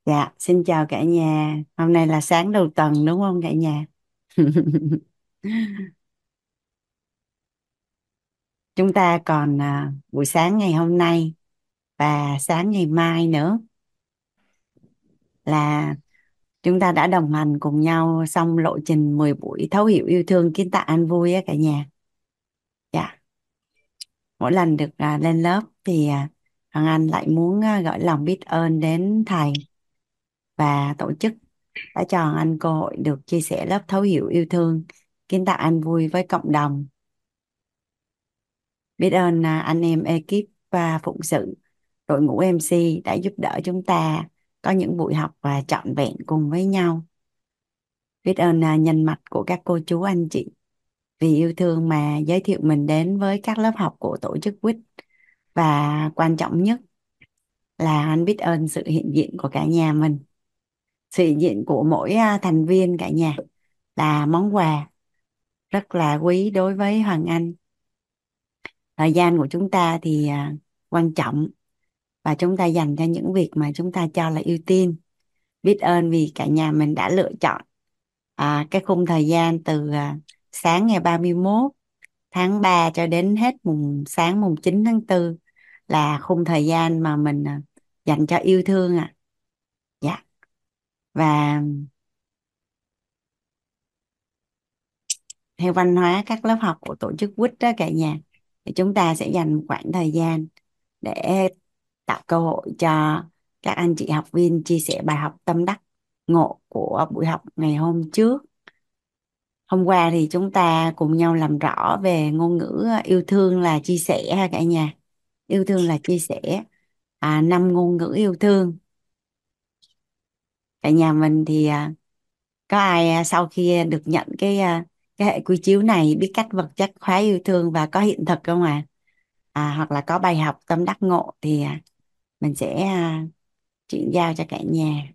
Dạ, xin chào cả nhà. Hôm nay là sáng đầu tuần đúng không cả nhà? Chúng ta còn buổi sáng ngày hôm nay và sáng ngày mai nữa là chúng ta đã đồng hành cùng nhau xong lộ trình 10 buổi thấu hiểu yêu thương kiến tạo an vui á cả nhà. Dạ, mỗi lần được lên lớp thì Hoàng Anh lại muốn gửi lòng biết ơn đến thầy và tổ chức đã cho Hoàng Anh cơ hội được chia sẻ lớp thấu hiểu yêu thương kiến tạo an vui với cộng đồng. Biết ơn anh em ekip và phụng sự đội ngũ MC đã giúp đỡ chúng ta có những buổi học và trọn vẹn cùng với nhau. Biết ơn nhân mặt của các cô chú anh chị vì yêu thương mà giới thiệu mình đến với các lớp học của tổ chức quýt, và quan trọng nhất là anh biết ơn sự hiện diện của cả nhà mình. Sự hiện diện của mỗi thành viên cả nhà là món quà rất là quý đối với Hoàng Anh. Thời gian của chúng ta thì quan trọng, và chúng ta dành cho những việc mà chúng ta cho là ưu tiên. Biết ơn vì cả nhà mình đã lựa chọn cái khung thời gian từ sáng ngày 31 tháng 3 cho đến hết sáng mùng 9 tháng 4 là khung thời gian mà mình dành cho yêu thương ạ. Dạ. Và theo văn hóa các lớp học của tổ chức quýt đó cả nhà, thì chúng ta sẽ dành một khoảng thời gian để tạo cơ hội cho các anh chị học viên chia sẻ bài học tâm đắc ngộ của buổi học ngày hôm trước. Hôm qua thì chúng ta cùng nhau làm rõ về ngôn ngữ yêu thương là chia sẻ ha cả nhà. Yêu thương là chia sẻ, 5 ngôn ngữ yêu thương. Cả nhà mình thì có ai sau khi được nhận cái hệ quy chiếu này biết cách vật chất hóa yêu thương và có hiện thực không ạ? Hoặc là có bài học tâm đắc ngộ thì mình sẽ chuyển giao cho cả nhà.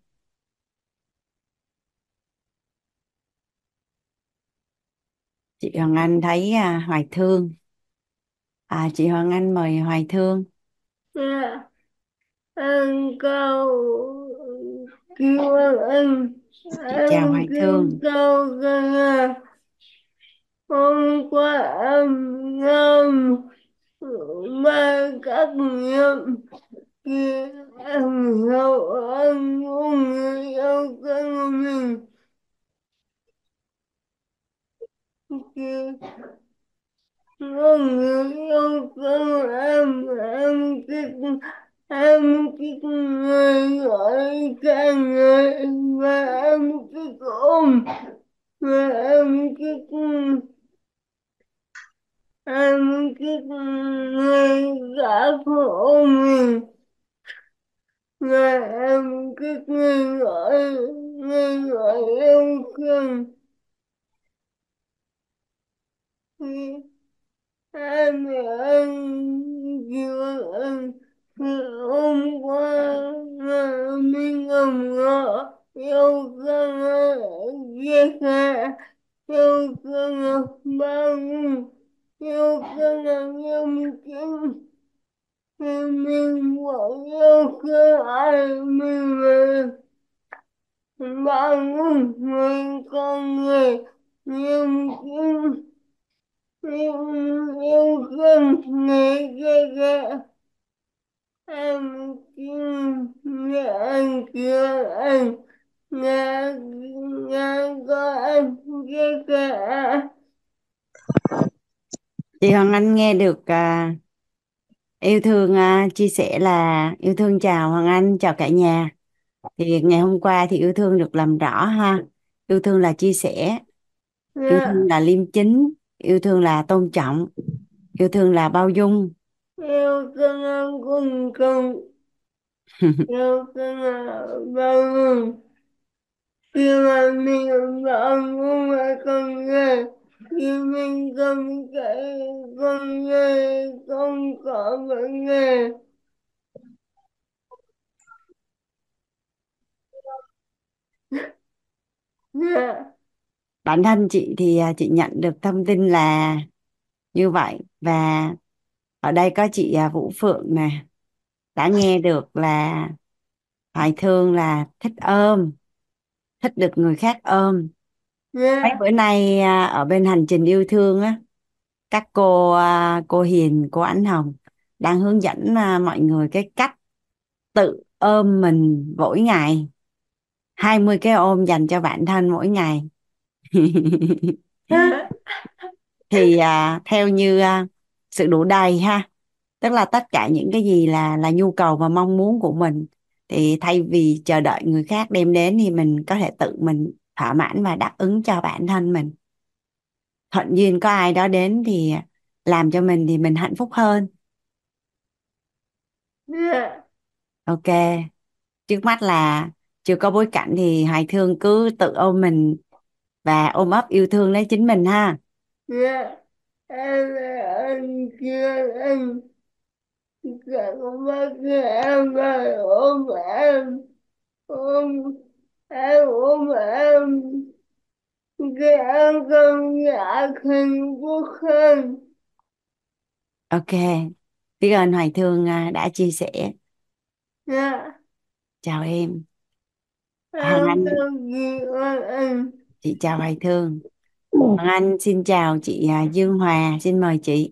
Chị Hoàng Anh thấy Hoài Thương. Chị Hoàng Anh mời Hoài Thương. Dạ, em câu kêu anh Chị chào em Hoài kêu Thương. câu rằng hôm qua em ngâm ba các nghiệm thì em hiểu anh cũng người yêu của mình thì không người yêu của em thích người gọi cả người và em thích ôm và em thích người gã phụ mình và em thích người gọi yêu thương thì em yêu em thì hôm qua mà mình ngầm ngỡ yêu thương ghét hạ yêu thương bao yêu thương em kính thì mình vẫn yêu thương ai mình bao mình con người nhưng cũng yêu thương người ghê em cũng nhận chưa anh nghe nghe có anh ghê Chị Hoàng Anh nghe được yêu thương chia sẻ là yêu thương chào Hoàng Anh, chào cả nhà. Thì ngày hôm qua thì yêu thương được làm rõ ha. Yêu thương là chia sẻ, yêu thương dạ là liêm chính, yêu thương là tôn trọng, yêu thương là bao dung. yêu thương em cũng không yêu thương là bao nhiêu khi mà mình bảo không phải con người thì mình không cái con người không có vấn đề. Dạ Bản thân chị thì chị nhận được thông tin là như vậy, và ở đây có chị Vũ Phượng nè, đã nghe được là Hoài thương là thích ôm, thích được người khác ôm. Mấy Dạ. bữa nay ở bên hành trình yêu thương á, các cô Hiền, cô Ánh Hồng đang hướng dẫn mọi người cái cách tự ôm mình mỗi ngày, 20 cái ôm dành cho bản thân mỗi ngày. Thì theo như sự đủ đầy ha, tức là tất cả những cái gì là nhu cầu và mong muốn của mình, thì thay vì chờ đợi người khác đem đến thì mình có thể tự mình thỏa mãn và đáp ứng cho bản thân mình. Thuận duyên có ai đó đến thì làm cho mình thì mình hạnh phúc hơn. Dạ. Ok, trước mắt là chưa có bối cảnh thì Hoài Thương cứ tự ôm mình và ôm ấp yêu thương lấy chính mình ha. Dạ. Em là anh kia anh cảm bác em và ôm ôm em cái em không dạ hạnh phúc hơn. Ok, biết ơn Hoài Thương đã chia sẻ. Dạ. Chào em. Hoàng Em Anh, không gì ơn anh. chị chào Hoài Thương. Hoàng Anh xin chào chị Dương Hòa, xin mời chị.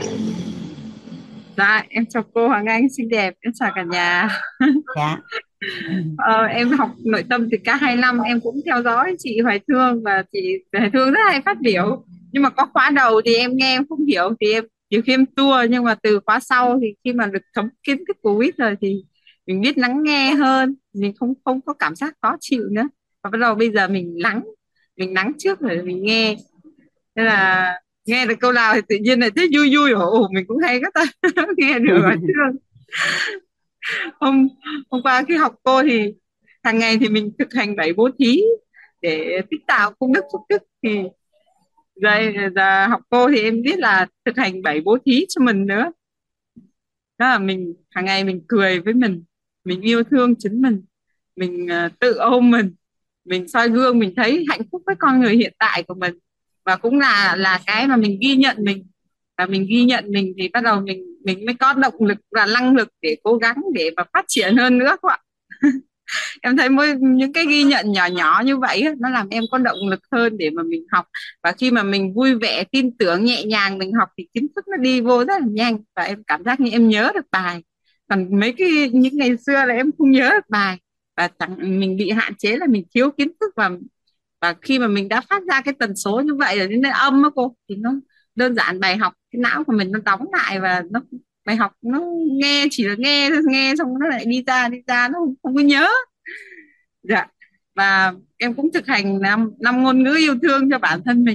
Dạ, em chào cô Hoàng Anh xinh đẹp, em chào cả nhà. Dạ. Em học nội tâm từ K25, em cũng theo dõi chị Hoài Thương và chị Hoài Thương rất hay phát biểu. Nhưng mà có khóa đầu thì em nghe em không hiểu thì em nhiều khi em tua, nhưng mà từ khóa sau thì khi mà được thấm kiến thức của quýt rồi thì mình biết lắng nghe hơn, mình không không có cảm giác khó chịu nữa. Và bắt đầu bây giờ mình lắng trước rồi mình nghe. Thế là nghe được câu nào thì tự nhiên lại thấy vui vui, mình cũng hay rất ta. Nghe được Hoài Thương. hôm hôm qua khi học cô thì hàng ngày thì mình thực hành 7 bố thí để tích tạo công đức phúc đức, thì giờ học cô thì em biết là thực hành 7 bố thí cho mình nữa. Đó là mình hàng ngày mình cười với mình yêu thương chính mình tự ôm mình soi gương, mình thấy hạnh phúc với con người hiện tại của mình, và cũng là cái mà mình ghi nhận mình, và mình ghi nhận mình thì bắt đầu mình mới có động lực và năng lực để cố gắng để mà phát triển hơn nữa các bạn. Em thấy những cái ghi nhận nhỏ nhỏ như vậy á, nó làm em có động lực hơn để mà mình học, và khi mà mình vui vẻ tin tưởng nhẹ nhàng mình học thì kiến thức nó đi vô rất là nhanh, và em cảm giác như em nhớ được bài. Còn mấy cái những ngày xưa là em không nhớ được bài, và mình bị hạn chế là mình thiếu kiến thức, và khi mà mình đã phát ra cái tần số như vậy rồi đến nơi âm á cô, thì nó đơn giản bài học cái não của mình nó đóng lại, và bài học nó nghe chỉ là nghe thôi, nghe xong nó lại đi ra nó không có nhớ. Dạ. Và em cũng thực hành năm ngôn ngữ yêu thương cho bản thân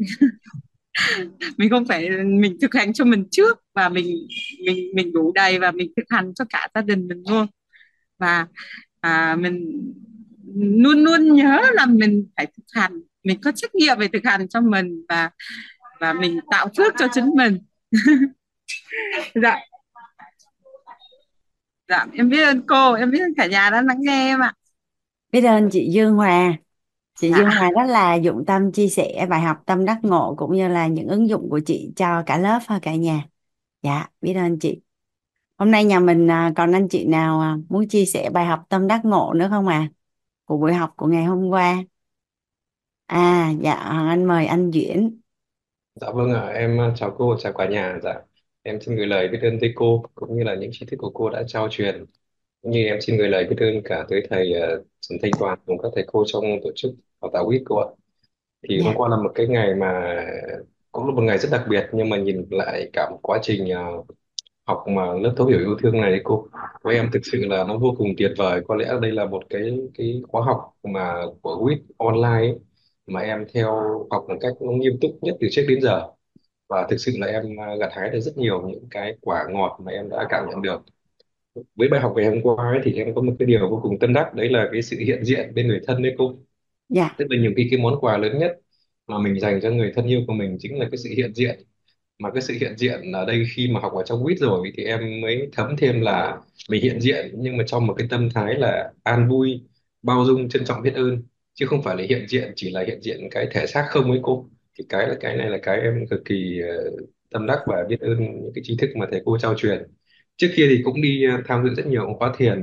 mình không phải mình thực hành cho mình trước, và mình đủ đầy và mình thực hành cho cả gia đình mình luôn. Và mình luôn luôn nhớ là mình phải thực hành, mình có trách nhiệm về thực hành cho mình, và mình tạo phước cho chính mình. Dạ. Dạ, em biết ơn cô, em biết ơn cả nhà đã lắng nghe em ạ. Biết ơn chị Dương Hòa. Chị Dương Dạ. Hòa rất là dụng tâm chia sẻ bài học tâm đắc ngộ cũng như là những ứng dụng của chị cho cả lớp và cả nhà. Dạ, biết ơn chị. Hôm nay nhà mình còn anh chị nào muốn chia sẻ bài học tâm đắc ngộ nữa không à? Của buổi học của ngày hôm qua. Dạ, Hoàng Anh mời anh Duyển. Dạ vâng ạ, em chào cô, chào cả nhà. Dạ, em xin gửi lời biết ơn tới cô cũng như là những tri thức của cô đã trao truyền. Cũng như em xin gửi lời biết ơn cả tới thầy Trần Thanh Toàn cùng các thầy cô trong tổ chức học tạo quýt cô ạ. Thì hôm Dạ, qua là một cái ngày mà cũng là một ngày rất đặc biệt, nhưng mà nhìn lại cả một quá trình học mà lớp thấu hiểu yêu thương này đấy cô, với em thực sự là nó vô cùng tuyệt vời. Có lẽ đây là một cái khóa học mà của quýt online ấy, mà em theo học một cách nó nghiêm túc nhất từ trước đến giờ, và thực sự là em gặt hái được rất nhiều những cái quả ngọt mà em đã cảm nhận được. Với bài học ngày hôm qua ấy, thì em có một cái điều vô cùng tâm đắc, đấy là cái sự hiện diện bên người thân đấy cô. dạ, Tức là nhiều khi cái món quà lớn nhất mà mình dành cho người thân yêu của mình chính là cái sự hiện diện. Mà cái sự hiện diện ở đây khi mà học ở trong quýt rồi thì em mới thấm thêm là mình hiện diện nhưng mà trong một cái tâm thái là an vui, bao dung, trân trọng, biết ơn, chứ không phải là hiện diện chỉ là hiện diện cái thể xác không ấy cô. Thì cái này là cái em cực kỳ tâm đắc và biết ơn những cái tri thức mà thầy cô trao truyền. Trước kia thì cũng đi tham dự rất nhiều khóa thiền ấy,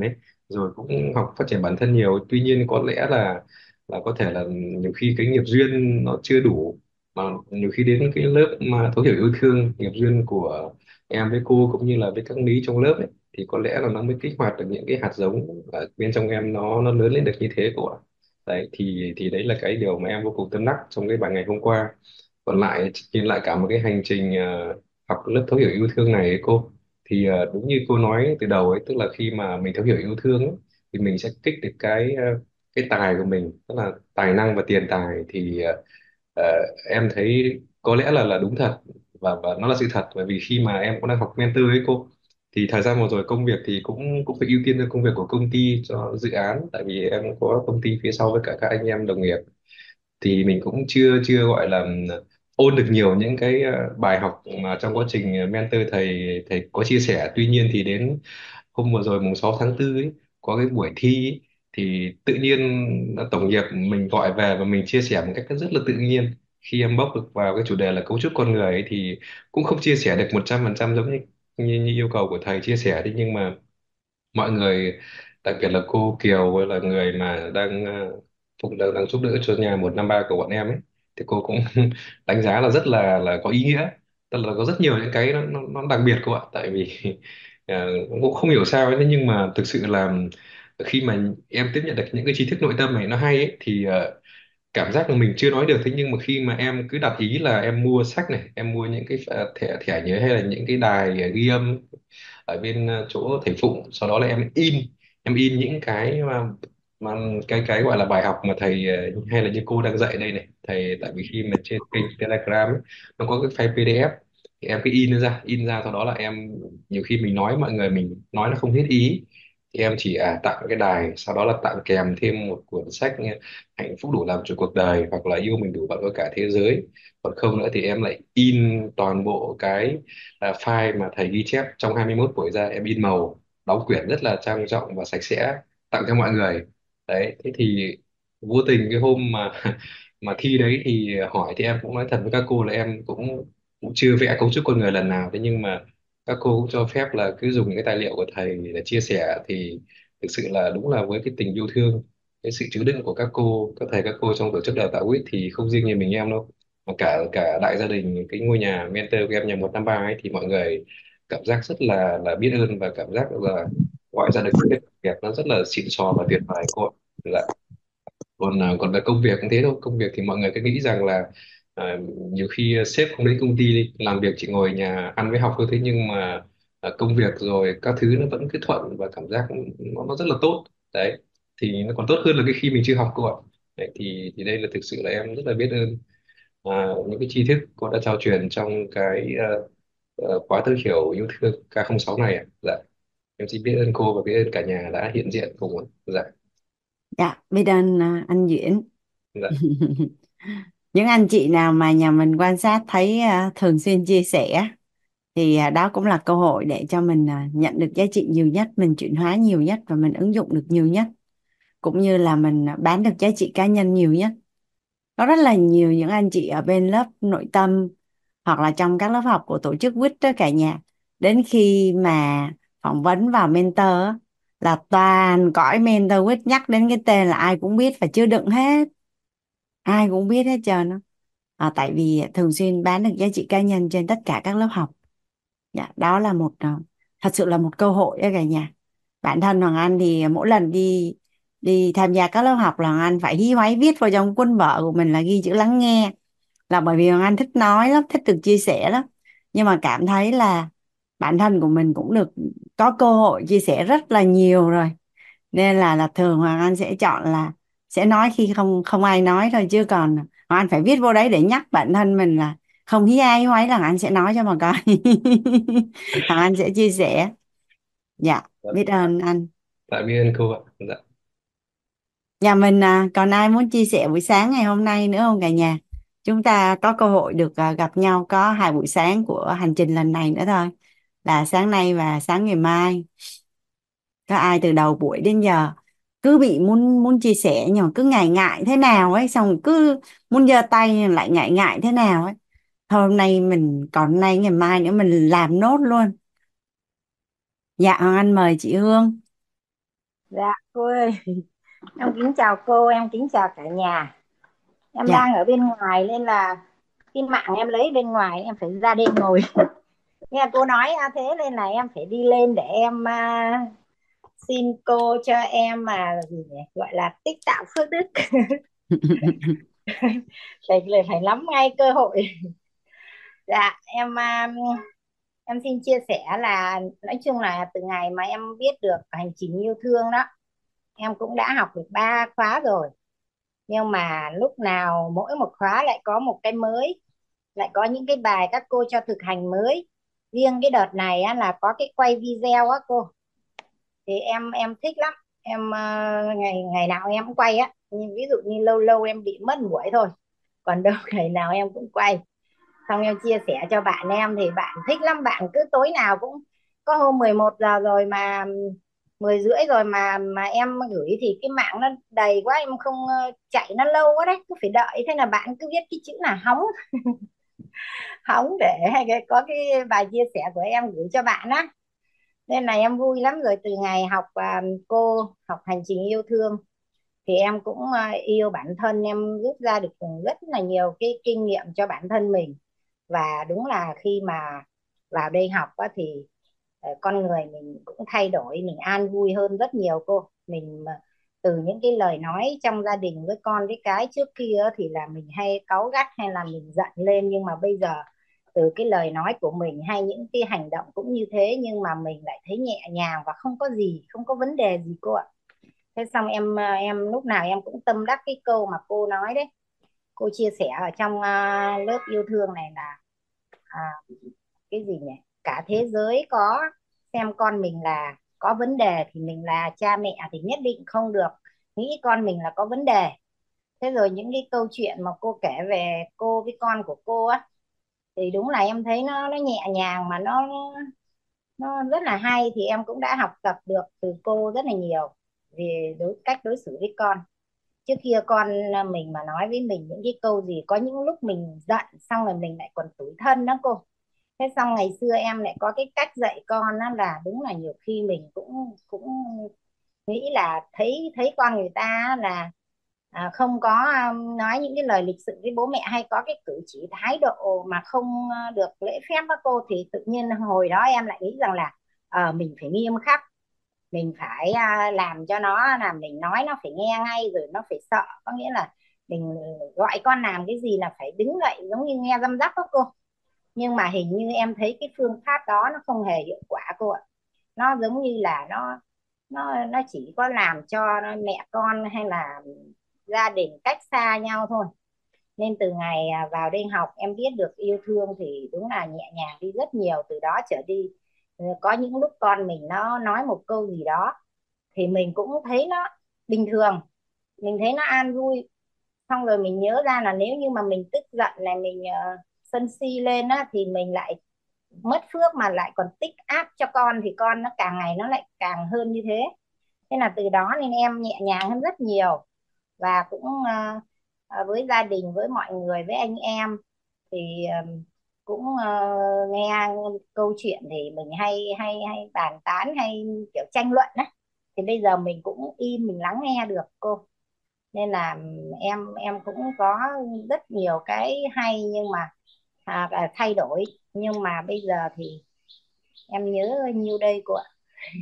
rồi cũng học phát triển bản thân nhiều. Tuy nhiên có lẽ là có thể là nhiều khi cái nghiệp duyên nó chưa đủ, mà nhiều khi đến cái lớp mà thấu hiểu yêu thương, nghiệp duyên của em với cô cũng như là với các lý trong lớp ấy, thì có lẽ là nó mới kích hoạt được những cái hạt giống ở bên trong em, nó lớn lên được như thế cô ạ. Đấy thì đấy là cái điều mà em vô cùng tâm đắc trong cái bài ngày hôm qua. Còn lại nhìn lại cả một cái hành trình học lớp thấu hiểu yêu thương này ấy cô, thì đúng như cô nói từ đầu ấy, tức là khi mà mình thấu hiểu yêu thương ấy, thì mình sẽ kích được cái tài của mình, tức là tài năng và tiền tài. Thì ờ, em thấy có lẽ là đúng thật, và nó là sự thật, bởi vì khi mà em cũng đang học mentor ấy cô, thì thời gian vừa rồi công việc thì cũng cũng phải ưu tiên cho công việc của công ty cho dự án, tại vì em có công ty phía sau với cả các anh em đồng nghiệp, thì mình cũng chưa chưa gọi là ôn được nhiều những cái bài học mà trong quá trình mentor thầy thầy có chia sẻ. Tuy nhiên thì đến hôm vừa rồi mùng 6 tháng 4 ấy, có cái buổi thi ấy, thì tự nhiên tổng nghiệp mình gọi về và mình chia sẻ một cách rất là tự nhiên. Khi em bóc được vào cái chủ đề là cấu trúc con người ấy, thì cũng không chia sẻ được 100% giống như yêu cầu của thầy chia sẻ đi, nhưng mà mọi người, đặc biệt là cô Kiều với là người mà đang giúp đỡ cho nhà 153 của bọn em ấy, thì cô cũng đánh giá là rất là có ý nghĩa. Tức là có rất nhiều những cái nó đặc biệt cô ạ, tại vì cũng không hiểu sao ấy, thế nhưng mà thực sự là khi mà em tiếp nhận được những cái tri thức nội tâm này nó hay ấy, thì cảm giác là mình chưa nói được. Thế nhưng mà khi mà em cứ đặt ý là em mua sách này, em mua những cái thẻ thẻ nhớ hay là những cái đài ghi âm ở bên chỗ thầy Phụng, sau đó là em in những cái mà cái gọi là bài học mà thầy hay là như cô đang dạy đây này thầy. Tại vì khi mà trên kênh Telegram ấy, nó có cái file PDF, thì em cứ in ra, sau đó là em nhiều khi mình nói mọi người mình nói nó không hết ý, thì em chỉ tặng cái đài, sau đó là tặng kèm thêm một cuốn sách như Hạnh phúc đủ làm chủ cuộc đời hoặc là Yêu mình đủ bạn với cả thế giới. Còn không nữa thì em lại in toàn bộ cái file mà thầy ghi chép trong 21 buổi ra, em in màu, đóng quyển rất là trang trọng và sạch sẽ, tặng cho mọi người. Đấy, thế thì vô tình cái hôm mà mà thi đấy thì hỏi, thì em cũng nói thật với các cô là em cũng chưa vẽ cấu trúc con người lần nào. Thế nhưng mà các cô cũng cho phép là cứ dùng những cái tài liệu của thầy để chia sẻ, thì thực sự là đúng là với cái tình yêu thương, cái sự chứa đựng của các cô, các thầy các cô trong tổ chức đào tạo quýt, thì không riêng như mình em đâu, mà cả cả đại gia đình cái ngôi nhà mentor của em, nhà 153 ấy, thì mọi người cảm giác rất là biết ơn, và cảm giác là gọi ra được những cái việc nó rất là xịn sò và tuyệt vời cô ạ. Dạ. Còn về công việc cũng thế thôi. Công việc thì mọi người cứ nghĩ rằng là nhiều khi sếp không đến công ty đi làm việc, chỉ ngồi nhà ăn với học thôi. Thế nhưng mà công việc rồi các thứ nó vẫn cứ thuận, và cảm giác nó rất là tốt. Đấy, thì nó còn tốt hơn là cái khi mình chưa học cô ạ. Đấy, thì đây là thực sự là em rất là biết ơn những cái tri thức cô đã trao truyền trong cái khóa thấu hiểu yêu thương K06 này ạ. Dạ, em xin biết ơn cô và biết ơn cả nhà đã hiện diện cùng ạ. Dạ. Dạ, biết ơn anh Duyển. Dạ. Những anh chị nào mà nhà mình quan sát thấy thường xuyên chia sẻ, thì đó cũng là cơ hội để cho mình nhận được giá trị nhiều nhất, mình chuyển hóa nhiều nhất và mình ứng dụng được nhiều nhất, cũng như là mình bán được giá trị cá nhân nhiều nhất. Có rất là nhiều những anh chị ở bên lớp nội tâm hoặc là trong các lớp học của tổ chức quýt đó cả nhà, đến khi mà phỏng vấn vào mentor á, là toàn cõi mentor quýt, nhắc đến cái tên là ai cũng biết và chứa đựng hết, ai cũng biết hết trơn á. Tại vì thường xuyên bán được giá trị cá nhân trên tất cả các lớp học. Dạ, đó là thật sự là một cơ hội đó cả nhà. Bản thân Hoàng Anh thì mỗi lần đi đi tham gia các lớp học là Hoàng Anh phải hí hoáy viết vào trong cuốn vở của mình là ghi chữ lắng nghe, là bởi vì Hoàng Anh thích nói lắm, thích được chia sẻ lắm. Nhưng mà cảm thấy là bản thân của mình cũng được có cơ hội chia sẻ rất là nhiều rồi, nên là thường Hoàng Anh sẽ chọn là sẽ nói khi không không ai nói thôi, chứ còn Hoàng Anh phải viết vô đấy để nhắc bản thân mình là không hí ai hoáy là Hoàng Anh sẽ nói cho mà coi. Hoàng Anh sẽ chia sẻ. Dạ, Dạ. biết ơn anh. Dạ, biết ơn cô ạ. Dạ. Nhà mình còn ai muốn chia sẻ buổi sáng ngày hôm nay nữa không cả nhà? Chúng ta có cơ hội được gặp nhau có 2 buổi sáng của hành trình lần này nữa thôi, là sáng nay và sáng ngày mai. Có ai từ đầu buổi đến giờ cứ bị muốn muốn chia sẻ nhưng mà cứ ngại ngại thế nào ấy, xong rồi cứ muốn giơ tay nhưng lại ngại ngại thế nào ấy. Thôi hôm nay mình còn hôm nay ngày mai nữa mình làm nốt luôn. Dạ Hoàng Anh mời chị Hương. Dạ cô ơi, em kính chào cô, em kính chào cả nhà. Em Dạ. đang ở bên ngoài nên là cái mạng em lấy bên ngoài, em phải ra đây ngồi. Nghe cô nói thế nên là em phải đi lên để em xin cô cho em mà gì nhỉ? Gọi là tích tạo phước đức. Phải nắm ngay cơ hội. Dạ em xin chia sẻ là nói chung là từ ngày mà em biết được hành trình yêu thương đó, em cũng đã học được 3 khóa rồi. Nhưng mà lúc nào mỗi một khóa lại có một cái mới, lại có những cái bài các cô cho thực hành mới. Riêng cái đợt này á, là có cái quay video á cô, thì em thích lắm. Em ngày ngày nào em cũng quay á, nhưng ví dụ như lâu lâu em bị mất buổi thôi, còn đâu ngày nào em cũng quay, xong em chia sẻ cho bạn em thì bạn thích lắm. Bạn cứ tối nào cũng có hôm 11 giờ rồi mà 10 rưỡi rồi mà em gửi thì cái mạng nó đầy quá, em không chạy nó lâu quá đấy, cứ phải đợi. Thế là bạn cứ viết cái chữ là hóng hóng để hay có cái bài chia sẻ của em gửi cho bạn á. Nên là em vui lắm rồi. Từ ngày học cô học hành trình yêu thương thì em cũng yêu bản thân, em rút ra được rất là nhiều cái kinh nghiệm cho bản thân mình. Và đúng là khi mà vào đây học á, thì con người mình cũng thay đổi, mình an vui hơn rất nhiều cô. Mình từ những cái lời nói trong gia đình với con với cái trước kia á, thì là mình hay cáu gắt hay là mình giận lên, nhưng mà bây giờ từ cái lời nói của mình hay những cái hành động cũng như thế, nhưng mà mình lại thấy nhẹ nhàng và không có gì, không có vấn đề gì cô ạ. Thế xong em lúc nào em cũng tâm đắc cái câu mà cô nói đấy. Cô chia sẻ ở trong lớp yêu thương này là à, cái gì nhỉ, cả thế giới có xem con mình là có vấn đề thì mình là cha mẹ thì nhất định không được nghĩ con mình là có vấn đề. Thế rồi những cái câu chuyện mà cô kể về cô với con của cô á, thì đúng là em thấy nó nhẹ nhàng mà nó rất là hay. Thì em cũng đã học tập được từ cô rất là nhiều về cách đối xử với con. Trước kia con mình mà nói với mình những cái câu gì, có những lúc mình giận xong rồi mình lại còn tủi thân đó cô. Thế xong ngày xưa em lại có cái cách dạy con đó là đúng là nhiều khi mình cũng cũng nghĩ là thấy thấy con người ta là không có nói những cái lời lịch sự với bố mẹ, hay có cái cử chỉ thái độ mà không được lễ phép với cô, thì tự nhiên hồi đó em lại nghĩ rằng là mình phải nghiêm khắc, mình phải làm cho nó là mình nói nó phải nghe ngay rồi nó phải sợ. Có nghĩa là mình gọi con làm cái gì là phải đứng dậy giống như nghe răm rắp đó cô. Nhưng mà hình như em thấy cái phương pháp đó nó không hề hiệu quả cô ạ. Nó giống như là nó chỉ có làm cho mẹ con hay là gia đình cách xa nhau thôi. Nên từ ngày vào đây học em biết được yêu thương thì đúng là nhẹ nhàng đi rất nhiều. Từ đó trở đi có những lúc con mình nó nói một câu gì đó thì mình cũng thấy nó bình thường, mình thấy nó an vui. Xong rồi mình nhớ ra là nếu như mà mình tức giận này, mình sân si lên á, thì mình lại mất phước mà lại còn tích áp cho con, thì con nó càng ngày nó lại càng hơn như thế. Thế là từ đó nên em nhẹ nhàng hơn rất nhiều. Và cũng với gia đình, với mọi người, với anh em thì cũng nghe câu chuyện thì mình hay hay hay bàn tán hay kiểu tranh luận á, thì bây giờ mình cũng im mình lắng nghe được cô. Nên là em cũng có rất nhiều cái hay, nhưng mà thay đổi. Nhưng mà bây giờ thì em nhớ nhiêu đây cô ạ.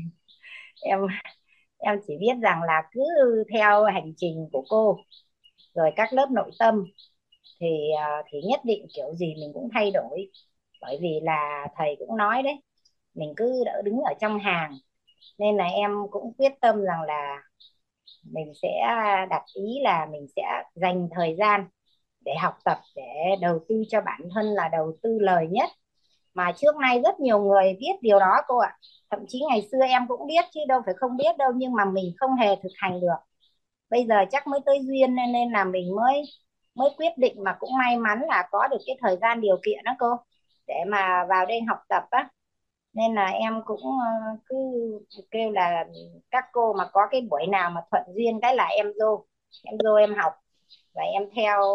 em em chỉ biết rằng là cứ theo hành trình của cô rồi các lớp nội tâm thì nhất định kiểu gì mình cũng thay đổi. Bởi vì là thầy cũng nói đấy, mình cứ đỡ đứng ở trong hàng. Nên là em cũng quyết tâm rằng là mình sẽ đặt ý là mình sẽ dành thời gian để học tập, để đầu tư cho bản thân là đầu tư lời nhất. Mà trước nay rất nhiều người biết điều đó cô ạ. Thậm chí ngày xưa em cũng biết chứ đâu phải không biết đâu, nhưng mà mình không hề thực hành được. Bây giờ chắc mới tới duyên nên là mình mới mới quyết định. Mà cũng may mắn là có được cái thời gian điều kiện đó cô, để mà vào đây học tập á. Nên là em cũng cứ kêu là các cô mà có cái buổi nào mà thuận duyên cái là em vô em học. Và em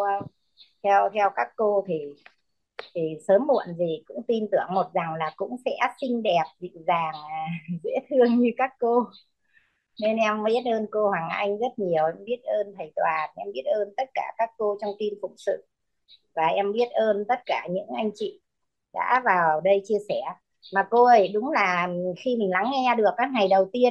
theo các cô thì sớm muộn gì cũng tin tưởng một rằng là cũng sẽ xinh đẹp, dịu dàng, dễ thương như các cô. Nên em biết ơn cô Hoàng Anh rất nhiều, em biết ơn thầy Toàn, em biết ơn tất cả các cô trong team phụng sự, và em biết ơn tất cả những anh chị đã vào đây chia sẻ. Mà cô ơi, đúng là khi mình lắng nghe được các ngày đầu tiên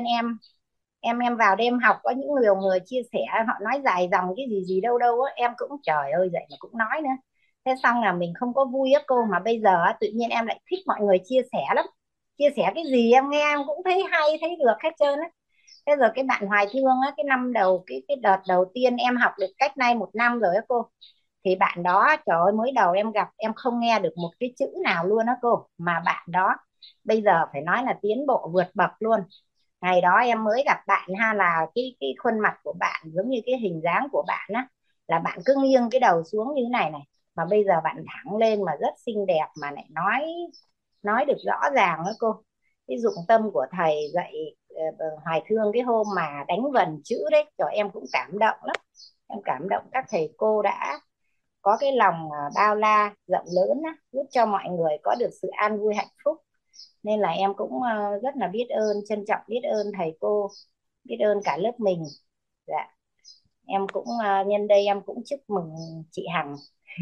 em vào đêm học, có những người chia sẻ họ nói dài dòng cái gì gì đâu đâu á, em cũng trời ơi vậy mà cũng nói nữa. Thế xong là mình không có vui á cô, mà bây giờ á, tự nhiên em lại thích mọi người chia sẻ lắm. Chia sẻ cái gì em nghe em cũng thấy hay, thấy được hết trơn á. Thế rồi cái bạn Hoài Thương á, cái năm đầu, cái đợt đầu tiên em học được cách nay 1 năm rồi á cô, thì bạn đó trời ơi, mới đầu em gặp em không nghe được một cái chữ nào luôn á cô, mà bạn đó bây giờ phải nói là tiến bộ vượt bậc luôn. Ngày đó em mới gặp bạn ha, là cái khuôn mặt của bạn giống như cái hình dáng của bạn á, là bạn cứ nghiêng cái đầu xuống như thế này này, mà bây giờ bạn thẳng lên mà rất xinh đẹp, mà lại nói được rõ ràng đó cô. Cái dụng tâm của thầy dạy Hoài Thương cái hôm mà đánh vần chữ đấy, cho em cũng cảm động lắm. Em cảm động các thầy cô đã có cái lòng bao la rộng lớn á, giúp cho mọi người có được sự an vui hạnh phúc. Nên là em cũng rất là biết ơn, trân trọng biết ơn thầy cô, biết ơn cả lớp mình. Dạ. Em cũng nhân đây em cũng chúc mừng chị Hằng.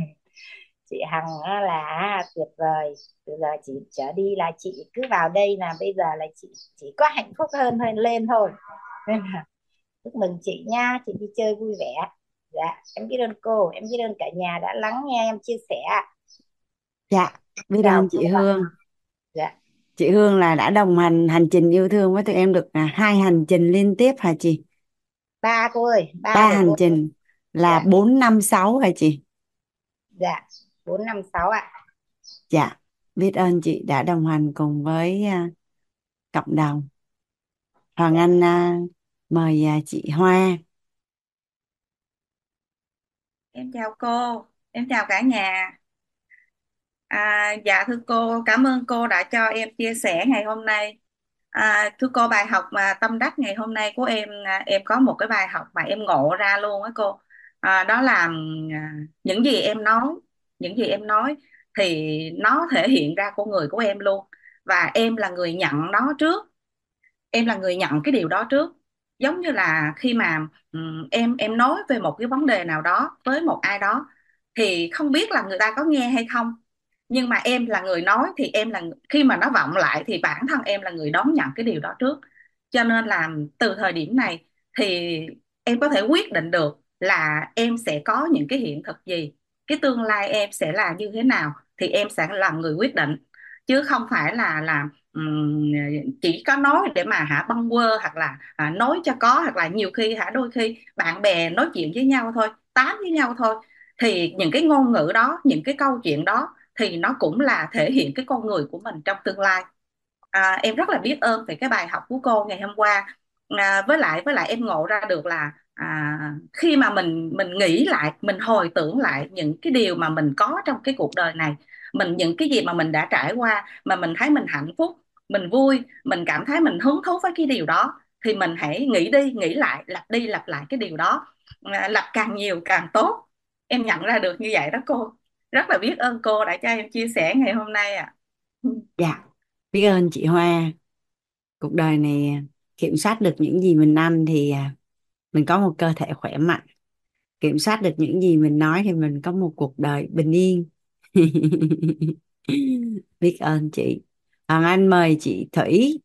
Chị Hằng là tuyệt vời. Từ giờ chị trở đi là chị cứ vào đây là bây giờ là chị chỉ có hạnh phúc hơn hơn lên thôi. Nên là chúc mừng chị nha, chị đi chơi vui vẻ. Dạ, em biết ơn cô, em biết ơn cả nhà đã lắng nghe em chia sẻ. Dạ, biết ơn Chào cô chị ạ. Hương. Dạ, Chị Hương là đã đồng hành hành trình yêu thương với tụi em được 2 hành trình liên tiếp hả chị? ba cô ơi, ba Ba rồi hành cô. trình là Dạ, 4, 5, 6 hả chị? dạ, 4, 5, 6 ạ. Dạ, biết ơn chị đã đồng hành cùng với cộng đồng. Hoàng Dạ. Anh mời chị Hoa. Em chào cô, em chào cả nhà. Dạ thưa cô, cảm ơn cô đã cho em chia sẻ ngày hôm nay. Thưa cô, bài học mà tâm đắc ngày hôm nay của em, em có một cái bài học mà em ngộ ra luôn á cô. Đó là những gì em nói, những gì em nói thì nó thể hiện ra con người của em luôn. Và em là người nhận nó trước, em là người nhận cái điều đó trước. Giống như là khi mà em nói về một cái vấn đề nào đó với một ai đó, thì không biết là người ta có nghe hay không, nhưng mà em là người nói thì em là khi mà nó vọng lại thì bản thân em là người đón nhận cái điều đó trước. Cho nên là từ thời điểm này thì em có thể quyết định được là em sẽ có những cái hiện thực gì, cái tương lai em sẽ là như thế nào, thì em sẽ là người quyết định, chứ không phải là chỉ có nói để mà bâng quơ, hoặc là nói cho có, hoặc là nhiều khi đôi khi bạn bè nói chuyện với nhau thôi, tám với nhau thôi, thì những cái ngôn ngữ đó, những cái câu chuyện đó thì nó cũng là thể hiện cái con người của mình trong tương lai. Em rất là biết ơn về cái bài học của cô ngày hôm qua. Với lại em ngộ ra được là khi mà mình nghĩ lại, mình hồi tưởng lại những cái điều mà mình có trong cái cuộc đời này, những cái gì mà mình đã trải qua, mà mình thấy mình hạnh phúc, mình vui, mình cảm thấy mình hứng thú với cái điều đó, thì mình hãy nghĩ đi nghĩ lại, lặp đi lặp lại cái điều đó, lặp càng nhiều càng tốt. Em nhận ra được như vậy đó cô. Rất là biết ơn cô đã cho em chia sẻ ngày hôm nay ạ. Dạ, biết ơn chị Hoa. Cuộc đời này kiểm soát được những gì mình ăn thì mình có một cơ thể khỏe mạnh. Kiểm soát được những gì mình nói thì mình có một cuộc đời bình yên. Biết ơn chị. Hoàng Anh mời chị Thủy.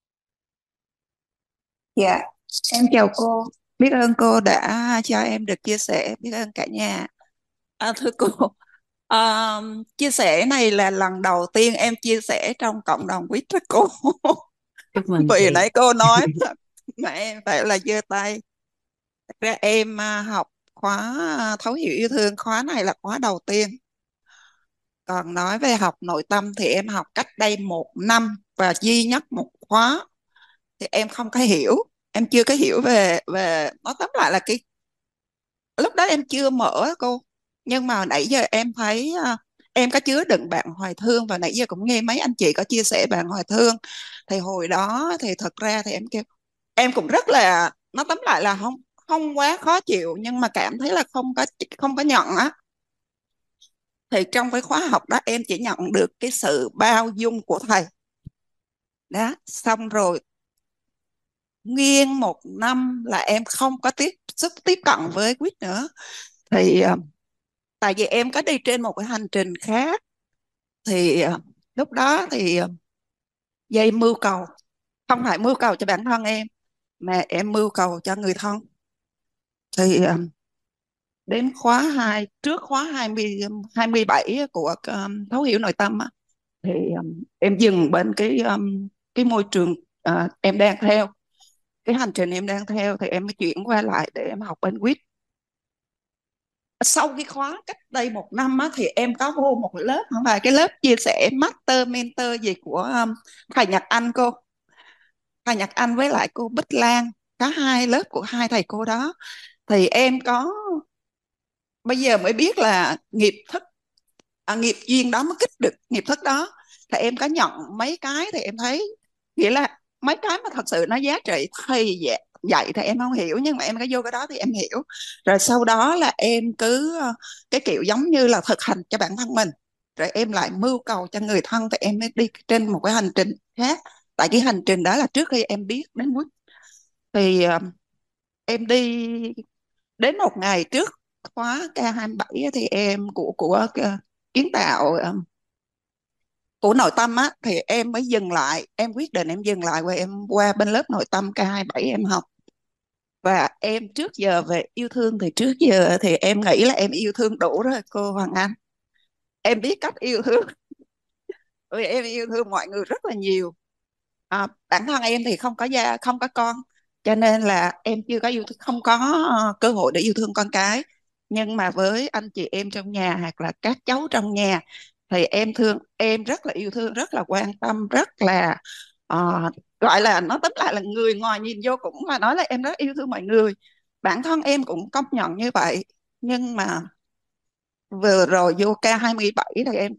Dạ, em chào cô. Biết ơn cô đã cho em được chia sẻ, biết ơn cả nhà. Thưa cô, chia sẻ này là lần đầu tiên em chia sẻ trong cộng đồng quýt với cô. Chúc mừng Vì chị. nãy cô nói mà em phải là giơ tay. Thật ra em học khóa thấu hiểu yêu thương, khóa này là khóa đầu tiên. Còn nói về học nội tâm thì em học cách đây 1 năm và duy nhất một khóa, thì em không có hiểu, em chưa có hiểu về về nói tóm lại là cái lúc đó em chưa mở cô. Nhưng mà nãy giờ em thấy em có chứa đựng bạn Hoài Thương, và nãy giờ cũng nghe mấy anh chị có chia sẻ bạn Hoài Thương, thì hồi đó thì thật ra thì em kêu em cũng rất là, nó tóm lại là không không quá khó chịu, nhưng mà cảm thấy là không có nhận á. Thì trong cái khóa học đó em chỉ nhận được cái sự bao dung của thầy đó, xong rồi nguyên một năm là em không có tiếp cận với quýt nữa. Thì tại vì em có đi trên một cái hành trình khác, thì lúc đó thì dây mưu cầu, không phải mưu cầu cho bản thân em mà em mưu cầu cho người thân. Thì đến khóa 2, trước khóa 27 của thấu hiểu nội tâm á, thì em dừng bên cái môi trường em đang theo, cái hành trình em đang theo, thì em mới chuyển qua lại để em học bên quýt. Sau cái khóa cách đây một năm á, thì em có vô một lớp, không phải cái lớp chia sẻ master mentor gì của thầy Nhật Anh, thầy Nhật Anh với lại cô Bích Lan, có hai lớp của hai thầy cô đó. Thì em có bây giờ mới biết là nghiệp thức, nghiệp duyên đó mới kích được nghiệp thức đó. Thì em có nhận mấy cái thì em thấy, nghĩa là mấy cái mà thật sự nó giá trị thầy dạy thì em không hiểu, nhưng mà em có vô cái đó thì em hiểu. Rồi sau đó là em cứ cái kiểu giống như là thực hành cho bản thân mình, rồi em lại mưu cầu cho người thân, thì em mới đi trên một cái hành trình khác. Tại cái hành trình đó là trước khi em biết đến quýt. Thì em đi đến một ngày trước khóa K27 thì em của kiến tạo của nội tâm á, thì em mới dừng lại, em quyết định em dừng lại và em qua bên lớp nội tâm K27 em học. Và em trước giờ về yêu thương thì trước giờ thì em nghĩ là em yêu thương đủ rồi cô Hoàng Anh. Em biết cách yêu thương vì em yêu thương mọi người rất là nhiều. Bản thân em thì không có gia, không có con, cho nên là em chưa có yêu thương, không có cơ hội để yêu thương con cái. Nhưng mà với anh chị em trong nhà hoặc là các cháu trong nhà thì em thương, em rất là yêu thương, rất là quan tâm, rất là gọi là nó tóm lại là người ngoài nhìn vô cũng là nói là em rất yêu thương mọi người. Bản thân em cũng công nhận như vậy. Nhưng mà vừa rồi vô K27 thì em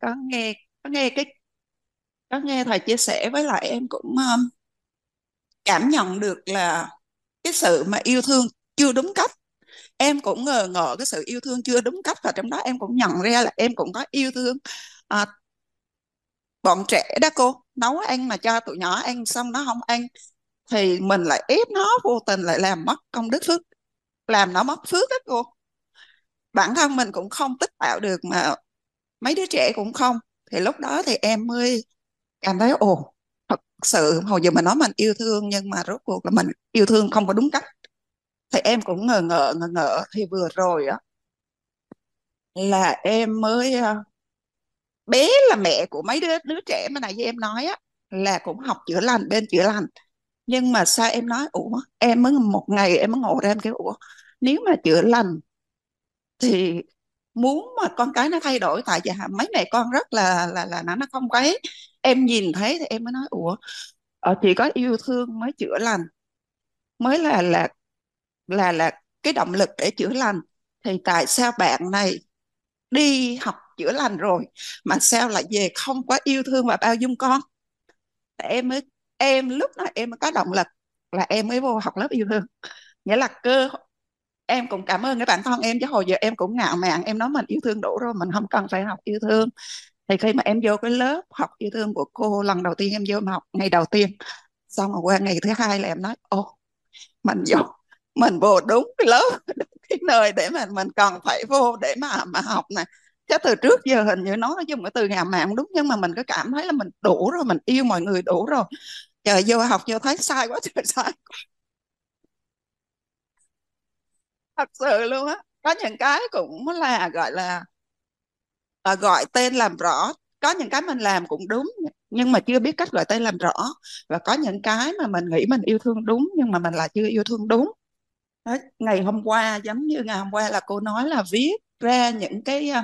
có nghe thầy chia sẻ, với lại em cũng cảm nhận được là cái sự mà yêu thương chưa đúng cách. Em cũng ngờ ngợ cái sự yêu thương chưa đúng cách, và trong đó em cũng nhận ra là em cũng có yêu thương à, bọn trẻ đó cô, nấu ăn mà cho tụi nhỏ ăn xong nó không ăn thì mình lại ép nó, vô tình lại làm mất công đức phước, làm nó mất phước đó cô. Bản thân mình cũng không tích tạo được mà mấy đứa trẻ cũng không. Thì lúc đó thì em mới cảm thấy ồ, thật sự hồi giờ mình nói mình yêu thương nhưng mà rốt cuộc là mình yêu thương không có đúng cách. Thì em cũng ngờ ngợ. Thì vừa rồi á là em mới bé là mẹ của mấy đứa trẻ mà nãy giờ em nói á, là cũng học chữa lành, bên chữa lành. Nhưng mà sao em nói ủa, em mới một ngày em mới ngộ ra, em kêu ủa, nếu mà chữa lành thì muốn mà con cái nó thay đổi, tại vì mấy mẹ con rất là nó không có ấy. Em nhìn thấy thì em mới nói ủa, chỉ có yêu thương mới chữa lành, mới là cái động lực để chữa lành. Thì tại sao bạn này đi học chữa lành rồi mà sao lại về không có yêu thương và bao dung con? Em mới, em lúc nào em mới có động lực là em mới vô học lớp yêu thương. Nghĩa là em cũng cảm ơn cái bản thân em, chứ hồi giờ em cũng ngạo mạn em nói mình yêu thương đủ rồi, mình không cần phải học yêu thương. Thì khi mà em vô cái lớp học yêu thương của cô, lần đầu tiên em vô em học ngày đầu tiên, xong rồi qua ngày thứ hai là em nói ồ, mình vô, mình vô đúng cái lớp, đúng cái nơi để mà mình cần phải vô để mà học này. Chứ từ trước giờ hình như nó dùng cái từ ngạo mạn đúng, nhưng mà mình cứ cảm thấy là mình đủ rồi, mình yêu mọi người đủ rồi. Trời, vô học vô thấy sai quá trời sai, thật sự luôn á. Có những cái cũng là gọi là gọi tên làm rõ. Có những cái mình làm cũng đúng nhưng mà chưa biết cách gọi tên làm rõ. Và có những cái mà mình nghĩ mình yêu thương đúng nhưng mà mình lại chưa yêu thương đúng. Đấy, ngày hôm qua giống như ngày hôm qua là cô nói là viết ra những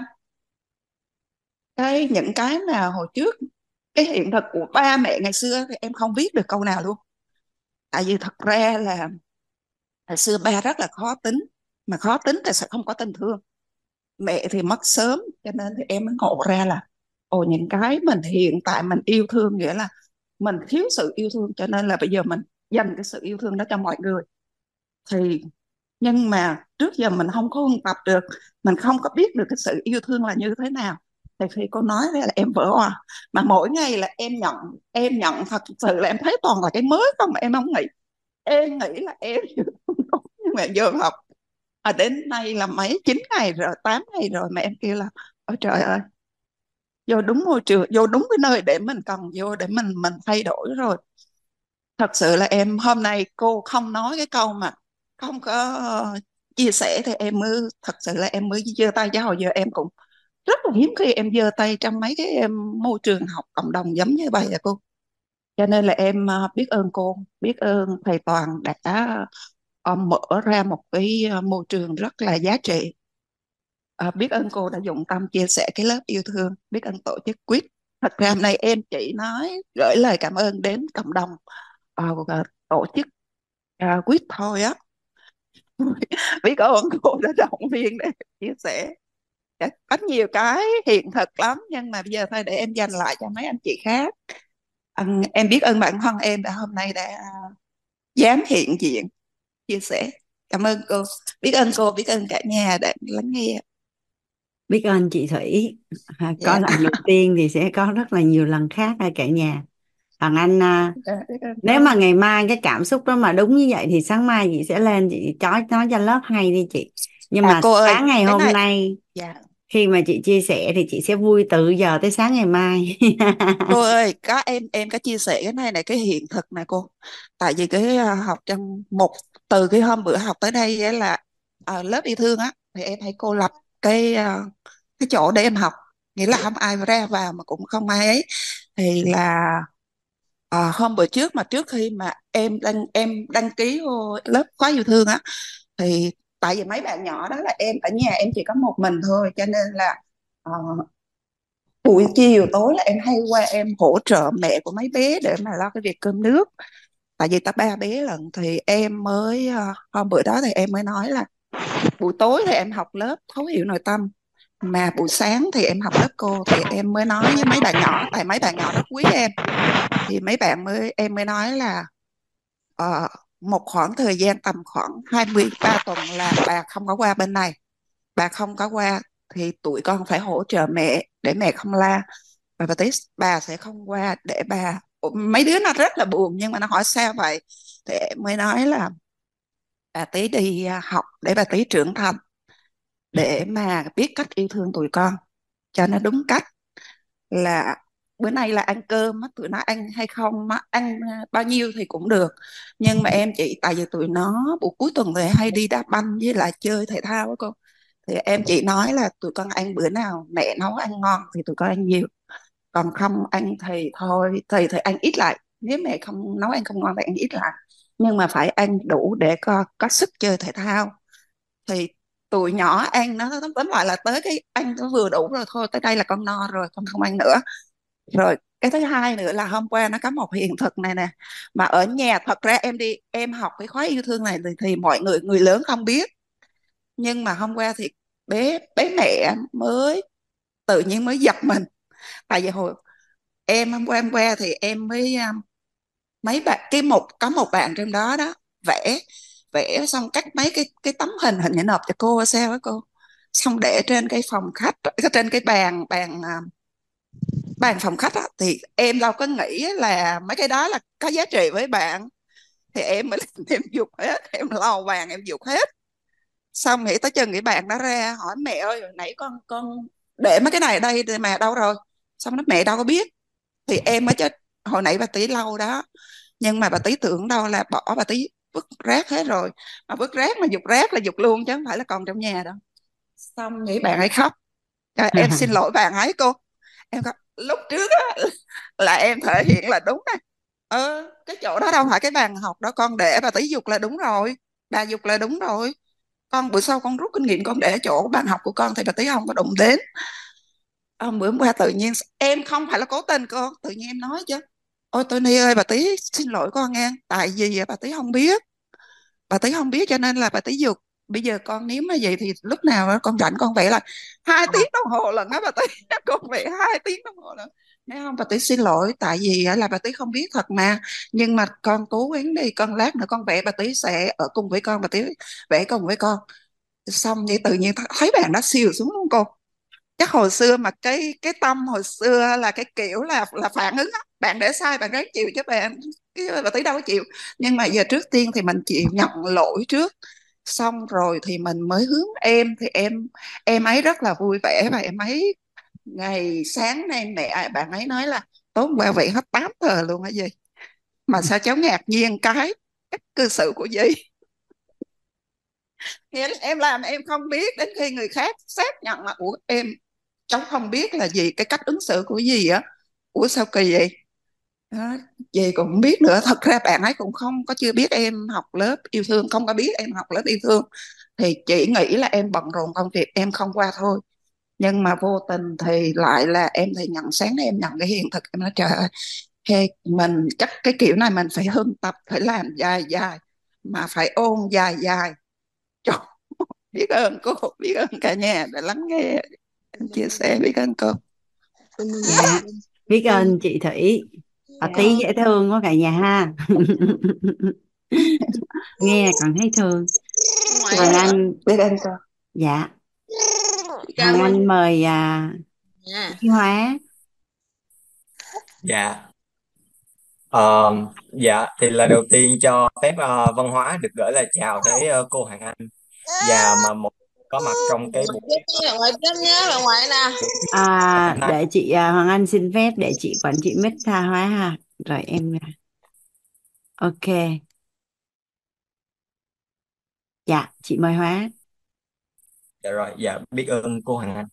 cái những cái mà hồi trước cái hiện thực của ba mẹ ngày xưa thì em không viết được câu nào luôn. Tại vì thật ra là hồi xưa ba rất là khó tính, mà khó tính thì sẽ không có tình thương. Mẹ thì mất sớm, cho nên thì em mới ngộ ra là ồ, những cái mình hiện tại mình yêu thương nghĩa là mình thiếu sự yêu thương, cho nên là bây giờ mình dành cái sự yêu thương đó cho mọi người. Thì nhưng mà trước giờ mình không có ôn tập được, mình không có biết được cái sự yêu thương là như thế nào. Thì khi cô nói ra là em vỡ òa, mà mỗi ngày là em nhận thật sự là em thấy toàn là cái mới không, mà em không nghĩ em nghĩ là em không đúng, nhưng mà vô học đến nay là mấy 9 ngày rồi, 8 ngày rồi mà em kêu là ôi trời ơi, vô đúng môi trường, vô đúng cái nơi để mình cần vô để mình thay đổi rồi. Thật sự là em hôm nay cô không nói cái câu mà không có chia sẻ thì em mới, thật sự là em mới giơ tay, chứ hồi giờ em cũng rất là hiếm khi em giơ tay trong mấy cái môi trường học cộng đồng giống như vậy à cô. Cho nên là em biết ơn cô, biết ơn thầy Toàn đã mở ra một cái môi trường rất là giá trị. Biết ơn cô đã dụng tâm chia sẻ cái lớp yêu thương, biết ơn tổ chức quýt. Thật ra hôm nay em chỉ nói gửi lời cảm ơn đến cộng đồng tổ chức quýt thôi á. Biết ơn cô đã động viên để chia sẻ. Có nhiều cái hiện thực lắm, nhưng mà bây giờ thôi để em dành lại cho mấy anh chị khác. Em biết ơn bản thân em đã hôm nay đã dám hiện diện chia sẻ. Cảm ơn cô, biết ơn cô, biết ơn cả nhà đã lắng nghe. Biết ơn chị Thủy. Có Dạ. lần đầu tiên thì sẽ có rất là nhiều lần khác ở cả nhà. Còn anh Dạ, biết ơn nếu cô. mà ngày mai cái cảm xúc đó mà đúng như vậy thì sáng mai chị sẽ lên chị nói cho lớp hay đi chị. Nhưng mà Cô ơi, sáng ngày cái hôm này, nay dạ, khi mà chị chia sẻ thì chị sẽ vui từ giờ tới sáng ngày mai. cô ơi, có em có chia sẻ cái này này, cái hiện thực này cô. Tại vì cái học trong một, từ cái hôm bữa học tới đây á là lớp yêu thương á, thì em thấy cô lập cái cái chỗ để em học, nghĩa là không ai ra vào mà cũng không ai ấy. Thì là hôm bữa trước mà trước khi mà em đăng ký vô lớp khóa yêu thương á, thì tại vì mấy bạn nhỏ đó là em ở nhà em chỉ có một mình thôi, cho nên là ờ, buổi chiều tối là em hay qua em hỗ trợ mẹ của mấy bé để mà lo cái việc cơm nước. Tại vì ta 3 bé lận thì em mới hôm bữa đó thì em mới nói là buổi tối thì em học lớp thấu hiểu nội tâm, mà buổi sáng thì em học lớp cô. Thì em mới nói với mấy bạn nhỏ, tại mấy bạn nhỏ rất quý em, thì mấy bạn mới em mới nói là ờ, một khoảng thời gian tầm khoảng 23 tuần là bà không có qua bên này, bà không có qua thì tụi con phải hỗ trợ mẹ để mẹ không la. Và tí bà sẽ không qua để bà. Ủa, mấy đứa nó rất là buồn nhưng mà nó hỏi sao vậy, thì em mới nói là bà tí đi học để bà tí trưởng thành, để mà biết cách yêu thương tụi con cho nó đúng cách. Là bữa nay là ăn cơm á, tụi nó ăn hay không á, ăn bao nhiêu thì cũng được, nhưng mà em chị tại vì tụi nó buổi cuối tuần thì hay đi đá banh với lại chơi thể thao á cô, thì em chị nói là tụi con ăn bữa nào mẹ nấu ăn ngon thì tụi con ăn nhiều, còn không ăn thì thôi thì ăn ít lại, nếu mẹ không nấu ăn không ngon thì ăn ít lại, nhưng mà phải ăn đủ để có sức chơi thể thao. Thì tụi nhỏ ăn nó tóm lại là tới cái ăn nó vừa đủ rồi, thôi tới đây là con no rồi, con không ăn nữa. Rồi cái thứ hai nữa là hôm qua nó có một hiện thực này nè, mà ở nhà thật ra em đi em học cái khóa yêu thương này thì mọi người lớn không biết, nhưng mà hôm qua thì bé bé mẹ mới tự nhiên mới giật mình. Tại vì hồi em hôm qua thì em mới mấy bạn có một bạn trong đó đó vẽ vẽ xong cắt mấy cái tấm hình hình như nộp cho cô hay sao á cô, xong để trên cái phòng khách, trên cái bàn bàn bàn phòng khách á. Thì em đâu có nghĩ là mấy cái đó là có giá trị với bạn, thì em mới em giục hết, em lau bàn em giục hết. Xong nghĩ tới chừng nghĩ bạn đó ra hỏi mẹ ơi hồi nãy con để mấy cái này ở đây mà đâu rồi, xong nó mẹ đâu có biết. Thì em mới chết, hồi nãy bà tí lau đó, nhưng mà bà tí tưởng đâu là bỏ, bà tí vứt rác hết rồi, mà vứt rác mà giục rác là giục luôn chứ không phải là còn trong nhà đâu. Xong nghĩ bạn ấy khóc. Em xin lỗi bạn ấy cô, em có lúc trước á là em thể hiện là đúng nè, cái chỗ đó đâu phải cái bàn học đó, con để bà tí dục là đúng rồi, bà dục là đúng rồi, con bữa sau con rút kinh nghiệm con để chỗ bàn học của con thì bà tí không có đụng đến. Bữa hôm qua tự nhiên em không phải là cố tình cô, tự nhiên em nói chứ ôi tôi Ni ơi bà tí xin lỗi con nghe, tại vì bà tí không biết, bà tí không biết cho nên là bà tí dục. Bây giờ con nếu mà vậy thì lúc nào đó con rảnh con vẽ là 2 tiếng đồng hồ lần á bà tí, con vẽ 2 tiếng đồng hồ lần. Nếu không bà tí xin lỗi, tại vì là bà tí không biết thật mà, nhưng mà con cố gắng đi, con lát nữa con vẽ bà tí sẽ ở cùng với con, bà tí vẽ cùng với con. Xong vậy tự nhiên thấy bạn đó xìu xuống luôn cô, chắc hồi xưa mà cái tâm hồi xưa là cái kiểu là phản ứng á. Bạn để sai bạn ráng chịu chứ bà tí đâu có chịu. Nhưng mà giờ trước tiên thì mình chịu nhận lỗi trước, xong rồi thì mình mới hướng em. Thì em ấy rất là vui vẻ, và em ấy ngày sáng nay mẹ bạn ấy nói là tối hôm qua vậy hết 8 giờ luôn hả gì, mà sao cháu ngạc nhiên cái cách cư xử của dì. Nghĩa là em làm em không biết, đến khi người khác xác nhận là ủa em, cháu không biết là gì cái cách ứng xử của dì á. Ủa sao kỳ vậy đó, dì cũng không biết nữa. Thật ra bạn ấy cũng không có chưa biết em học lớp yêu thương, không có biết em học lớp yêu thương, thì chỉ nghĩ là em bận rộn công việc em không qua thôi. Nhưng mà vô tình thì lại là em thì nhận, sáng nay em nhận cái hiện thực, em nói trời ơi, hey, mình chắc cái kiểu này mình phải hơn tập, phải làm dài dài, mà phải ôn dài dài. Trời, biết ơn cô, biết ơn cả nhà đã lắng nghe em chia sẻ, biết ơn cô. Dạ, biết ơn chị Thủy. Tí dễ thương quá cả nhà ha. Nghe còn thấy thương. Hoàng Anh, Biết ơn cô. dạ, Hoàng Anh mời Chí Hóa. Dạ, dạ thì lời đầu tiên cho phép văn hóa được gửi lời chào tới cô Hoàng Anh, và mà một có mặt trong cái buổi Bà ngoại chết nhé, bà ngoại nè. hôm nay. Để chị Hoàng Anh xin phép để chị quản trị mic tha Hóa ha. Rồi em ok. Dạ, chị mời Hóa. Dạ rồi, dạ biết ơn cô Hoàng Anh.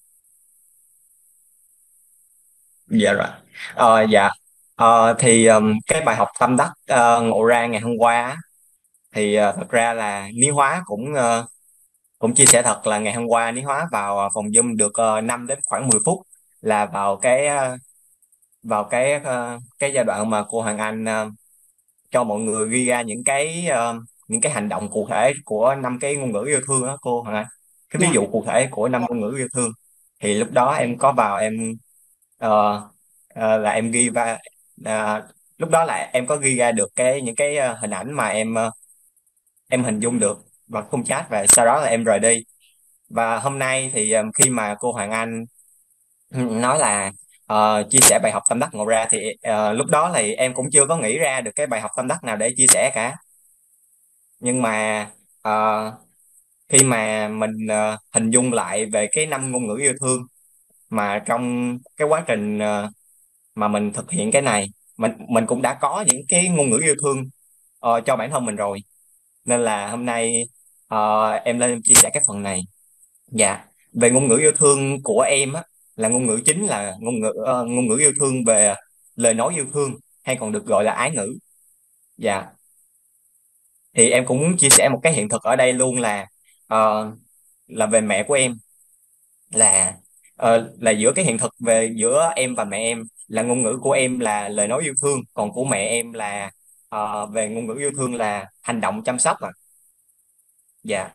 Dạ rồi. Dạ. Thì cái bài học tâm đắc ngộ ra ngày hôm qua á, thì thật ra là Lý Hóa cũng chia sẻ thật là ngày hôm qua Lý Hóa vào phòng Zoom được 5 đến khoảng 10 phút, là vào cái giai đoạn mà cô Hoàng Anh cho mọi người ghi ra những cái hành động cụ thể của 5 cái ngôn ngữ yêu thương đó cô Hoàng Anh, cái ví Dạ, dụ cụ thể của 5 ngôn ngữ yêu thương. Thì lúc đó em có vào em ờ, là em ghi và lúc đó là em có ghi ra được những cái hình ảnh mà em hình dung được và khung chat, và sau đó là em rời đi. Và hôm nay thì khi mà cô Hoàng Anh nói là chia sẻ bài học tâm đắc ngộ ra, thì lúc đó thì em cũng chưa có nghĩ ra được cái bài học tâm đắc nào để chia sẻ cả. Nhưng mà ờ, khi mà mình hình dung lại về cái 5 ngôn ngữ yêu thương, mà trong cái quá trình mà mình thực hiện cái này, mình cũng đã có những cái ngôn ngữ yêu thương cho bản thân mình rồi, nên là hôm nay em lên chia sẻ cái phần này. Dạ, về ngôn ngữ yêu thương của em á, là ngôn ngữ chính là ngôn ngữ yêu thương về lời nói yêu thương, hay còn được gọi là ái ngữ. Dạ, thì em cũng muốn chia sẻ một cái hiện thực ở đây luôn, ờ, là về mẹ của em, là giữa cái hiện thực về giữa em và mẹ em, là ngôn ngữ của em là lời nói yêu thương, còn của mẹ em là về ngôn ngữ yêu thương là hành động chăm sóc à. Dạ.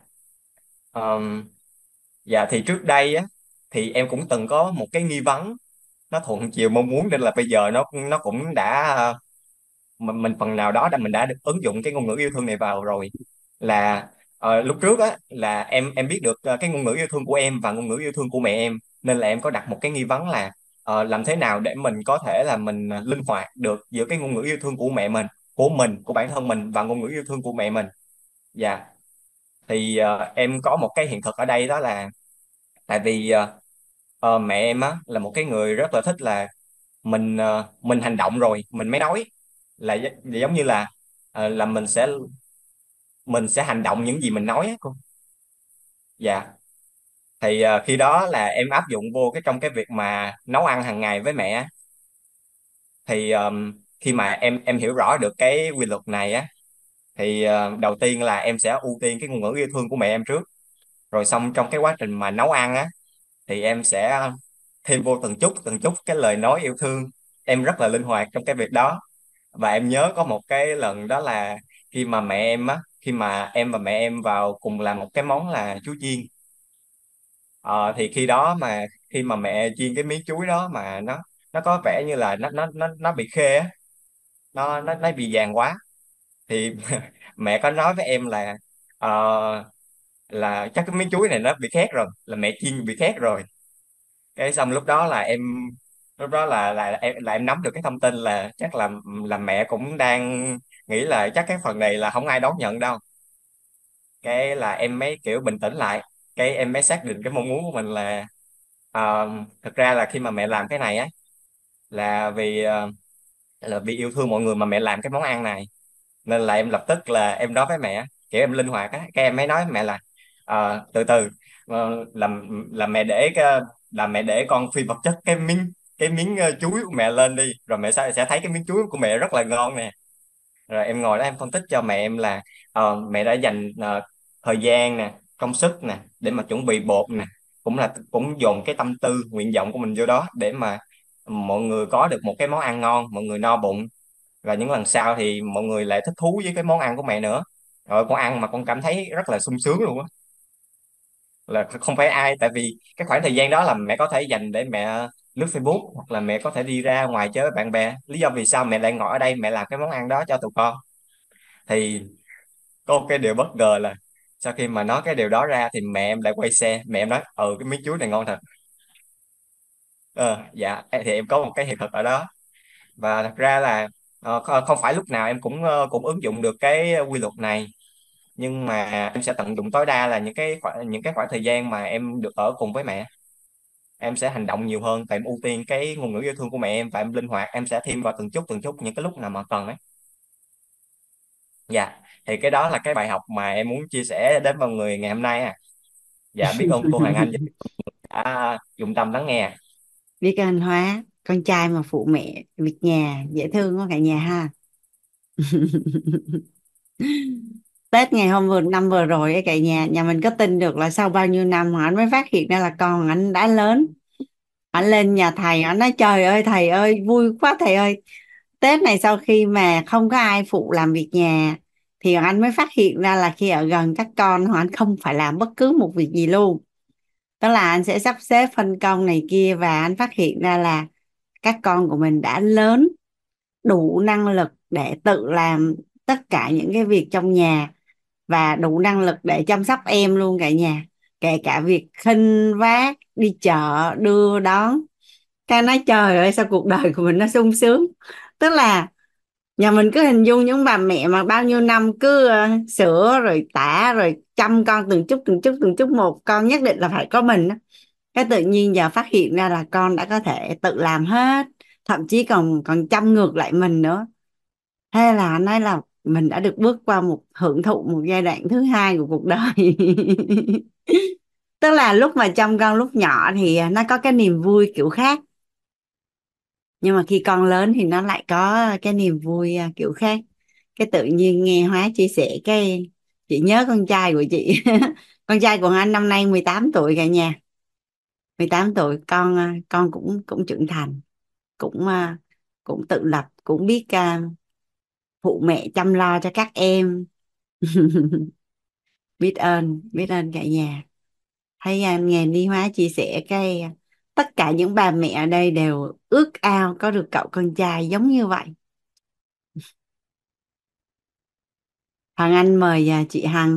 Dạ thì trước đây á, thì em cũng từng có một cái nghi vấn nó thuận chiều mong muốn, nên là bây giờ nó cũng đã mình phần nào đó mình đã được ứng dụng cái ngôn ngữ yêu thương này vào rồi. Là lúc trước á là em biết được cái ngôn ngữ yêu thương của em và ngôn ngữ yêu thương của mẹ em, nên là em có đặt một cái nghi vấn là làm thế nào để mình có thể là mình linh hoạt được giữa cái ngôn ngữ yêu thương của mẹ mình, của bản thân mình, và ngôn ngữ yêu thương của mẹ mình. Dạ, thì em có một cái hiện thực ở đây, đó là tại vì mẹ em á là một cái người rất là thích là mình hành động rồi mình mới nói, là giống như là mình sẽ hành động những gì mình nói á cô. Dạ, thì khi đó là em áp dụng vô trong cái việc mà nấu ăn hàng ngày với mẹ á. Thì khi mà em hiểu rõ được cái quy luật này á, thì đầu tiên là em sẽ ưu tiên cái ngôn ngữ yêu thương của mẹ em trước, rồi xong trong cái quá trình mà nấu ăn á, thì em sẽ thêm vô từng chút cái lời nói yêu thương. Em rất là linh hoạt trong cái việc đó. Và em nhớ có một cái lần đó là khi mà em và mẹ em vào cùng làm một cái món là chuối chiên. Thì khi đó mà khi mà mẹ chiên cái miếng chuối đó mà nó có vẻ như là nó bị khê á, nó bị vàng quá, thì mẹ có nói với em ờ, là chắc cái miếng chuối này nó bị khét rồi, là mẹ chiên bị khét rồi. Cái xong lúc đó là em nắm được cái thông tin là chắc là mẹ cũng đang nghĩ là chắc cái phần này là không ai đón nhận đâu. Cái là em mới kiểu bình tĩnh lại, cái em mới xác định cái mong muốn của mình là thực ra là khi mà mẹ làm cái này á là vì yêu thương mọi người mà mẹ làm cái món ăn này, nên là em lập tức là em nói với mẹ, kiểu em linh hoạt á, cái em mới nói với mẹ là từ từ, là mẹ để là mẹ để con phi vật chất cái miếng chuối của mẹ lên đi, rồi mẹ sẽ thấy cái miếng chuối của mẹ rất là ngon nè. Rồi em ngồi đó em phân tích cho mẹ em là mẹ đã dành thời gian nè, công sức nè để mà chuẩn bị bột nè, cũng dồn cái tâm tư nguyện vọng của mình vô đó để mà mọi người có được một cái món ăn ngon, mọi người no bụng, và những lần sau thì mọi người lại thích thú với cái món ăn của mẹ nữa. Rồi con ăn mà con cảm thấy rất là sung sướng luôn á, là không phải ai, tại vì cái khoảng thời gian đó là mẹ có thể dành để mẹ lướt Facebook, hoặc là mẹ có thể đi ra ngoài chơi với bạn bè. Lý do vì sao mẹ lại ngồi ở đây mẹ làm cái món ăn đó cho tụi con, thì có một cái điều bất ngờ là sau khi mà nói cái điều đó ra thì mẹ em lại quay xe, mẹ em nói cái miếng chuối này ngon thật. Dạ thì em có một cái hiện thực ở đó. Và thật ra là không phải lúc nào em cũng ứng dụng được cái quy luật này, nhưng mà em sẽ tận dụng tối đa là những cái khoảng thời gian mà em được ở cùng với mẹ, em sẽ hành động nhiều hơn và em ưu tiên cái ngôn ngữ yêu thương của mẹ em, và em linh hoạt, em sẽ thêm vào từng chút những cái lúc nào mà cần ấy. Dạ, thì cái đó là cái bài học mà em muốn chia sẻ đến mọi người ngày hôm nay à. Dạ, biết ơn cô Hoàng Anh đã dụng tâm lắng nghe. Biết ơn Hóa, con trai mà phụ mẹ việc nhà dễ thương quá cả nhà ha. Tết ngày hôm năm vừa rồi ấy, cả nhà mình có tin được là sau bao nhiêu năm mà anh mới phát hiện ra là con anh đã lớn. Anh lên nhà thầy, anh nói trời ơi thầy ơi vui quá thầy ơi. Tết này sau khi mà không có ai phụ làm việc nhà thì anh mới phát hiện ra là khi ở gần các con anh không phải làm bất cứ một việc gì luôn. Tức là anh sẽ sắp xếp phân công này kia, và anh phát hiện ra là các con của mình đã lớn đủ năng lực để tự làm tất cả những cái việc trong nhà, và đủ năng lực để chăm sóc em luôn cả nhà, kể cả việc khinh vác đi chợ đưa đón. Ca nói trời ơi sao cuộc đời của mình nó sung sướng. Tức là nhà mình cứ hình dung những bà mẹ mà bao nhiêu năm cứ sữa rồi tã rồi chăm con từng chút một, con nhất định là phải có mình á. Cái tự nhiên giờ phát hiện ra là con đã có thể tự làm hết, thậm chí còn còn chăm ngược lại mình nữa. Hay là anh nói là mình đã được bước qua hưởng thụ một giai đoạn thứ hai của cuộc đời. Tức là lúc mà chăm con lúc nhỏ thì nó có cái niềm vui kiểu khác, nhưng mà khi con lớn thì nó lại có cái niềm vui kiểu khác. Cái tự nhiên nghe Hóa chia sẻ cái chị nhớ con trai của chị. Con trai của anh năm nay 18 tuổi cả nhà. 18 tuổi, con cũng cũng trưởng thành, cũng cũng tự lập, cũng biết phụ mẹ chăm lo cho các em. Biết ơn cả nhà. Thấy nghe Ni Hóa chia sẻ cái tất cả những bà mẹ ở đây đều ước ao có được cậu con trai giống như vậy. Hằng Anh mời chị Hằng.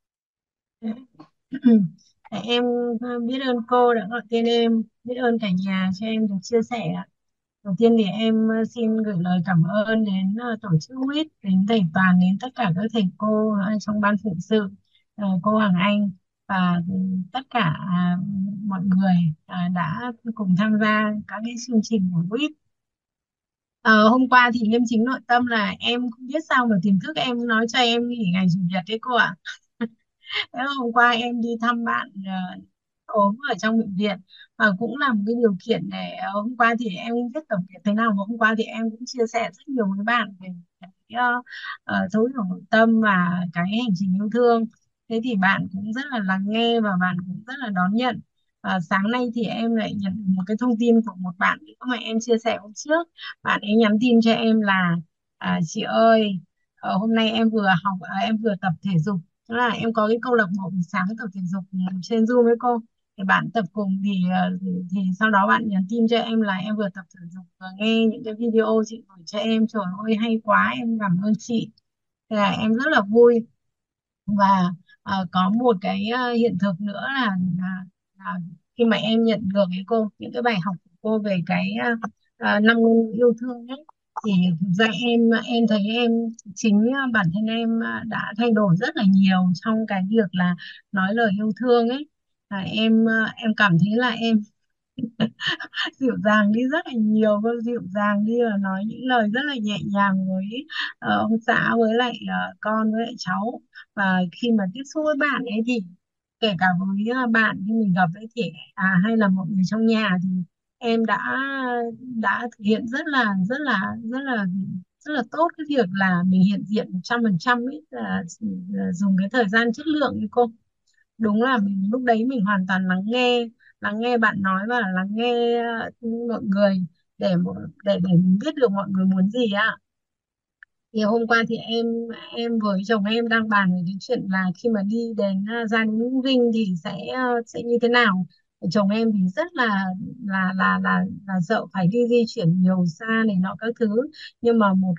Em biết ơn cô đã gọi tên em, biết ơn cả nhà cho em được chia sẻ. Đầu tiên thì em xin gửi lời cảm ơn đến tổ chức quýt, đến thầy Toàn, đến tất cả các thầy cô trong ban phụng sự, cô Hoàng Anh và tất cả mọi người đã cùng tham gia các cái chương trình của quýt. Hôm qua thì liêm chính nội tâm là em không biết sao mà tiềm thức em nói cho em nghỉ ngày chủ nhật đấy cô ạ. Thế hôm qua em đi thăm bạn ốm ở trong bệnh viện, và cũng là một cái điều kiện để hôm qua thì em không biết tổng kết thế nào, mà hôm qua thì em cũng chia sẻ rất nhiều với bạn về cái thấu hiểu nội tâm và cái hành trình yêu thương. Thế thì bạn cũng rất là lắng nghe và bạn cũng rất là đón nhận. Sáng nay thì em lại nhận được một cái thông tin của một bạn nữa mà em chia sẻ hôm trước. Bạn ấy nhắn tin cho em là chị ơi, hôm nay em vừa học em vừa tập thể dục. Đó là em có cái câu lạc bộ buổi sáng tập thể dục trên Zoom với cô, thì bạn tập cùng thì sau đó bạn nhắn tin cho em là em vừa tập thể dục và nghe những cái video chị gửi cho em, trời ơi hay quá, em cảm ơn chị. Thế là em rất là vui. Và có một cái hiện thực nữa là khi mà em nhận được ấy cô, những cái bài học của cô về cái năm ngôn ngữ yêu thương ấy, thì thực ra em thấy em chính bản thân em đã thay đổi rất là nhiều trong cái việc là nói lời yêu thương ấy. Em cảm thấy là em dịu dàng đi rất là nhiều, cô dịu dàng đi và nói những lời rất là nhẹ nhàng với ông xã, với lại con, với lại cháu. Và khi mà tiếp xúc với bạn ấy thì kể cả với bạn khi mình gặp ấy thì hay là mọi người trong nhà thì em đã thực hiện rất là tốt cái việc là mình hiện diện 100% ấy, là dùng cái thời gian chất lượng ấy cô. Đúng là mình lúc đấy mình hoàn toàn lắng nghe bạn nói và lắng nghe mọi người để để mình biết được mọi người muốn gì ạ. Thì hôm qua thì em với chồng em đang bàn về cái chuyện là khi mà đi đến Gia Đình Vinh thì sẽ như thế nào. Chồng em thì rất là sợ phải đi di chuyển nhiều xa này nọ các thứ. Nhưng mà một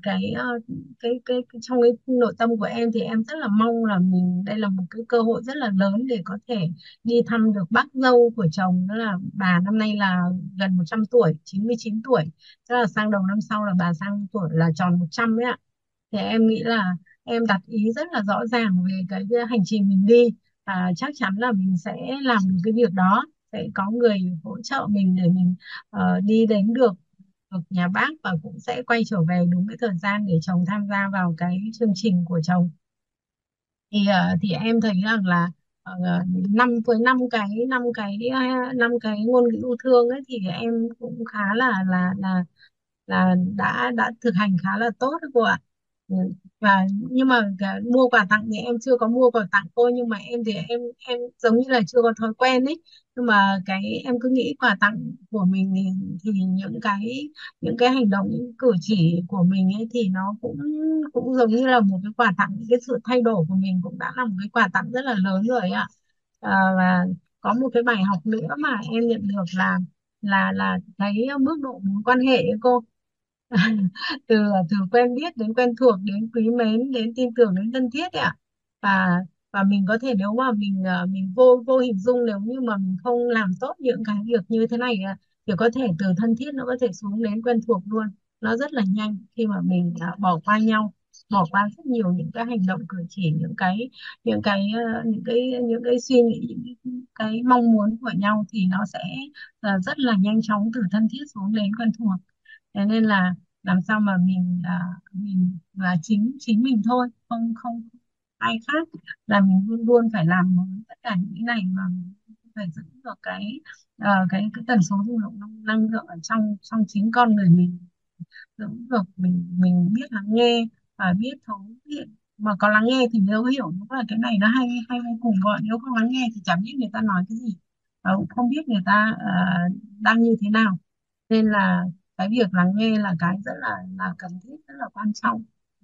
cái trong cái nội tâm của em thì em rất là mong là đây là một cái cơ hội rất là lớn để có thể đi thăm được bác dâu của chồng, đó là bà năm nay là gần 100 tuổi, 99 tuổi. Tức là sang đầu năm sau là bà sang tuổi là tròn 100 ấy ạ. Thì em nghĩ là em đặt ý rất là rõ ràng về cái hành trình mình đi, chắc chắn là mình sẽ làm được cái việc đó, sẽ có người hỗ trợ mình để mình đi đến được nhà bác, và cũng sẽ quay trở về đúng cái thời gian để chồng tham gia vào cái chương trình của chồng. Thì em thấy rằng là với năm cái ngôn ngữ yêu thương ấy thì em cũng khá là đã thực hành khá là tốt đấy cô ạ. Ừ. Và nhưng mà mua quà tặng thì em chưa có mua quà tặng cô, nhưng mà em thì em giống như là chưa có thói quen ấy. Nhưng mà em cứ nghĩ quà tặng của mình thì những cái hành động, những cử chỉ của mình ấy thì nó cũng cũng giống như là một cái quà tặng, những cái sự thay đổi của mình cũng đã là một cái quà tặng rất là lớn rồi ạ. Và có một cái bài học nữa mà em nhận được là cái mức độ mối quan hệ ấy cô. từ từ quen biết đến quen thuộc đến quý mến đến tin tưởng đến thân thiết ấy ạ. Và mình có thể, nếu mà mình vô vô hình dung, nếu như mà mình không làm tốt những cái việc như thế này thì có thể từ thân thiết nó có thể xuống đến quen thuộc luôn. Nó rất là nhanh khi mà mình bỏ qua nhau, bỏ qua rất nhiều những cái hành động cử chỉ, những cái suy nghĩ, những cái mong muốn của nhau, thì nó sẽ rất là nhanh chóng từ thân thiết xuống đến quen thuộc. Thế nên là làm sao mà mình là chính chính mình thôi, không không ai khác, là mình luôn luôn phải làm tất cả những cái này mà mình phải giữ được cái tần số rung động năng lượng ở trong trong chính con người mình, giữ được mình biết lắng nghe và biết thấu hiểu. Mà có lắng nghe thì mới hiểu, đúng là cái này nó hay hay vô cùng gọi, nếu không lắng nghe thì chẳng biết người ta nói cái gì, và cũng không biết người ta đang như thế nào. Nên là cái việc lắng nghe là cái rất là cần thiết, rất là quan trọng.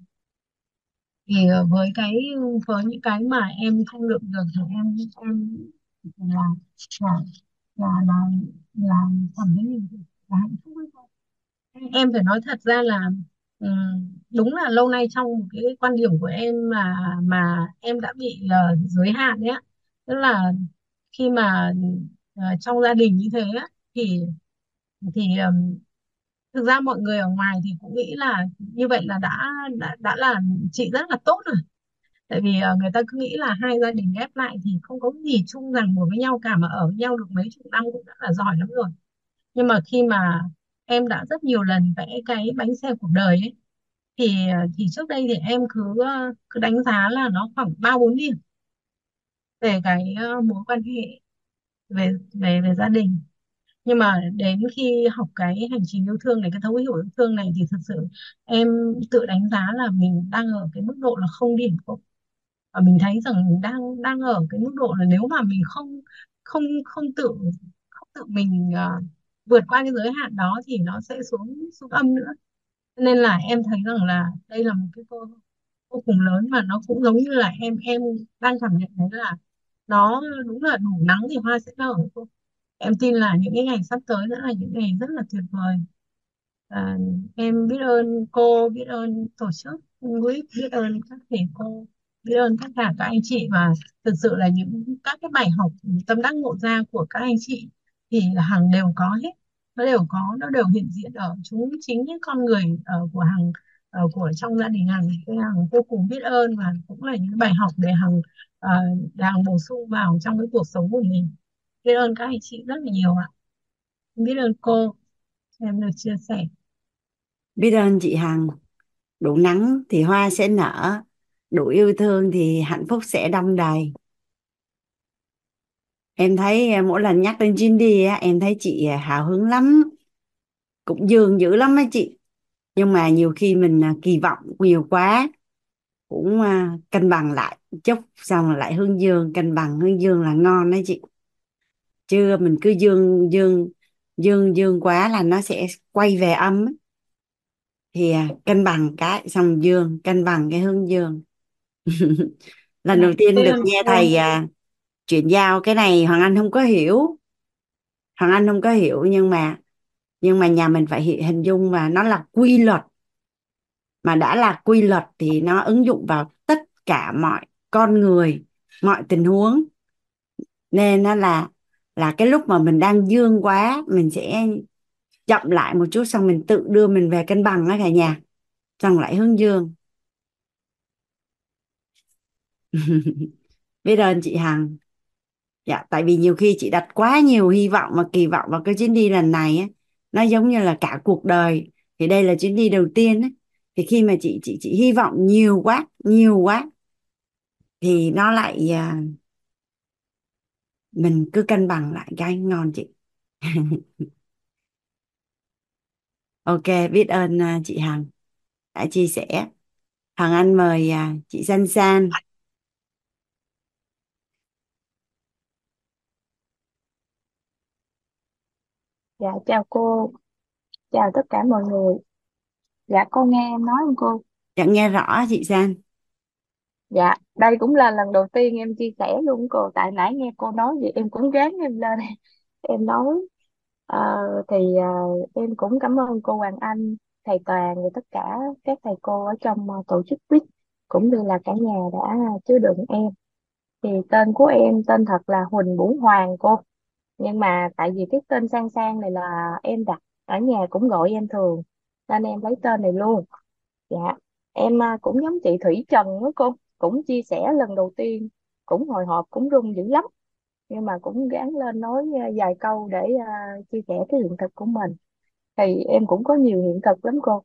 Thì với những cái mà em không được được thì em là là là là cảm thấy mình là hạnh phúc với con. Em phải nói thật ra là đúng là lâu nay trong một cái quan điểm của em mà em đã bị giới hạn đấy ạ. Tức là khi mà trong gia đình như thế á, thì thì thực ra mọi người ở ngoài thì cũng nghĩ là như vậy là đã là chị rất là tốt rồi. Tại vì người ta cứ nghĩ là hai gia đình ghép lại thì không có gì chung ràng buộc với nhau cả, mà ở với nhau được mấy chục năm cũng đã là giỏi lắm rồi. Nhưng mà khi mà em đã rất nhiều lần vẽ cái bánh xe cuộc đời ấy, thì trước đây thì em cứ đánh giá là nó khoảng 3-4 điểm về cái mối quan hệ, về về về gia đình. Nhưng mà đến khi học cái hành trình yêu thương này, cái thấu hiểu yêu thương này, thì thực sự em tự đánh giá là mình đang ở cái mức độ là 0 điểm. Và mình thấy rằng mình đang đang ở cái mức độ là nếu mà mình không không không tự mình vượt qua cái giới hạn đó thì nó sẽ xuống xuống âm nữa. Nên là em thấy rằng là đây là một cái cơ hội vô cùng lớn, mà nó cũng giống như là em đang cảm nhận thấy là nó đúng là đủ nắng thì hoa sẽ nở. Em tin là những cái ngày sắp tới sẽ là những ngày rất là tuyệt vời. à, em biết ơn cô, biết ơn tổ chức, biết ơn các thầy cô biết ơn tất cả các anh chị. Và thực sự là các cái bài học tâm đắc ngộ ra của các anh chị thì là Hằng đều có hết, nó đều có, nó đều hiện diện ở chính những con người của Hằng, của trong gia đình Hằng. Cái Hằng vô cùng biết ơn, và cũng là những bài học để ờ, Hằng bổ sung vào trong cái cuộc sống của mình. Biết ơn các anh chị rất là nhiều ạ. Biết ơn cô em được chia sẻ. Biết ơn chị Hằng. Đủ nắng thì hoa sẽ nở, đủ yêu thương thì hạnh phúc sẽ đong đầy. Em thấy mỗi lần nhắc đến Cindy á, em thấy chị hào hứng lắm, cũng dường dữ lắm á chị. Nhưng mà nhiều khi mình kỳ vọng nhiều quá, cũng cân bằng lại chút, xong rồi lại hướng dương. Cân bằng hướng dương là ngon đấy chị, chứ mình cứ dương dương dương quá là nó sẽ quay về âm ấy. Thì cân bằng cái xong dương, cân bằng cái hướng dương. Lần Dạ, đầu tiên biết được ơn nghe cô. thầy chuyển giao cái này, Hoàng Anh không có hiểu. Hoàng Anh không có hiểu, nhưng mà nhà mình phải hình dung mà nó là quy luật. Mà đã là quy luật thì nó ứng dụng vào tất cả mọi con người, mọi tình huống. Nên nó là cái lúc mà mình đang dương quá, mình sẽ chậm lại một chút, xong mình tự đưa mình về cân bằng đó cả nhà, xong lại hướng dương. Biết ơn chị Hằng. Dạ, tại vì nhiều khi chị đặt quá nhiều hy vọng và kỳ vọng vào cái chuyến đi lần này á, nó giống như là cả cuộc đời. Thì đây là chuyến đi đầu tiên ấy. Thì khi mà chị hy vọng nhiều quá thì nó lại mình cứ cân bằng lại cái ngon chị. Ok, biết ơn chị Hằng đã chia sẻ. Hằng Anh mời chị San San. Dạ chào cô, chào tất cả mọi người. Dạ con nghe em nói không cô? Chẳng nghe rõ chị San. Dạ, đây cũng là lần đầu tiên em chia sẻ luôn cô. Tại nãy nghe cô nói gì em cũng gán em lên em nói. Ờ, em cũng cảm ơn cô Hoàng Anh, thầy Toàn và tất cả các thầy cô ở trong tổ chức quýt, cũng như là cả nhà đã chứa đựng em. Thì tên của em tên thật là Huỳnh Bửu Hoàng cô. Nhưng mà tại vì cái tên Sang Sang này là em đặt, ở nhà cũng gọi em thường, nên em lấy tên này luôn. Dạ, em cũng giống chị Thủy Trần đó cô, cũng chia sẻ lần đầu tiên, cũng hồi hộp, cũng run dữ lắm. Nhưng mà cũng gắng lên nói vài câu để chia sẻ cái hiện thực của mình. Thì em cũng có nhiều hiện thực lắm cô.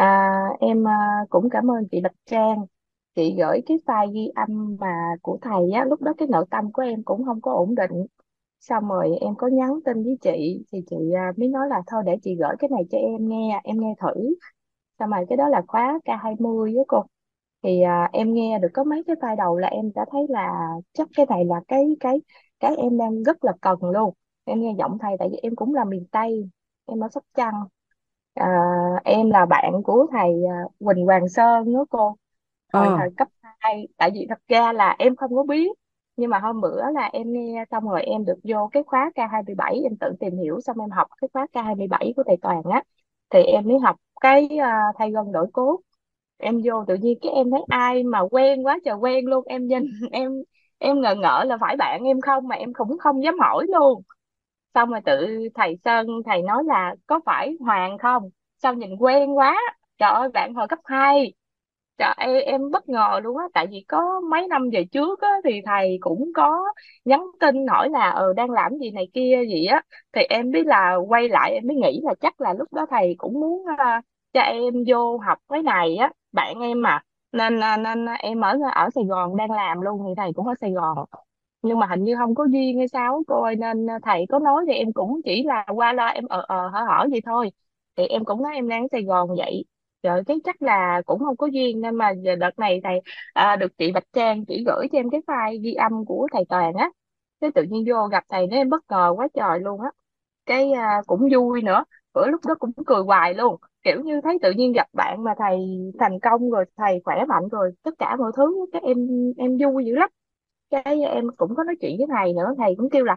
Em cũng cảm ơn chị Bạch Trang. Chị gửi cái file ghi âm mà của thầy á, lúc đó cái nội tâm của em cũng không có ổn định. Xong rồi em có nhắn tin với chị thì chị mới nói là thôi để chị gửi cái này cho em nghe thử. Xong rồi cái đó là khóa K20 với cô. Thì em nghe được có mấy cái file đầu là em đã thấy là chắc cái này là cái em đang rất là cần luôn. Em nghe giọng thầy tại vì em cũng là miền Tây, em ở Sóc Trăng. À, em là bạn của thầy Quỳnh Hoàng Sơn nữa cô, hồi Ờ. thời cấp 2. Tại vì thật ra là em không có biết, nhưng mà hôm bữa là em nghe xong rồi em được vô cái khóa K27, em tự tìm hiểu xong em học cái khóa K27 của thầy Toàn á. Thì em mới học cái thay gân đổi cốt. Em vô tự nhiên cái em thấy ai mà quen quá trời quen luôn, em nhìn em ngờ ngợ là phải bạn em không, mà em cũng không dám hỏi luôn. Xong rồi tự thầy Sơn thầy nói là có phải Hoàng không, sao nhìn quen quá. Trời ơi, bạn hồi cấp 2. Trời ơi, em bất ngờ luôn á, tại vì có mấy năm về trước á thì thầy cũng có nhắn tin hỏi là đang làm gì này kia gì á. Thì em biết là quay lại em mới nghĩ là chắc là lúc đó thầy cũng muốn cho em vô học cái này á, bạn em mà. Nên em ở ở Sài Gòn đang làm luôn, thì thầy cũng ở Sài Gòn. Nhưng mà hình như không có duyên hay sao á cô ơi, nên thầy có nói thì em cũng chỉ là qua loa em hỏi hỏi vậy thôi. Thì em cũng nói em đang ở Sài Gòn vậy. Rồi cái chắc là cũng không có duyên, nên mà giờ đợt này thầy được chị Bạch Trang chỉ gửi cho em cái file ghi âm của thầy Toàn á. Cái tự nhiên vô gặp thầy nên em bất ngờ quá trời luôn á. Cái cũng vui nữa, bữa lúc đó cũng cười hoài luôn, kiểu như thấy tự nhiên gặp bạn mà thầy thành công rồi, thầy khỏe mạnh rồi, tất cả mọi thứ cái em vui dữ lắm. Cái em cũng có nói chuyện với thầy nữa, thầy cũng kêu là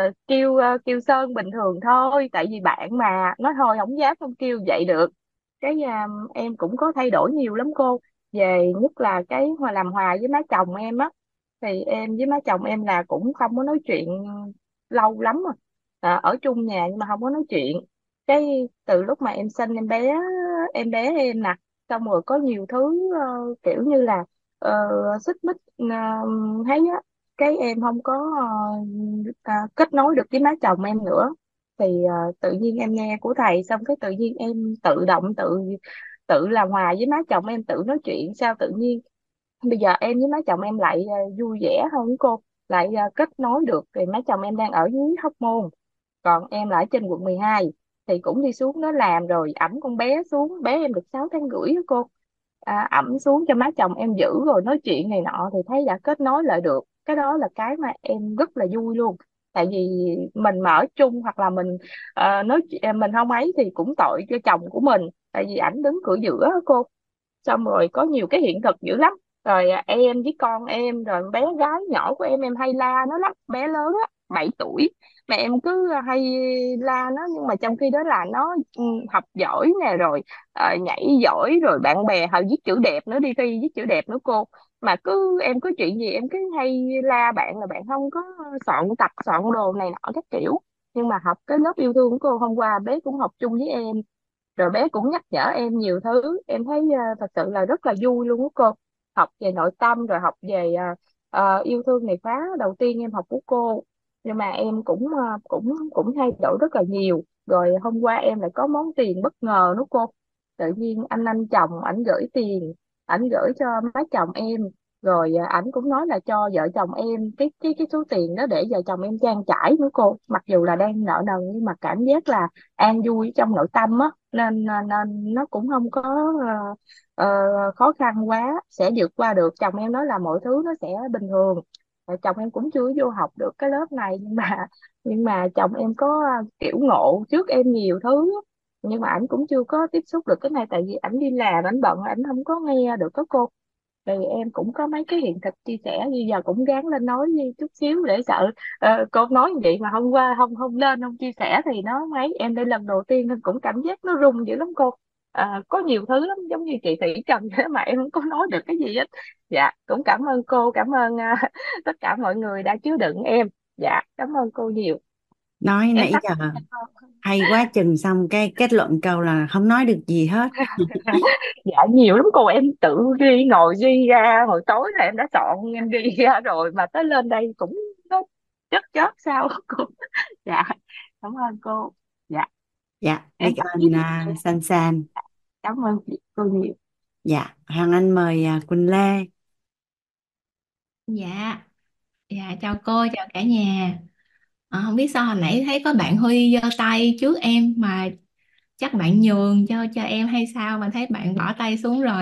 kêu Sơn bình thường thôi, tại vì bạn mà nói thôi không dám không kêu vậy được. Cái em cũng có thay đổi nhiều lắm cô. về nhất là cái làm hòa với má chồng em á, thì em với má chồng em là cũng không có nói chuyện lâu lắm rồi. Ở chung nhà nhưng mà không có nói chuyện. Cái từ lúc mà em sinh em bé em nè, xong rồi có nhiều thứ kiểu như là ờ, xích mích, thấy á, cái em không có kết nối được với má chồng em nữa. Thì tự nhiên em nghe của thầy xong cái tự nhiên em tự động tự tự làm hòa với má chồng em, tự nói chuyện, sao tự nhiên bây giờ em với má chồng em lại vui vẻ hơn cô, lại kết nối được. Thì má chồng em đang ở dưới Hóc Môn, còn em là ở trên quận 12, thì cũng đi xuống đó làm rồi ẵm con bé xuống, bé em được 6 tháng rưỡi đó cô. Ẵm xuống cho má chồng em giữ rồi nói chuyện này nọ, thì thấy đã kết nối lại được. Cái đó là cái mà em rất là vui luôn. Tại vì mình mà ở chung hoặc là mình mình không ấy thì cũng tội cho chồng của mình, tại vì ảnh đứng cửa giữa á cô. Xong rồi có nhiều cái hiện thực dữ lắm. Rồi em với con em rồi bé gái nhỏ của em hay la nó lắm. Bé lớn á, 7 tuổi, mà em cứ hay la nó, nhưng mà trong khi đó là nó học giỏi nè, rồi nhảy giỏi, rồi bạn bè họ viết chữ đẹp nữa, đi thi viết chữ đẹp nữa cô. Mà em có chuyện gì em cứ hay la bạn là bạn không có soạn tập soạn đồ này nọ các kiểu. Nhưng mà học cái lớp yêu thương của cô hôm qua, bé cũng học chung với em, rồi bé cũng nhắc nhở em nhiều thứ. Em thấy thật sự là rất là vui luôn á cô. Học về nội tâm, rồi học về yêu thương này khóa đầu tiên em học của cô. Nhưng mà em cũng cũng cũng thay đổi rất là nhiều. Rồi hôm qua em lại có món tiền bất ngờ nữa cô. Tự nhiên anh chồng ảnh gửi tiền, ảnh gửi cho má chồng em, rồi ảnh cũng nói là cho vợ chồng em cái số tiền đó để vợ chồng em trang trải nữa cô. Mặc dù là đang nợ nần nhưng mà cảm giác là an vui trong nội tâm á, nên nó cũng không có khó khăn quá, sẽ vượt qua được. Chồng em nói là mọi thứ nó sẽ bình thường. Chồng em cũng chưa vô học được cái lớp này, nhưng mà chồng em có kiểu ngộ trước em nhiều thứ á. Nhưng mà ảnh cũng chưa có tiếp xúc được cái này, tại vì ảnh đi làm, ảnh bận, ảnh không có nghe được. Có cô, thì em cũng có mấy cái hiện thực chia sẻ, như giờ cũng gắng lên nói như chút xíu để sợ cô nói như vậy mà hôm qua không không lên không chia sẻ thì nó mấy. Em đây lần đầu tiên nên cũng cảm giác nó rung dữ lắm cô. Có nhiều thứ lắm, giống như chị Thủy Trần thế mà em không có nói được cái gì hết. Dạ cũng cảm ơn cô, cảm ơn tất cả mọi người đã chứa đựng em. Dạ cảm ơn cô nhiều. Nói Em nãy tắt. giờ hay quá chừng, xong cái kết luận câu là không nói được gì hết. Dạ nhiều lắm cô, em tự ghi, ngồi ghi ra, hồi tối là em đã soạn em ghi ra rồi, mà tới lên đây cũng có chất chớt sao cô. Dạ cảm ơn cô. Dạ Dạ em biết tắt ơn giúp. San San. Cảm ơn chị cô nhiều. Dạ Hoàng Anh mời Quỳnh Lê. Dạ, dạ chào cô, chào cả nhà. Không biết sao hồi nãy thấy có bạn Huy giơ tay trước em mà chắc bạn nhường cho em hay sao mà thấy bạn bỏ tay xuống rồi.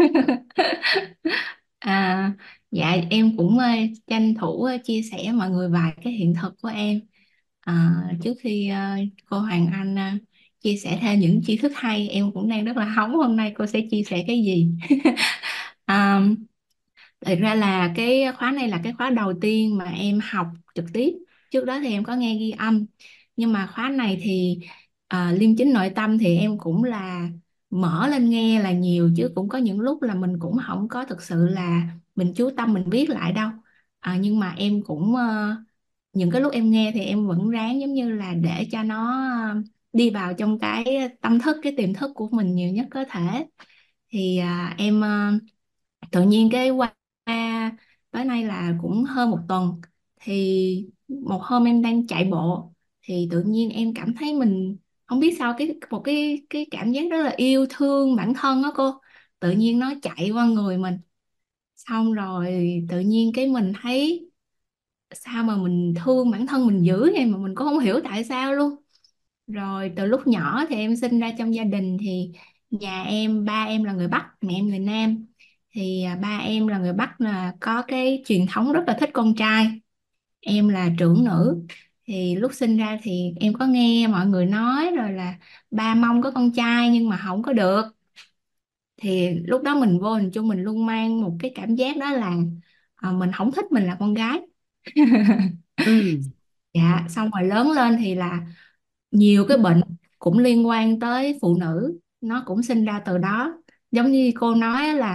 À, dạ em cũng tranh thủ chia sẻ mọi người vài cái hiện thực của em. Trước khi cô Hoàng Anh chia sẻ thêm những tri thức hay, em cũng đang rất là hóng hôm nay cô sẽ chia sẻ cái gì. À, Thật ra là cái khóa này là cái khóa đầu tiên mà em học trực tiếp. Trước đó thì em có nghe ghi âm. Nhưng mà khóa này thì liêm chính nội tâm thì em cũng là mở lên nghe là nhiều, chứ cũng có những lúc là mình cũng không có thực sự là mình chú tâm mình viết lại đâu. Nhưng mà em cũng những cái lúc em nghe thì em vẫn ráng giống như là để cho nó đi vào trong cái tâm thức, cái tiềm thức của mình nhiều nhất có thể. Thì em tự nhiên cái qua tới nay là cũng hơn 1 tuần, thì một hôm em đang chạy bộ thì tự nhiên em cảm thấy mình không biết sao một cái cảm giác rất là yêu thương bản thân á cô, tự nhiên nó chạy qua người mình. Xong rồi tự nhiên cái mình thấy sao mà mình thương bản thân mình dữ vậy mà mình cũng không hiểu tại sao luôn. Rồi từ lúc nhỏ thì em sinh ra trong gia đình thì nhà em, ba em là người Bắc, mẹ em người Nam. Thì ba em là người Bắc là có cái truyền thống rất là thích con trai. Em là trưởng nữ. Thì lúc sinh ra thì em có nghe mọi người nói rồi là ba mong có con trai nhưng mà không có được. Thì lúc đó mình vô hình chung mình luôn mang một cái cảm giác đó là mình không thích mình là con gái. Ừ. Dạ, xong rồi lớn lên thì là nhiều cái bệnh cũng liên quan tới phụ nữ nó cũng sinh ra từ đó. Giống như cô nói á là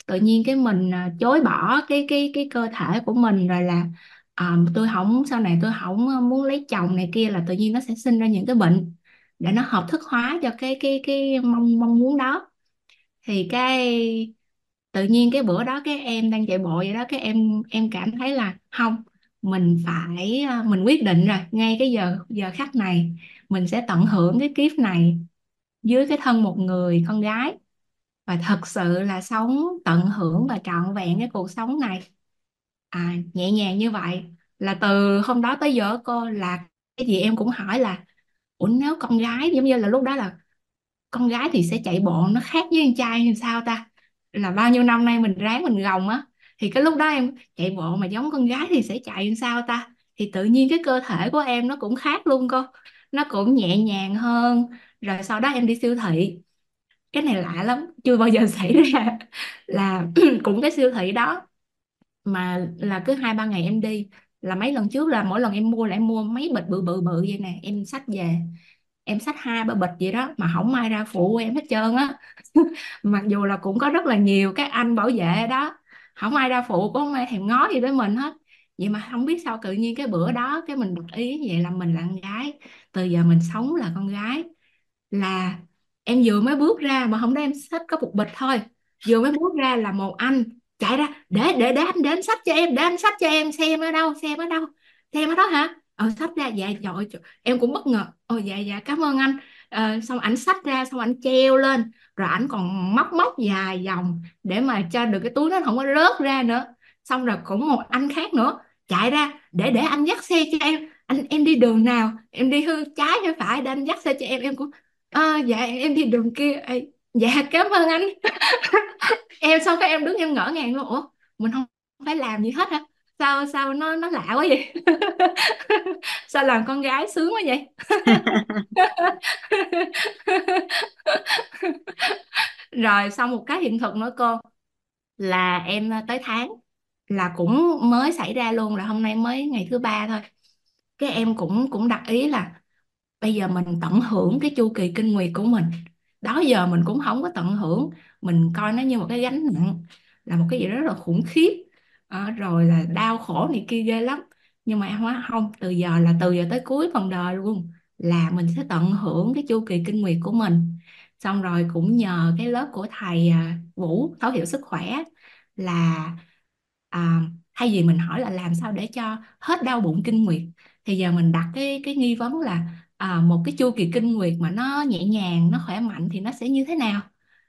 tự nhiên cái mình chối bỏ cái cơ thể của mình, rồi là tôi không, sau này tôi không muốn lấy chồng này kia, là tự nhiên nó sẽ sinh ra những cái bệnh để nó hợp thức hóa cho cái mong mong muốn đó. Thì cái tự nhiên cái bữa đó cái em đang chạy bộ vậy đó, cái em cảm thấy là không, mình phải mình quyết định rồi, ngay cái giờ giờ khắc này mình sẽ tận hưởng cái kiếp này dưới cái thân một người con gái, và thật sự là sống tận hưởng và trọn vẹn cái cuộc sống này. Nhẹ nhàng như vậy, là từ hôm đó tới giờ cô là cái gì em cũng hỏi là ủa, nếu con gái giống như là lúc đó là con gái thì sẽ chạy bộ nó khác với con trai thì sao ta, là bao nhiêu năm nay mình ráng mình gồng á, thì cái lúc đó em chạy bộ mà giống con gái thì sẽ chạy làm sao ta, thì tự nhiên cái cơ thể của em nó cũng khác luôn cô, nó cũng nhẹ nhàng hơn. Rồi sau đó em đi siêu thị, cái này lạ lắm, chưa bao giờ xảy ra, là cũng cái siêu thị đó mà là cứ 2-3 ngày em đi, là mấy lần trước là mỗi lần em mua là em mua mấy bịch bự bự bự vậy nè, em xách về, em xách 2-3 bịch vậy đó mà không ai ra phụ em hết trơn á. Mặc dù là cũng có rất là nhiều các anh bảo vệ đó, không ai ra phụ, cũng không ai thèm ngó gì tới mình hết. Vậy mà không biết sao tự nhiên cái bữa đó cái mình bật ý vậy là mình là con gái, từ giờ mình sống là con gái. Là em vừa mới bước ra mà không, đó em xách có một bịch thôi, vừa mới bước ra là một anh chạy ra, để anh, để anh xách cho em, để anh xách cho em, xem ở đâu, xem ở đâu, xem ở đó hả, xách ra, dạ trời ơi, em cũng bất ngờ, dạ dạ cảm ơn anh. Xong ảnh xách ra, xong ảnh treo lên, rồi ảnh còn móc móc dài vòng để mà cho được cái túi nó không có rớt ra nữa. Xong rồi cũng một anh khác nữa chạy ra, để anh dắt xe cho anh, em đi đường nào, em đi hướng trái hay phải để anh dắt xe cho em cũng dạ em đi đường kia. Ê, dạ cảm ơn anh. Em xong cái em đứng em ngỡ ngàng luôn, ủa mình không phải làm gì hết hả, sao sao nó lạ quá vậy. Sao làm con gái sướng quá vậy. Rồi xong một cái hiện thực nữa cô, là em tới tháng là cũng mới xảy ra luôn, là hôm nay mới ngày thứ ba thôi, cái em cũng cũng đặt ý là bây giờ mình tận hưởng cái chu kỳ kinh nguyệt của mình. Đó giờ mình cũng không có tận hưởng, mình coi nó như một cái gánh nặng, là một cái gì đó rất là khủng khiếp. Rồi là đau khổ này kia ghê lắm. Nhưng mà em hóa không, từ giờ là từ giờ tới cuối phần đời luôn là mình sẽ tận hưởng cái chu kỳ kinh nguyệt của mình. Xong rồi cũng nhờ cái lớp của thầy Vũ thấu hiểu sức khỏe, là thay vì mình hỏi là làm sao để cho hết đau bụng kinh nguyệt, thì giờ mình đặt cái nghi vấn là một cái chu kỳ kinh nguyệt mà nó nhẹ nhàng, nó khỏe mạnh thì nó sẽ như thế nào.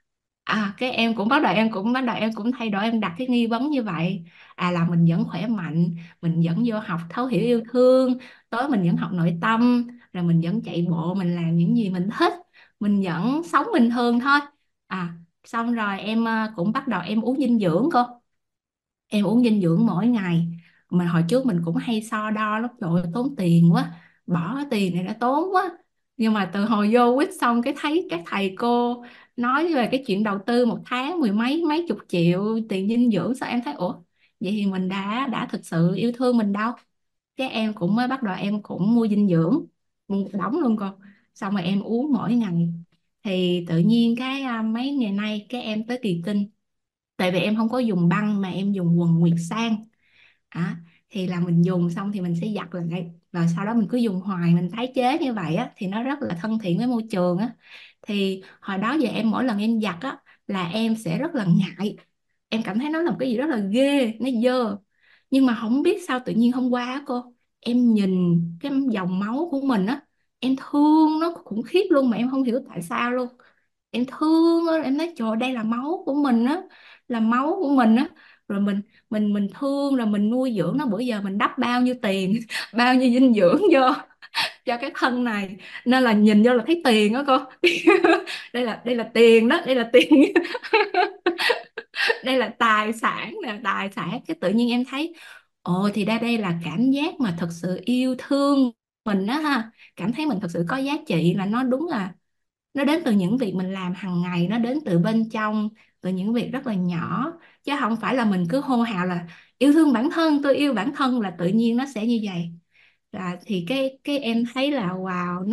Cái em cũng bắt đầu em cũng thay đổi, em đặt cái nghi vấn như vậy. Là mình vẫn khỏe mạnh, mình vẫn vô học thấu hiểu yêu thương, tối mình vẫn học nội tâm, rồi mình vẫn chạy bộ, mình làm những gì mình thích, mình vẫn sống bình thường thôi. à Xong rồi em cũng bắt đầu em uống dinh dưỡng cô, em uống dinh dưỡng mỗi ngày. Mà hồi trước mình cũng hay so đo lắm, trời ơi, tốn tiền quá, bỏ cái tiền này đã tốn quá. Nhưng mà từ hồi vô quýt xong cái thấy các thầy cô nói về cái chuyện đầu tư một tháng mười mấy mấy chục triệu tiền dinh dưỡng, sao em thấy ủa, vậy thì mình đã thực sự yêu thương mình đâu. Cái em cũng mới bắt đầu em cũng mua dinh dưỡng, mua một đống luôn con, xong rồi em uống mỗi ngày. Thì tự nhiên cái mấy ngày nay cái em tới kỳ kinh, tại vì em không có dùng băng mà em dùng quần nguyệt sang. Thì là mình dùng xong thì mình sẽ giặt lại, rồi sau đó mình cứ dùng hoài, mình tái chế như vậy á thì nó rất là thân thiện với môi trường á. Thì hồi đó giờ em mỗi lần em giặt á là em sẽ rất là ngại, em cảm thấy nó là một cái gì rất là ghê, nó dơ. Nhưng mà không biết sao tự nhiên hôm qua á cô, em nhìn cái dòng máu của mình á, em thương nó khủng khiếp luôn mà em không hiểu tại sao luôn. Em thương á, em nói trời, đây là máu của mình á, là máu của mình á. Rồi mình thương, rồi mình nuôi dưỡng nó, bữa giờ mình đắp bao nhiêu tiền bao nhiêu dinh dưỡng vô cho cái thân này, nên là nhìn vô là thấy tiền đó cô. Đây là tiền đó, đây là tiền. Đây là tài sản, là tài sản. Cái tự nhiên em thấy thì đây là cảm giác mà thật sự yêu thương mình đó ha, cảm thấy mình thật sự có giá trị, là nó đúng là nó đến từ những việc mình làm hàng ngày, nó đến từ bên trong, từ những việc rất là nhỏ, chứ không phải là mình cứ hô hào là yêu thương bản thân, tôi yêu bản thân là tự nhiên nó sẽ như vậy. Thì cái em thấy là wow,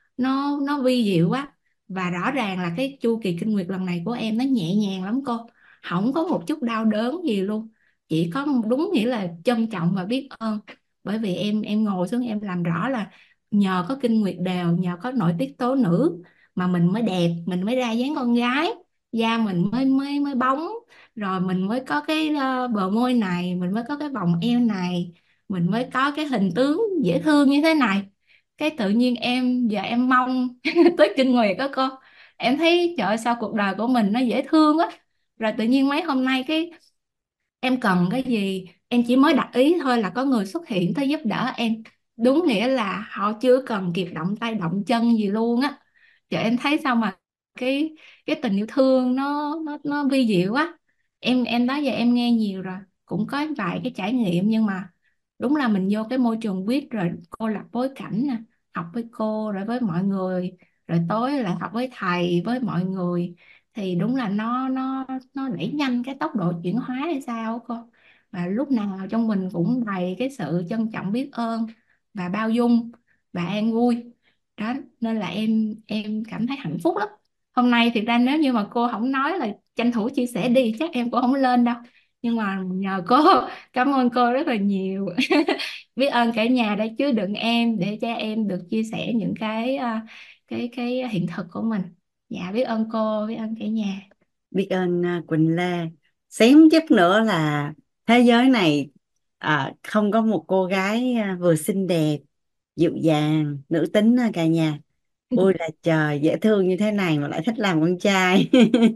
nó vi diệu quá. Và rõ ràng là cái chu kỳ kinh nguyệt lần này của em nó nhẹ nhàng lắm cô, không có một chút đau đớn gì luôn, chỉ có đúng nghĩa là trân trọng và biết ơn. Bởi vì em ngồi xuống em làm rõ là nhờ có kinh nguyệt đều, nhờ có nội tiết tố nữ mà mình mới đẹp, mình mới ra dáng con gái, da mình mới mới mới bóng, rồi mình mới có cái bờ môi này, mình mới có cái vòng eo này, mình mới có cái hình tướng dễ thương như thế này. Cái tự nhiên em giờ em mong tới kinh nguyệt đó cô, em thấy trời ơi, sao cuộc đời của mình nó dễ thương quá. Rồi tự nhiên mấy hôm nay cái em cần cái gì em chỉ mới đặt ý thôi là có người xuất hiện tới giúp đỡ em, đúng nghĩa là họ chưa cần kịp động tay động chân gì luôn á. Giờ em thấy sao mà cái tình yêu thương nó vi diệu quá. Em đó giờ em nghe nhiều rồi, cũng có vài cái trải nghiệm, nhưng mà đúng là mình vô cái môi trường quýt rồi cô lập bối cảnh nè, học với cô rồi với mọi người, rồi tối lại học với thầy với mọi người, thì đúng là nó đẩy nhanh cái tốc độ chuyển hóa hay sao á cô. Và lúc nào trong mình cũng đầy cái sự trân trọng biết ơn và bao dung và an vui đó, nên là em cảm thấy hạnh phúc lắm. Hôm nay thì ra nếu như mà cô không nói là tranh thủ chia sẻ đi chắc em cũng không lên đâu, nhưng mà nhờ cô cảm ơn cô rất là nhiều. Biết ơn cả nhà đã chứa đựng em để cho em được chia sẻ những cái cái hiện thực của mình. Dạ biết ơn cô, biết ơn cả nhà. Biết ơn Quỳnh Lê. Xém chút nữa là thế giới này không có một cô gái vừa xinh đẹp, dịu dàng, nữ tính cả nhà. Ôi là trời, dễ thương như thế này mà lại thích làm con trai.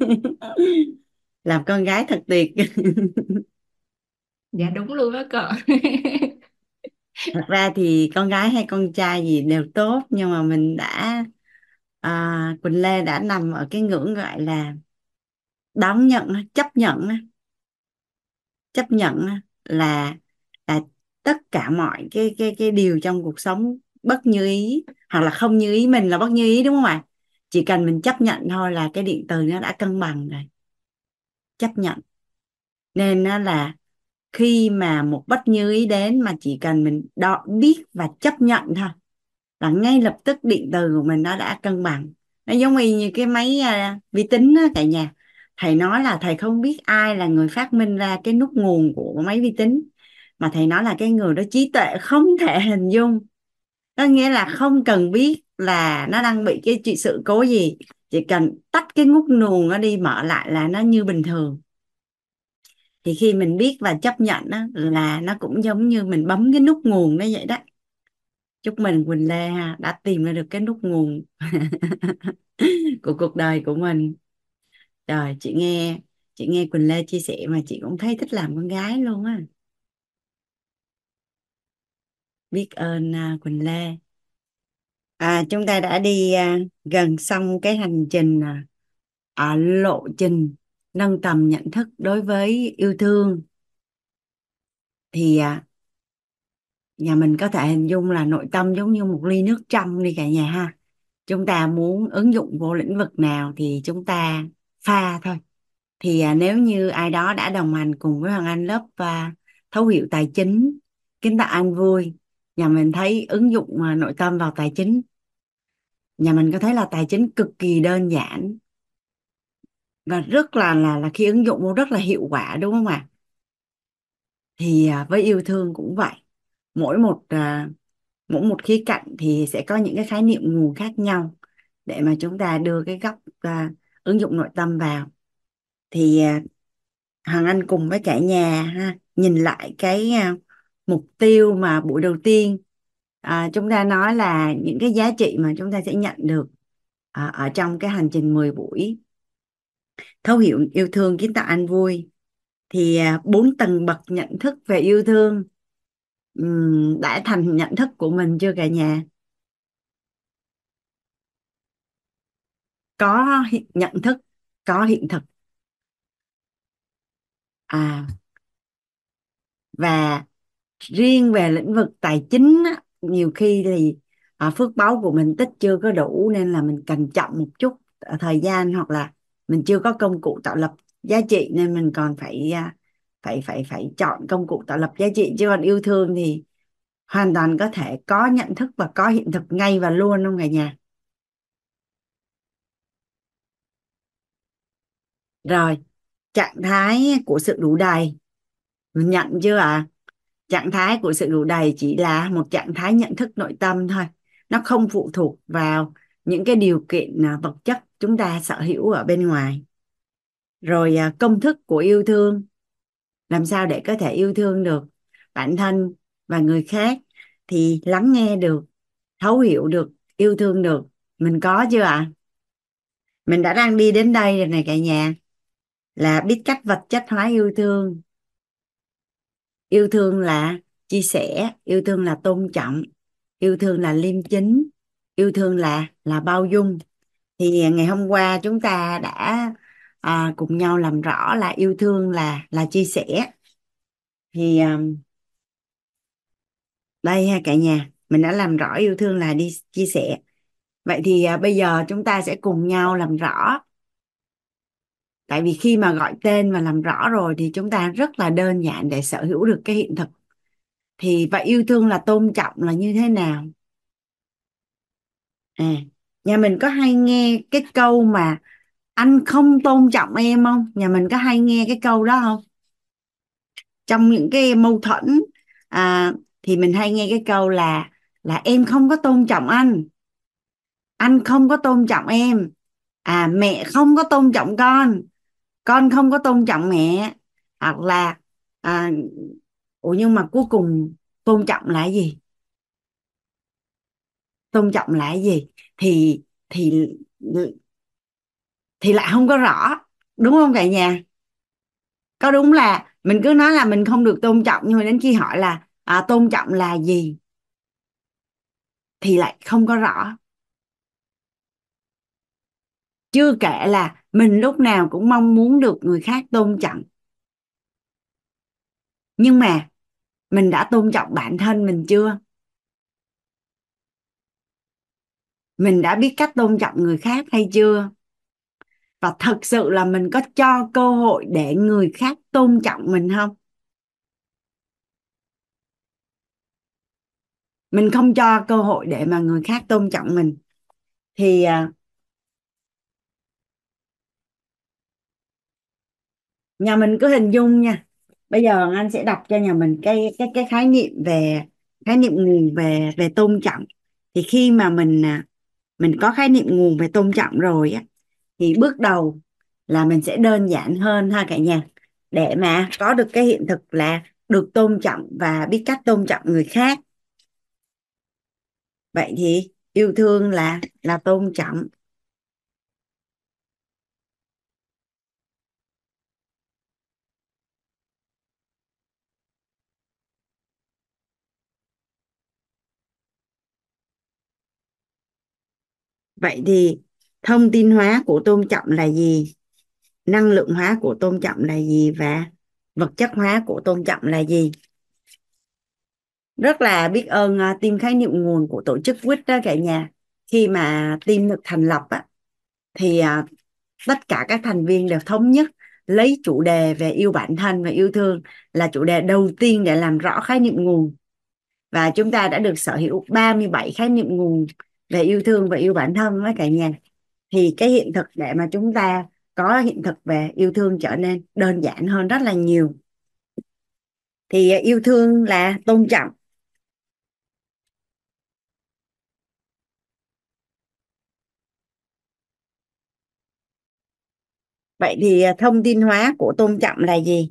Làm con gái thật tuyệt. Dạ đúng luôn đó cậu. Thật ra thì con gái hay con trai gì đều tốt, nhưng mà mình đã Quỳnh Lê đã nằm ở cái ngưỡng gọi là đón nhận, chấp nhận là tất cả mọi cái điều trong cuộc sống bất như ý hoặc là không như ý mình là bất như ý, đúng không ạ? Chỉ cần mình chấp nhận thôi là cái điện từ nó đã cân bằng rồi. Chấp nhận. Nên nó là khi mà một bất như ý đến mà chỉ cần mình biết và chấp nhận thôi là ngay lập tức điện từ của mình nó đã cân bằng. Nó giống như cái máy vi tính đó cả nhà. Thầy nói là thầy không biết ai là người phát minh ra cái nút nguồn của máy vi tính, mà thầy nói là cái người đó trí tuệ không thể hình dung. Có nghĩa là không cần biết là nó đang bị cái chuyện sự cố gì, chỉ cần tắt cái nút nguồn nó đi mở lại là nó như bình thường. Thì khi mình biết và chấp nhận đó, là nó cũng giống như mình bấm cái nút nguồn đó vậy đó. Chúc mừng Quỳnh Lê đã tìm ra được cái nút nguồn của cuộc đời của mình. Trời, chị nghe Quỳnh Lê chia sẻ mà chị cũng thấy thích làm con gái luôn á. Biết ơn Quỳnh Lê. Chúng ta đã đi gần xong cái hành trình lộ trình nâng tầm nhận thức đối với yêu thương. Thì nhà mình có thể hình dung là nội tâm giống như một ly nước trong đi cả nhà ha. Chúng ta muốn ứng dụng vô lĩnh vực nào thì chúng ta pha thôi. Thì nếu như ai đó đã đồng hành cùng với Hoàng Anh lớp thấu hiểu tài chính kiến tạo an vui, nhà mình thấy ứng dụng nội tâm vào tài chính, nhà mình có thấy là tài chính cực kỳ đơn giản và rất là khi ứng dụng nó rất là hiệu quả, đúng không ạ? Thì với yêu thương cũng vậy. Mỗi một khía cạnh thì sẽ có những cái khái niệm nguồn khác nhau để mà chúng ta đưa cái góc ứng dụng nội tâm vào. Thì Hoàng Anh cùng với cả nhà nhìn lại cái mục tiêu mà buổi đầu tiên chúng ta nói là những cái giá trị mà chúng ta sẽ nhận được ở trong cái hành trình 10 buổi thấu hiểu yêu thương kiến tạo an vui. Thì 4 tầng bậc nhận thức về yêu thương đã thành nhận thức của mình chưa cả nhà? Có nhận thức, có hiện thực. Và riêng về lĩnh vực tài chính á, nhiều khi thì phước báu của mình tích chưa có đủ, nên là mình cần chậm một chút thời gian, hoặc là mình chưa có công cụ tạo lập giá trị nên mình còn phải chọn công cụ tạo lập giá trị. Chứ còn yêu thương thì hoàn toàn có thể có nhận thức và có hiện thực ngay và luôn, không cả nhà? Rồi Trạng thái của sự đủ đầy, mình nhận chưa ạ? Trạng thái của sự đủ đầy chỉ là một trạng thái nhận thức nội tâm thôi, nó không phụ thuộc vào những cái điều kiện vật chất chúng ta sở hữu ở bên ngoài. Rồi công thức của yêu thương, làm sao để có thể yêu thương được bản thân và người khác, thì lắng nghe được, thấu hiểu được, yêu thương được. Mình có chưa ạ? Mình đã đang đi đến đây rồi này cả nhà, là biết cách vật chất hóa yêu thương. Yêu thương là chia sẻ, yêu thương là tôn trọng, yêu thương là liêm chính, yêu thương là bao dung. Thì ngày hôm qua chúng ta đã cùng nhau làm rõ là yêu thương là chia sẻ. Thì đây ha cả nhà, mình đã làm rõ yêu thương là đi chia sẻ. Vậy thì bây giờ chúng ta sẽ cùng nhau làm rõ. Tại vì khi mà gọi tên và làm rõ rồi thì chúng ta rất là đơn giản để sở hữu được cái hiện thực. Thì vậy yêu thương là tôn trọng là như thế nào? Nhà mình có hay nghe cái câu mà anh không tôn trọng em không? Nhà mình có hay nghe cái câu đó không? Trong những cái mâu thuẫn thì mình hay nghe cái câu là em không có tôn trọng anh không có tôn trọng em, mẹ không có tôn trọng con không có tôn trọng mẹ. Hoặc là nhưng mà cuối cùng tôn trọng là cái gì? Tôn trọng là cái gì? Thì thì lại không có rõ, đúng không cả nhà? Có đúng là mình cứ nói là mình không được tôn trọng, nhưng mà đến khi hỏi là tôn trọng là gì thì lại không có rõ. Chưa kể là mình lúc nào cũng mong muốn được người khác tôn trọng, nhưng mà mình đã tôn trọng bản thân mình chưa? Mình đã biết cách tôn trọng người khác hay chưa? Và thật sự là mình có cho cơ hội để người khác tôn trọng mình không? Mình không cho cơ hội để mà người khác tôn trọng mình. Thì nhà mình cứ hình dung nha. Bây giờ anh sẽ đọc cho nhà mình cái khái niệm nguồn về về tôn trọng. Thì khi mà mình có khái niệm nguồn về tôn trọng rồi á, thì bước đầu là mình sẽ đơn giản hơn ha cả nhà, để mà có được cái hiện thực là được tôn trọng và biết cách tôn trọng người khác. Vậy thì yêu thương là tôn trọng. Vậy thì thông tin hóa của tôn trọng là gì? Năng lượng hóa của tôn trọng là gì? Và vật chất hóa của tôn trọng là gì? Rất là biết ơn team khái niệm nguồn của tổ chức quýt đó cả nhà. Khi mà team được thành lập á, thì tất cả các thành viên đều thống nhất lấy chủ đề về yêu bản thân và yêu thương là chủ đề đầu tiên để làm rõ khái niệm nguồn. Và chúng ta đã được sở hữu 37 khái niệm nguồn về yêu thương và yêu bản thân với cả nhà. Thì cái hiện thực để mà chúng ta có hiện thực về yêu thương trở nên đơn giản hơn rất là nhiều. Thì yêu thương là tôn trọng. Vậy thì thông tin hóa của tôn trọng là gì?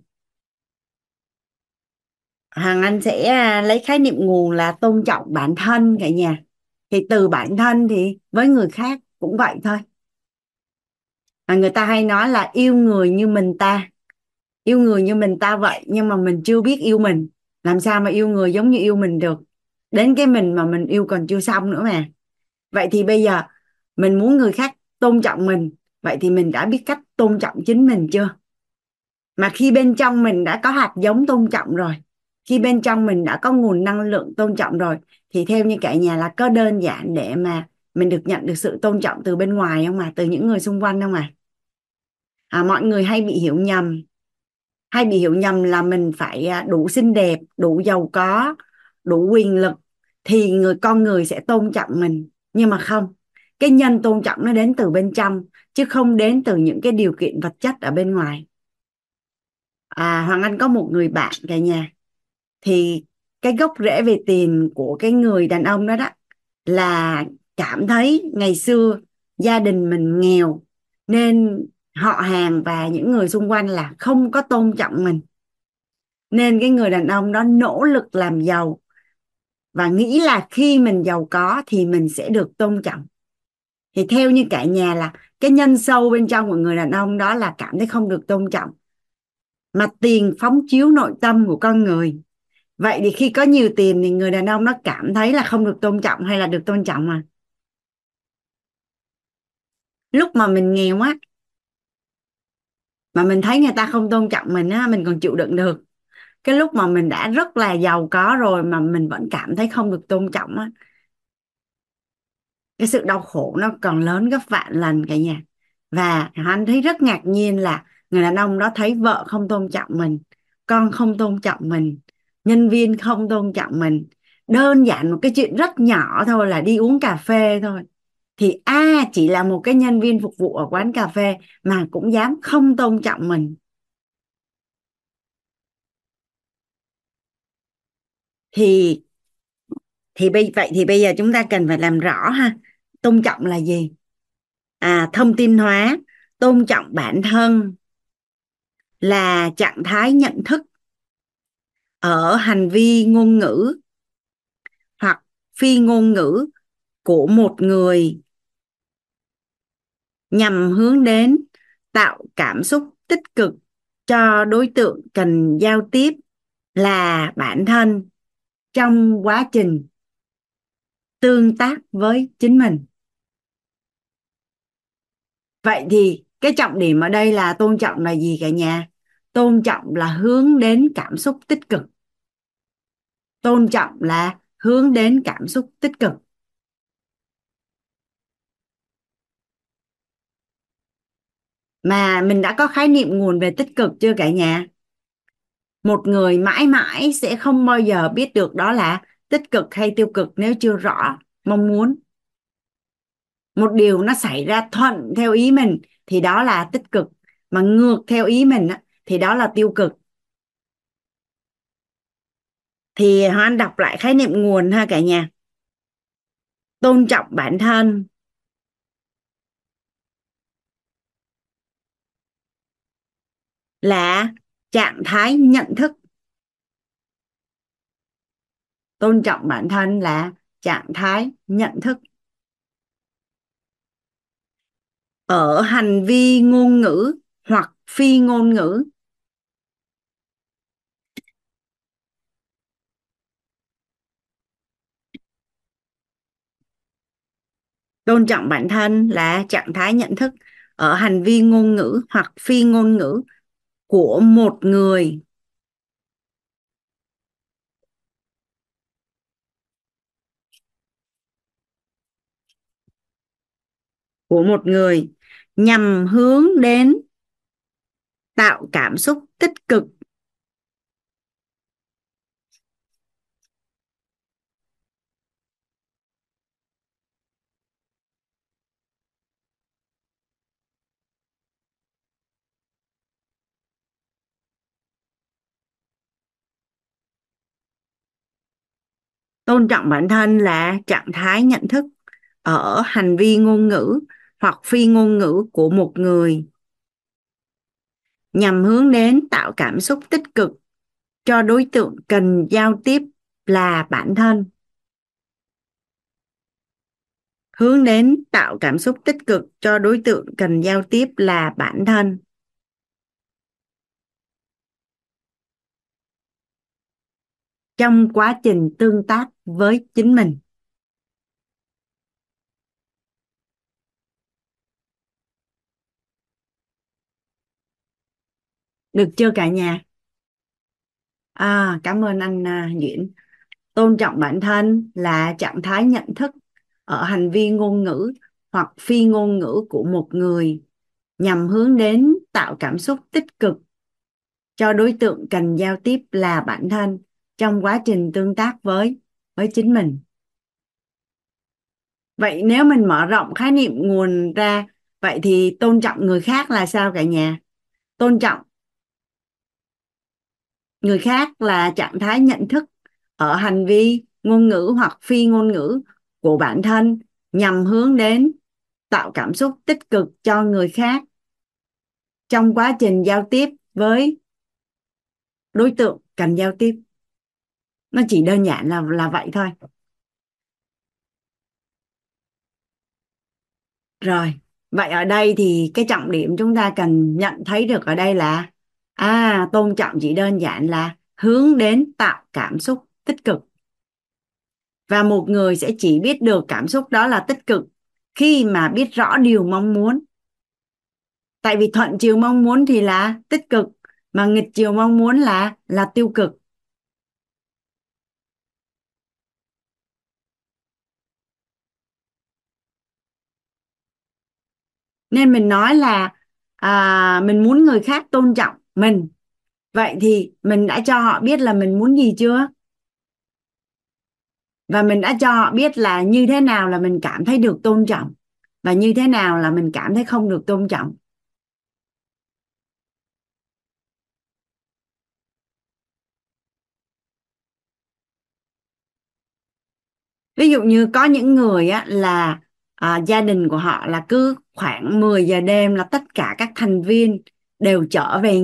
Hằng Anh sẽ lấy khái niệm nguồn là tôn trọng bản thân cả nhà. Thì từ bản thân thì với người khác cũng vậy thôi. Người ta hay nói là yêu người như mình ta. Yêu người như mình ta vậy, nhưng mà mình chưa biết yêu mình. Làm sao mà yêu người giống như yêu mình được? Đến cái mình mà mình yêu còn chưa xong nữa mà. Vậy thì bây giờ mình muốn người khác tôn trọng mình, vậy thì mình đã biết cách tôn trọng chính mình chưa? Mà khi bên trong mình đã có hạt giống tôn trọng rồi, khi bên trong mình đã có nguồn năng lượng tôn trọng rồi, thì theo như cả nhà là có đơn giản để mà mình được nhận được sự tôn trọng từ bên ngoài không từ những người xung quanh không mọi người hay bị hiểu nhầm. Hay bị hiểu nhầm là mình phải đủ xinh đẹp, đủ giàu có, đủ quyền lực thì con người sẽ tôn trọng mình. Nhưng mà không, cái nhân tôn trọng nó đến từ bên trong, chứ không đến từ những cái điều kiện vật chất ở bên ngoài. Hoàng Anh có một người bạn cả nhà, thì cái gốc rễ về tiền của cái người đàn ông đó đó là cảm thấy ngày xưa gia đình mình nghèo, nên họ hàng và những người xung quanh là không có tôn trọng mình, nên cái người đàn ông đó nỗ lực làm giàu và nghĩ là khi mình giàu có thì mình sẽ được tôn trọng. Thì theo như cả nhà là cái nhân sâu bên trong của người đàn ông đó là cảm thấy không được tôn trọng, mà tiền phóng chiếu nội tâm của con người. Vậy thì khi có nhiều tiền thì người đàn ông nó cảm thấy là không được tôn trọng hay là được tôn trọng mà. Lúc mà mình nghèo á, mà mình thấy người ta không tôn trọng mình á, mình còn chịu đựng được. Cái lúc mà mình đã rất là giàu có rồi mà mình vẫn cảm thấy không được tôn trọng á, cái sự đau khổ nó còn lớn gấp vạn lần cả nhà. Và anh thấy rất ngạc nhiên là người đàn ông đó thấy vợ không tôn trọng mình, con không tôn trọng mình, nhân viên không tôn trọng mình, đơn giản một cái chuyện rất nhỏ thôi là đi uống cà phê thôi, thì chỉ là một cái nhân viên phục vụ ở quán cà phê mà cũng dám không tôn trọng mình. Thì bây giờ chúng ta cần phải làm rõ ha, tôn trọng là gì. Thông tin hóa tôn trọng bản thân là trạng thái nhận thức ở hành vi ngôn ngữ hoặc phi ngôn ngữ của một người nhằm hướng đến tạo cảm xúc tích cực cho đối tượng cần giao tiếp là bản thân trong quá trình tương tác với chính mình. Vậy thì cái trọng điểm ở đây là tôn trọng là gì cả nhà? Tôn trọng là hướng đến cảm xúc tích cực. Tôn trọng là hướng đến cảm xúc tích cực. Mà mình đã có khái niệm nguồn về tích cực chưa cả nhà? Một người mãi mãi sẽ không bao giờ biết được đó là tích cực hay tiêu cực nếu chưa rõ mong muốn. Một điều nó xảy ra thuận theo ý mình thì đó là tích cực, mà ngược theo ý mình thì đó là tiêu cực. Thì Hoan đọc lại khái niệm nguồn ha cả nhà. Tôn trọng bản thân là trạng thái nhận thức. Tôn trọng bản thân là trạng thái nhận thức ở hành vi ngôn ngữ hoặc phi ngôn ngữ. Tôn trọng bản thân là trạng thái nhận thức ở hành vi ngôn ngữ hoặc phi ngôn ngữ của một người nhằm hướng đến tạo cảm xúc tích cực tôn trọng bản thân là trạng thái nhận thức ở hành vi ngôn ngữ hoặc phi ngôn ngữ của một người nhằm hướng đến tạo cảm xúc tích cực cho đối tượng cần giao tiếp là bản thân. Hướng đến tạo cảm xúc tích cực cho đối tượng cần giao tiếp là bản thân. Trong quá trình tương tác với chính mình. Được chưa cả nhà? Cảm ơn anh Nguyễn. Tôn trọng bản thân là trạng thái nhận thức ở hành vi ngôn ngữ hoặc phi ngôn ngữ của một người nhằm hướng đến tạo cảm xúc tích cực cho đối tượng cần giao tiếp là bản thân trong quá trình tương tác với chính mình. Vậy nếu mình mở rộng khái niệm nguồn ra, vậy thì tôn trọng người khác là sao cả nhà? Tôn trọng người khác là trạng thái nhận thức ở hành vi, ngôn ngữ hoặc phi ngôn ngữ của bản thân nhằm hướng đến tạo cảm xúc tích cực cho người khác trong quá trình giao tiếp với đối tượng cần giao tiếp. Nó chỉ đơn giản là vậy thôi. Rồi, vậy ở đây thì cái trọng điểm chúng ta cần nhận thấy được ở đây là tôn trọng chỉ đơn giản là hướng đến tạo cảm xúc tích cực. Và một người sẽ chỉ biết được cảm xúc đó là tích cực khi mà biết rõ điều mong muốn. Tại vì thuận chiều mong muốn thì là tích cực, mà nghịch chiều mong muốn là tiêu cực. Nên mình nói là mình muốn người khác tôn trọng mình. Vậy thì mình đã cho họ biết là mình muốn gì chưa? Và mình đã cho họ biết là như thế nào là mình cảm thấy được tôn trọng và như thế nào là mình cảm thấy không được tôn trọng. Ví dụ như có những người là gia đình của họ là cứ khoảng 10 giờ đêm là tất cả các thành viên đều trở về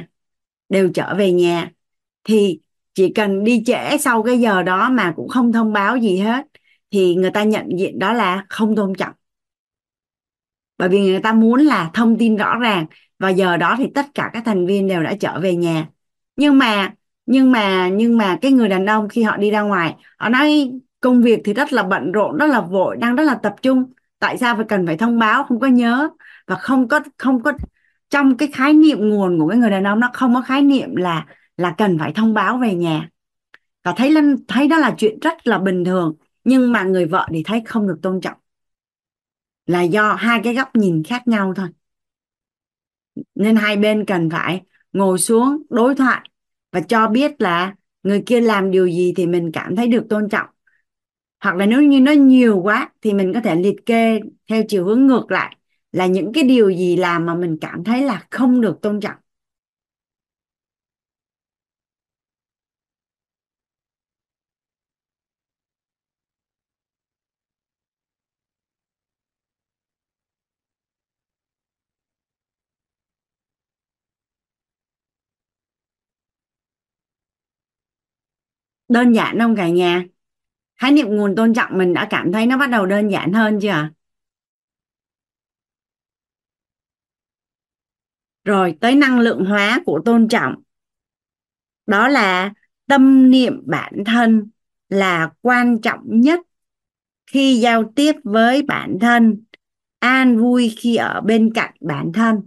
nhà, thì chỉ cần đi trễ sau cái giờ đó mà cũng không thông báo gì hết thì người ta nhận diện đó là không tôn trọng. Bởi vì người ta muốn là thông tin rõ ràng và giờ đó thì tất cả các thành viên đều đã trở về nhà. Nhưng mà cái người đàn ông khi họ đi ra ngoài, họ nói công việc thì rất là bận rộn, rất là vội, đang rất là tập trung. Tại sao cần phải thông báo, không có nhớ và không có trong cái khái niệm nguồn của cái người đàn ông, nó không có khái niệm là cần phải thông báo về nhà. Và thấy đó là chuyện rất là bình thường, nhưng mà người vợ thì thấy không được tôn trọng, là do hai cái góc nhìn khác nhau thôi. Nên hai bên cần phải ngồi xuống đối thoại và cho biết là người kia làm điều gì thì mình cảm thấy được tôn trọng, hoặc là nếu như nó nhiều quá thì mình có thể liệt kê theo chiều hướng ngược lại là những cái điều gì làm mà mình cảm thấy là không được tôn trọng. Đơn giản không cả nhà? Khái niệm nguồn tôn trọng mình đã cảm thấy nó bắt đầu đơn giản hơn chưa? Rồi tới năng lượng hóa của tôn trọng. Đó là tâm niệm bản thân là quan trọng nhất khi giao tiếp với bản thân, an vui khi ở bên cạnh bản thân.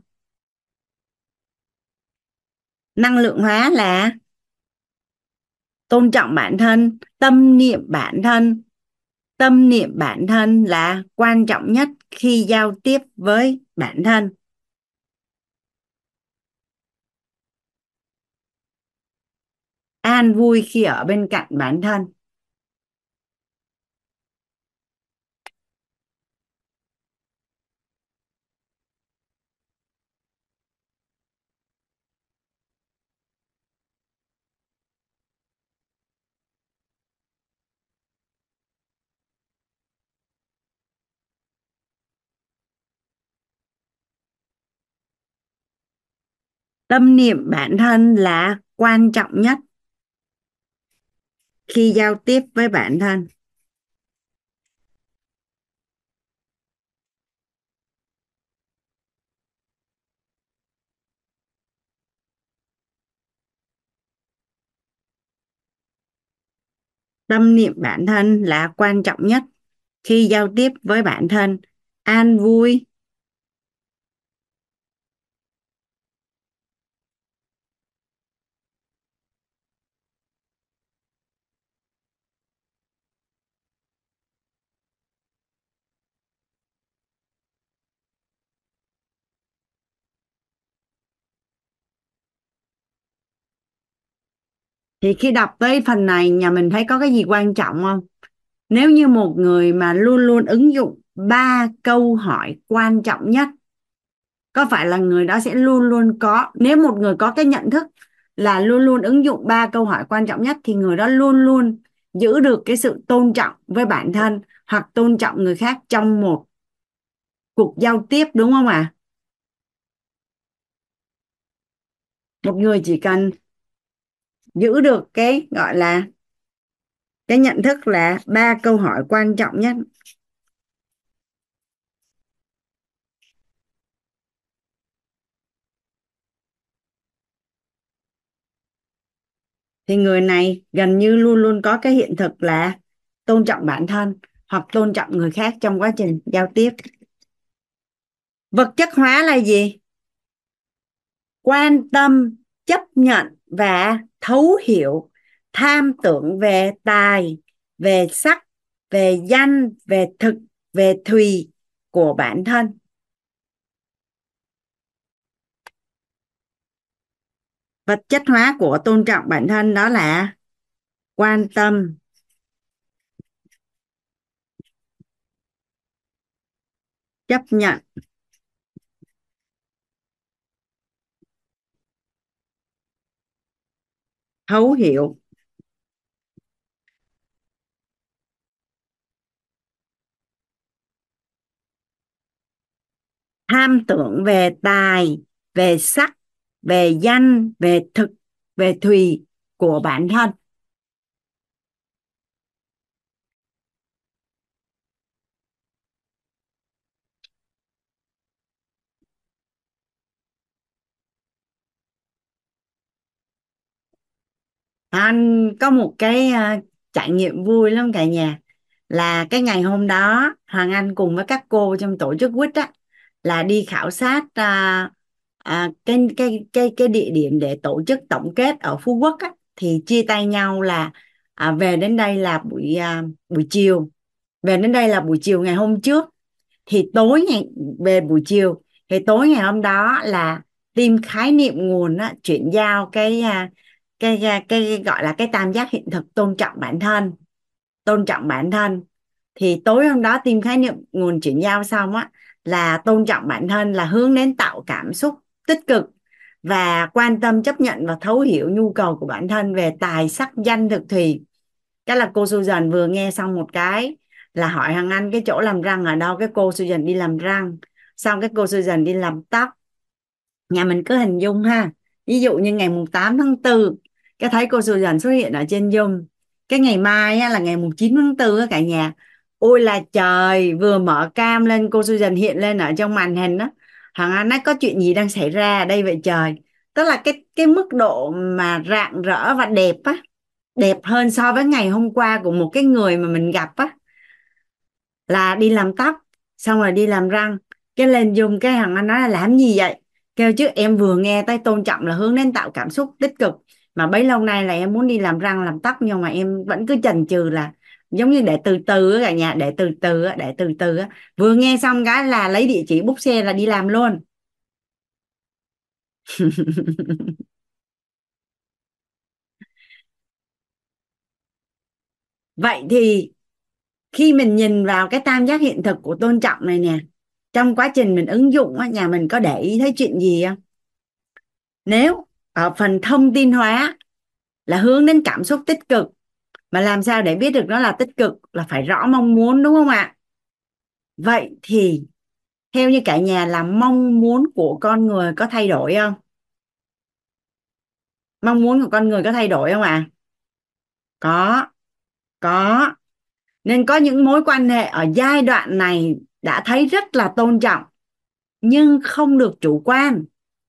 Năng lượng hóa là tôn trọng bản thân, tâm niệm bản thân. Tâm niệm bản thân là quan trọng nhất khi giao tiếp với bản thân. An vui khi ở bên cạnh bản thân. Tâm niệm bản thân là quan trọng nhất khi giao tiếp với bản thân. Tâm niệm bản thân là quan trọng nhất khi giao tiếp với bản thân, an vui. Thì khi đọc tới phần này nhà mình thấy có cái gì quan trọng không? Nếu như một người mà luôn luôn ứng dụng 3 câu hỏi quan trọng nhất, có phải là người đó sẽ luôn luôn có, nếu một người có cái nhận thức là luôn luôn ứng dụng ba câu hỏi quan trọng nhất thì người đó luôn luôn giữ được cái sự tôn trọng với bản thân hoặc tôn trọng người khác trong một cuộc giao tiếp, đúng không ạ? Một người chỉ cần giữ được cái gọi là cái nhận thức là ba câu hỏi quan trọng nhất thì người này gần như luôn luôn có cái hiện thực là tôn trọng bản thân hoặc tôn trọng người khác trong quá trình giao tiếp. Vật chất hóa là gì? Quan tâm, chấp nhận và thấu hiểu, tham tưởng về tài, về sắc, về danh, về thực, về thùy của bản thân. Vật chất hóa của tôn trọng bản thân đó là quan tâm, chấp nhận, thấu hiểu, tham tưởng về tài, về sắc, về danh, về thực, về thùy của bản thân. Anh có một cái trải nghiệm vui lắm cả nhà, là cái ngày hôm đó Hoàng Anh cùng với các cô trong tổ chức quýt á là đi khảo sát cái địa điểm để tổ chức tổng kết ở Phú Quốc á, thì chia tay nhau là về đến đây là buổi chiều, về đến đây là buổi chiều ngày hôm trước, thì tối ngày về buổi chiều thì tối ngày hôm đó là team khái niệm nguồn á, chuyển giao cái gọi là cái tam giác hiện thực tôn trọng bản thân, tôn trọng bản thân. Thì tối hôm đó team khái niệm nguồn chuyển giao xong á là tôn trọng bản thân là hướng đến tạo cảm xúc tích cực và quan tâm, chấp nhận và thấu hiểu nhu cầu của bản thân về tài sắc danh thực thùy. Cái là cô Susan vừa nghe xong một cái là hỏi Hằng Anh cái chỗ làm răng ở đâu, cái cô Susan đi làm răng, xong cái cô Susan đi làm tóc. Nhà mình cứ hình dung ha, ví dụ như ngày mùng 8 tháng 4 cái thấy cô Susan xuất hiện ở trên Zoom, cái ngày mai á, là ngày mùng 9 tháng 4 á cả nhà, ôi là trời, vừa mở cam lên cô Susan hiện lên ở trong màn hình đó. Hằng Anh nói có chuyện gì đang xảy ra ở đây vậy trời? Tức là cái mức độ mà rạng rỡ và đẹp á, đẹp hơn so với ngày hôm qua của một cái người mà mình gặp á, là đi làm tóc xong rồi đi làm răng, cái lên Zoom cái Hằng Anh nói là làm gì vậy, kêu chứ em vừa nghe tới tôn trọng là hướng đến tạo cảm xúc tích cực, mà bấy lâu nay là em muốn đi làm răng làm tóc nhưng mà em vẫn cứ chần chừ, là giống như để từ từ á cả nhà, để từ từ á, để từ từ á. Vừa nghe xong cái là lấy địa chỉ bút xe là đi làm luôn. Vậy thì khi mình nhìn vào cái tam giác hiện thực của tôn trọng này nè, trong quá trình mình ứng dụng á, nhà mình có để ý thấy chuyện gì không? Nếu ở phần thông tin hóa là hướng đến cảm xúc tích cực, mà làm sao để biết được nó là tích cực là phải rõ mong muốn, đúng không ạ? Vậy thì theo như cả nhà là mong muốn của con người có thay đổi không? Mong muốn của con người có thay đổi không ạ? Có, có. Nên có những mối quan hệ ở giai đoạn này đã thấy rất là tôn trọng nhưng không được chủ quan.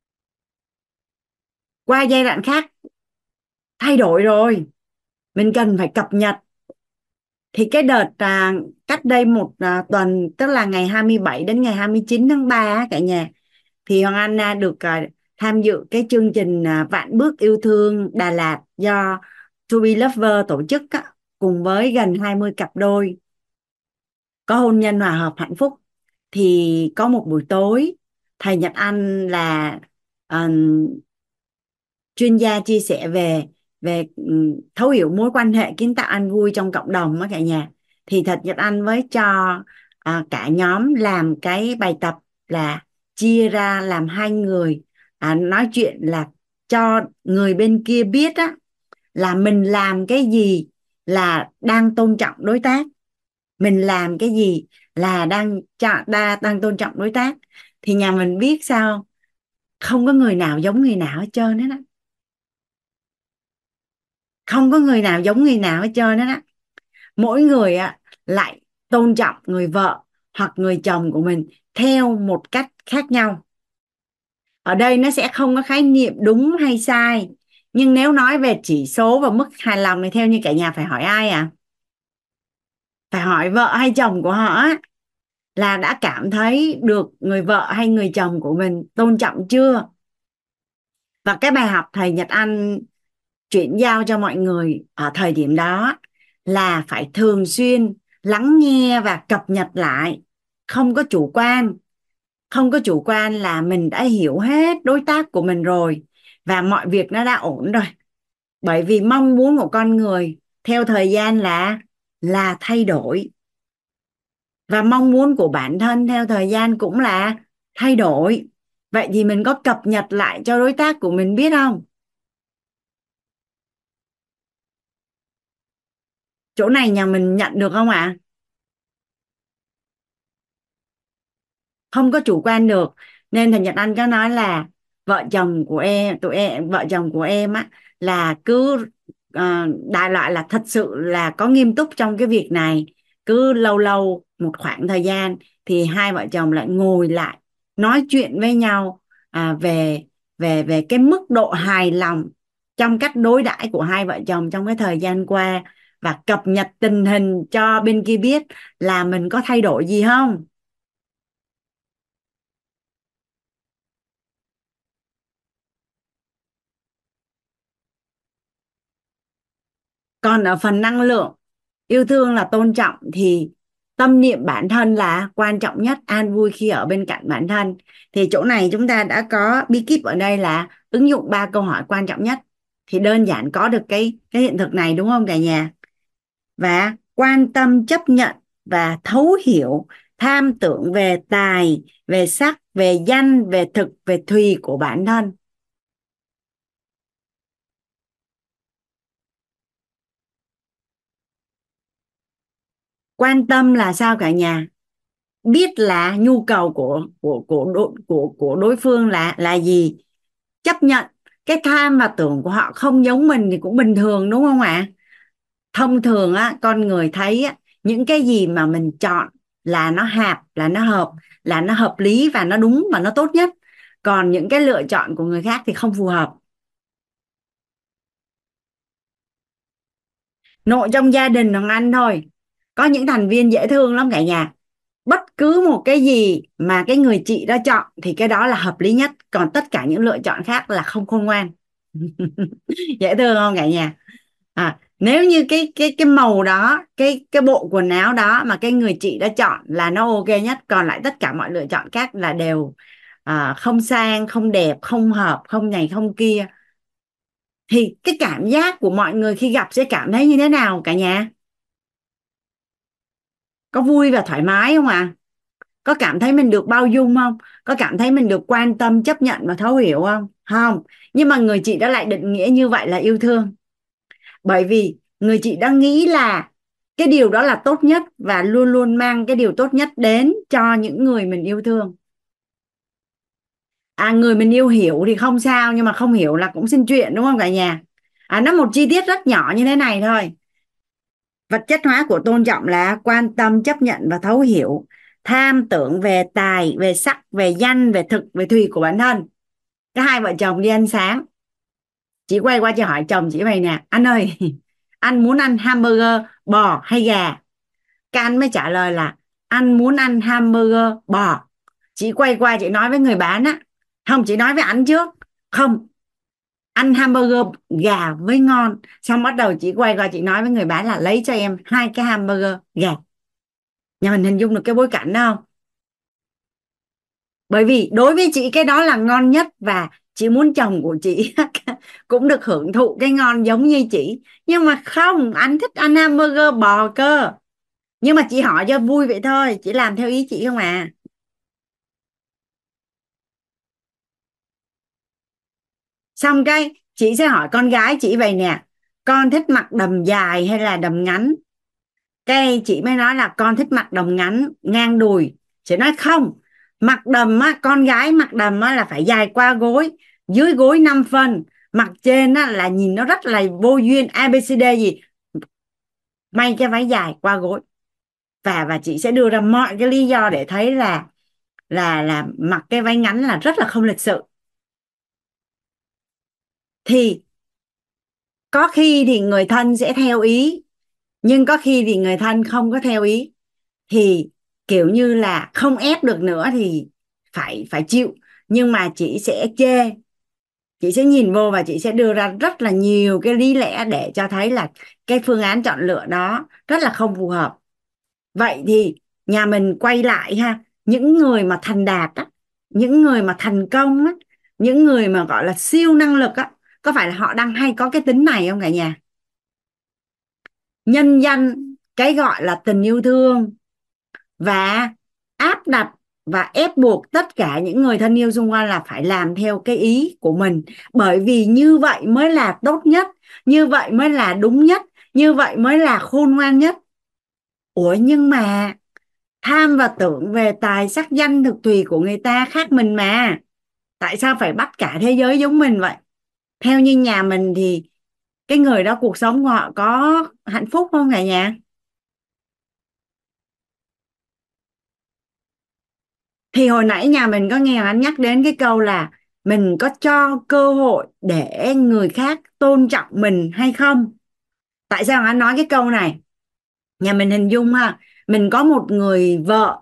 Qua giai đoạn khác thay đổi rồi, mình cần phải cập nhật. Thì cái đợt cách đây một tuần, tức là ngày 27 đến ngày 29 tháng 3 á, cả nhà, thì Hoàng Anh được tham dự cái chương trình Vạn Bước Yêu Thương Đà Lạt do To Be Lover tổ chức á, cùng với gần 20 cặp đôi có hôn nhân hòa hợp hạnh phúc. Thì có một buổi tối thầy Nhật Anh là ờ, chuyên gia chia sẻ về về thấu hiểu mối quan hệ kiến tạo an vui trong cộng đồng á cả nhà. Thì thật Nhật Anh với cho cả nhóm làm cái bài tập là chia ra làm hai người nói chuyện là cho người bên kia biết á, là mình làm cái gì là đang tôn trọng đối tác, mình làm cái gì là đang tôn trọng đối tác, thì nhà mình biết sao không có người nào giống người nào hết trơn hết á, không có người nào giống người nào hết trơn hết á. Mỗi người á lại tôn trọng người vợ hoặc người chồng của mình theo một cách khác nhau. Ở đây nó sẽ không có khái niệm đúng hay sai, nhưng nếu nói về chỉ số và mức hài lòng thì theo như cả nhà phải hỏi ai à? Phải hỏi vợ hay chồng của họ á, là đã cảm thấy được người vợ hay người chồng của mình tôn trọng chưa. Và cái bài học thầy Nhật Anh chuyển giao cho mọi người ở thời điểm đó là phải thường xuyên lắng nghe và cập nhật lại, không có chủ quan. Không có chủ quan là mình đã hiểu hết đối tác của mình rồi và mọi việc nó đã ổn rồi. Bởi vì mong muốn của con người theo thời gian là thay đổi, và mong muốn của bản thân theo thời gian cũng là thay đổi. Vậy thì mình có cập nhật lại cho đối tác của mình biết không? Chỗ này nhà mình nhận được không ạ? Không có chủ quan được. Nên thầy Nhật Anh có nói là vợ chồng của em, vợ chồng của em á, là cứ đại loại là thật sự là có nghiêm túc trong cái việc này. Cứ lâu lâu một khoảng thời gian thì hai vợ chồng lại ngồi lại nói chuyện với nhau về về cái mức độ hài lòng trong cách đối đãi của hai vợ chồng trong cái thời gian qua, và cập nhật tình hình cho bên kia biết là mình có thay đổi gì không. Còn ở phần năng lượng yêu thương là tôn trọng, thì tâm niệm bản thân là quan trọng nhất, an vui khi ở bên cạnh bản thân. Thì chỗ này chúng ta đã có bí kíp ở đây là ứng dụng 3 câu hỏi quan trọng nhất, thì đơn giản có được cái hiện thực này, đúng không cả nhà? Và quan tâm, chấp nhận và thấu hiểu, tham tưởng về tài, về sắc, về danh, về thực, về thùy của bản thân. Quan tâm là sao cả nhà? Biết là nhu cầu của đối phương là gì, chấp nhận cái tham và tưởng của họ không giống mình thì cũng bình thường, đúng không ạ? Thông thường á, con người thấy á, những cái gì mà mình chọn là nó hạp, là nó hợp, là nó hợp lý và nó đúng và nó tốt nhất. Còn những cái lựa chọn của người khác thì không phù hợp. Nội trong gia đình thằng anh thôi, có những thành viên dễ thương lắm cả nhà. Bất cứ một cái gì mà cái người chị đó chọn thì cái đó là hợp lý nhất, còn tất cả những lựa chọn khác là không khôn ngoan. Dễ thương không cả nhà? Nếu như cái màu đó, cái bộ quần áo đó mà cái người chị đã chọn là nó ok nhất, còn lại tất cả mọi lựa chọn khác là đều không sang, không đẹp, không hợp, không này không kia, thì cái cảm giác của mọi người khi gặp sẽ cảm thấy như thế nào cả nhà? Có vui và thoải mái không ạ? Có cảm thấy mình được bao dung không? Có cảm thấy mình được quan tâm, chấp nhận và thấu hiểu không? Không. Nhưng mà người chị đã lại định nghĩa như vậy là yêu thương. Bởi vì người chị đã nghĩ là cái điều đó là tốt nhất và luôn luôn mang cái điều tốt nhất đến cho những người mình yêu thương. Người mình yêu hiểu thì không sao, nhưng mà không hiểu là cũng xin chuyện, đúng không cả nhà? Nó một chi tiết rất nhỏ như thế này thôi. Vật chất hóa của tôn trọng là quan tâm, chấp nhận và thấu hiểu, tham tưởng về tài, về sắc, về danh, về thực, về thùy của bản thân. Cái hai vợ chồng đi ăn sáng, chị quay qua chị hỏi chồng chị vậy nè: anh ơi, anh muốn ăn hamburger bò hay gà? Cái anh mới trả lời là anh muốn ăn hamburger bò. Chị quay qua chị nói với người bán á, không, chị nói với anh trước, không, ăn hamburger gà với ngon. Xong bắt đầu chị quay qua chị nói với người bán là lấy cho em 2 cái hamburger gà. Nhà mình hình dung được cái bối cảnh đó không? Bởi vì đối với chị cái đó là ngon nhất, và chị muốn chồng của chị cũng được hưởng thụ cái ngon giống như chị. Nhưng mà không, anh thích ăn hamburger bò cơ. Nhưng mà chị hỏi cho vui vậy thôi, chị làm theo ý chị không à? Xong cái chị sẽ hỏi con gái chị vậy nè: con thích mặc đầm dài hay là đầm ngắn? Cái chị mới nói là con thích mặc đầm ngắn ngang đùi. Chị nói không, mặc đầm á, con gái mặc đầm á là phải dài qua gối, dưới gối 5 phân, mặt trên á là nhìn nó rất là vô duyên, ABCD gì, may cái váy dài qua gối. Và chị sẽ đưa ra mọi cái lý do để thấy là mặc cái váy ngắn là rất là không lịch sự. Thì có khi thì người thân sẽ theo ý, nhưng có khi thì người thân không có theo ý. Thì kiểu như là không ép được nữa thì phải chịu. Nhưng mà chị sẽ chê, chị sẽ nhìn vô và chị sẽ đưa ra rất là nhiều cái lý lẽ để cho thấy là cái phương án chọn lựa đó rất là không phù hợp. Vậy thì nhà mình quay lại ha, những người mà thành đạt á, những người mà thành công á, những người mà gọi là siêu năng lực á, có phải là họ đang hay có cái tính này không cả nhà? Nhân danh cái gọi là tình yêu thương và áp đặt và ép buộc tất cả những người thân yêu xung quanh là phải làm theo cái ý của mình, bởi vì như vậy mới là tốt nhất, như vậy mới là đúng nhất, như vậy mới là khôn ngoan nhất. Ủa nhưng mà tham và tưởng về tài sắc danh thực thùy của người ta khác mình mà, tại sao phải bắt cả thế giới giống mình vậy? Theo như nhà mình thì cái người đó cuộc sống của họ có hạnh phúc không cả nhà? Thì hồi nãy nhà mình có nghe anh nhắc đến cái câu là mình có cho cơ hội để người khác tôn trọng mình hay không? Tại sao anh nói cái câu này? Nhà mình hình dung ha, mình có một người vợ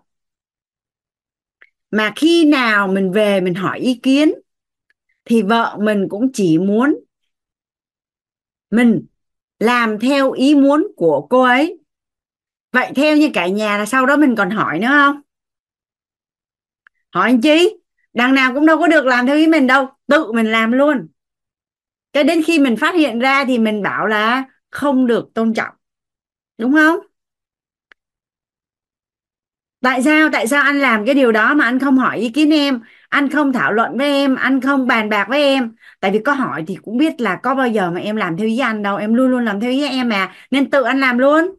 mà khi nào mình về mình hỏi ý kiến thì vợ mình cũng chỉ muốn mình làm theo ý muốn của cô ấy. Vậy theo như cả nhà là sau đó mình còn hỏi nữa không? Hỏi anh chi? Đằng nào cũng đâu có được làm theo ý mình đâu, tự mình làm luôn. Cái đến khi mình phát hiện ra thì mình bảo là không được tôn trọng, đúng không? Tại sao anh làm cái điều đó mà anh không hỏi ý kiến em, anh không thảo luận với em, anh không bàn bạc với em? Tại vì có hỏi thì cũng biết là có bao giờ mà em làm theo ý anh đâu, em luôn luôn làm theo ý em mà, nên tự anh làm luôn.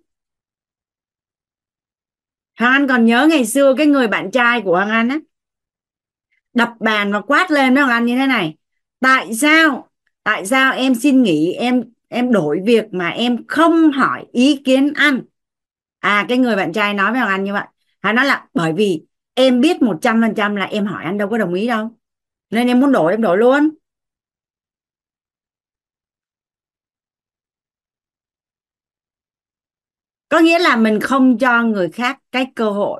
Hoàng Anh còn nhớ ngày xưa cái người bạn trai của Hoàng Anh á, đập bàn và quát lên với Hoàng Anh như thế này: tại sao em xin nghỉ, em đổi việc mà em không hỏi ý kiến anh? Cái người bạn trai nói với Hoàng Anh như vậy. Hắn nói là bởi vì em biết 100% là em hỏi anh đâu có đồng ý đâu, nên em muốn đổi em đổi luôn. Có nghĩa là mình không cho người khác cái cơ hội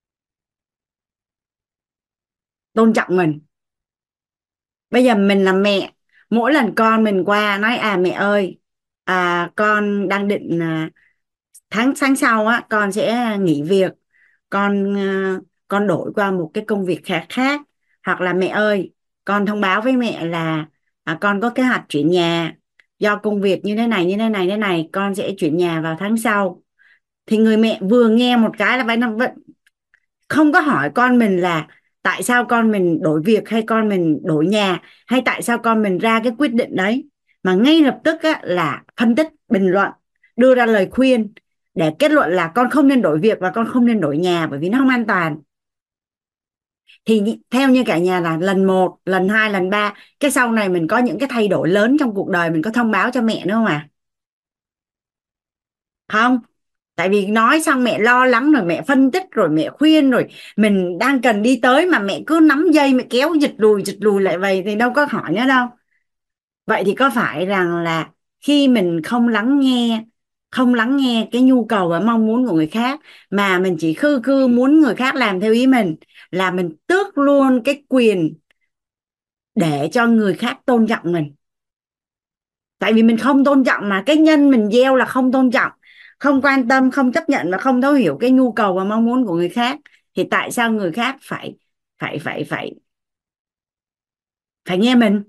tôn trọng mình. Bây giờ mình là mẹ, mỗi lần con mình qua nói mẹ ơi, con đang định tháng sau á con sẽ nghỉ việc, con con đổi qua một cái công việc khác khác, hoặc là mẹ ơi con thông báo với mẹ là con có kế hoạch chuyển nhà, do công việc như thế này như thế này con sẽ chuyển nhà vào tháng sau. Thì người mẹ vừa nghe một cái là phải không có hỏi con mình là tại sao con mình đổi việc hay con mình đổi nhà, hay tại sao con mình ra cái quyết định đấy, mà ngay lập tức á, là phân tích bình luận, đưa ra lời khuyên để kết luận là con không nên đổi việc và con không nên đổi nhà bởi vì nó không an toàn. Thì theo như cả nhà là lần 1, lần 2, lần 3, cái sau này mình có những cái thay đổi lớn trong cuộc đời mình có thông báo cho mẹ nữa không không? Tại vì nói xong mẹ lo lắng rồi mẹ phân tích rồi mẹ khuyên rồi mình đang cần đi tới mà mẹ cứ nắm dây mẹ kéo giật lùi lại vậy thì đâu có hỏi nữa đâu. Vậy thì có phải rằng là khi mình không lắng nghe cái nhu cầu và mong muốn của người khác, mà mình chỉ khư khư muốn người khác làm theo ý mình, là mình tước luôn cái quyền để cho người khác tôn trọng mình? Tại vì mình không tôn trọng mà, cái nhân mình gieo là không tôn trọng, không quan tâm, không chấp nhận và không thấu hiểu cái nhu cầu và mong muốn của người khác, thì tại sao người khác phải phải phải phải phải nghe mình?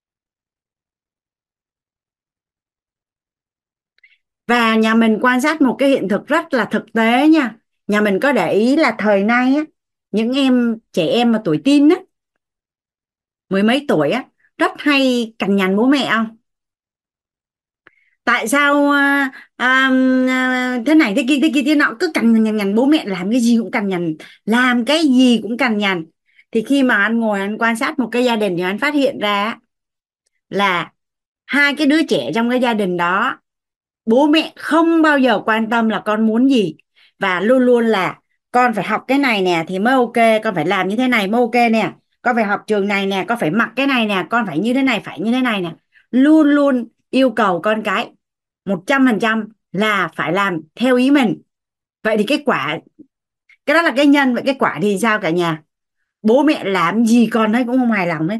Và nhà mình quan sát một cái hiện thực rất là thực tế nha. Nhà mình có để ý là thời nay á, những trẻ em mà tuổi teen á, mười mấy tuổi á, rất hay cằn nhằn bố mẹ không? Tại sao thế này thế kia thế nọ, cứ cằn nhằn nhằn bố mẹ, làm cái gì cũng cằn nhằn, làm cái gì cũng cằn nhằn. Thì khi mà anh ngồi anh quan sát một cái gia đình thì anh phát hiện ra là hai cái đứa trẻ trong cái gia đình đó, bố mẹ không bao giờ quan tâm là con muốn gì, và luôn luôn là con phải học cái này nè thì mới ok, con phải làm như thế này mới ok nè, con phải học trường này nè, con phải mặc cái này nè, con phải như thế này, phải như thế này nè. Luôn luôn yêu cầu con cái 100% là phải làm theo ý mình. Vậy thì cái quả, cái đó là cái nhân, vậy cái quả thì sao cả nhà? Bố mẹ làm gì con ấy cũng không hài lòng hết.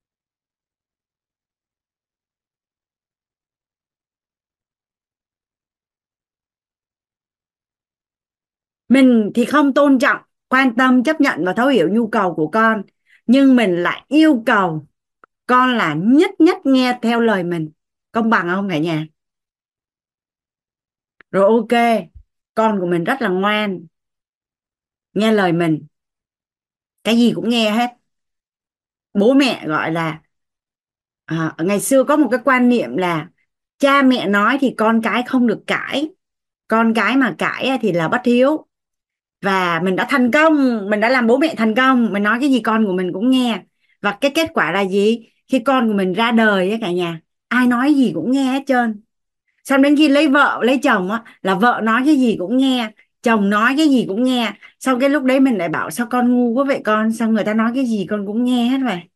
Mình thì không tôn trọng, quan tâm, chấp nhận và thấu hiểu nhu cầu của con, nhưng mình lại yêu cầu con là nhất nhất nghe theo lời mình. Công bằng không cả nhà? Rồi ok, con của mình rất là ngoan, nghe lời mình, cái gì cũng nghe hết. Bố mẹ gọi là ngày xưa có một cái quan niệm là cha mẹ nói thì con cái không được cãi, con cái mà cãi thì là bất hiếu. Và mình đã thành công, mình đã làm bố mẹ thành công, mình nói cái gì con của mình cũng nghe. Và cái kết quả là gì? Khi con của mình ra đời á cả nhà, ai nói gì cũng nghe hết trơn. Xong đến khi lấy vợ lấy chồng á, là vợ nói cái gì cũng nghe, chồng nói cái gì cũng nghe. Xong cái lúc đấy mình lại bảo sao con ngu quá vậy con, sao người ta nói cái gì con cũng nghe hết vậy.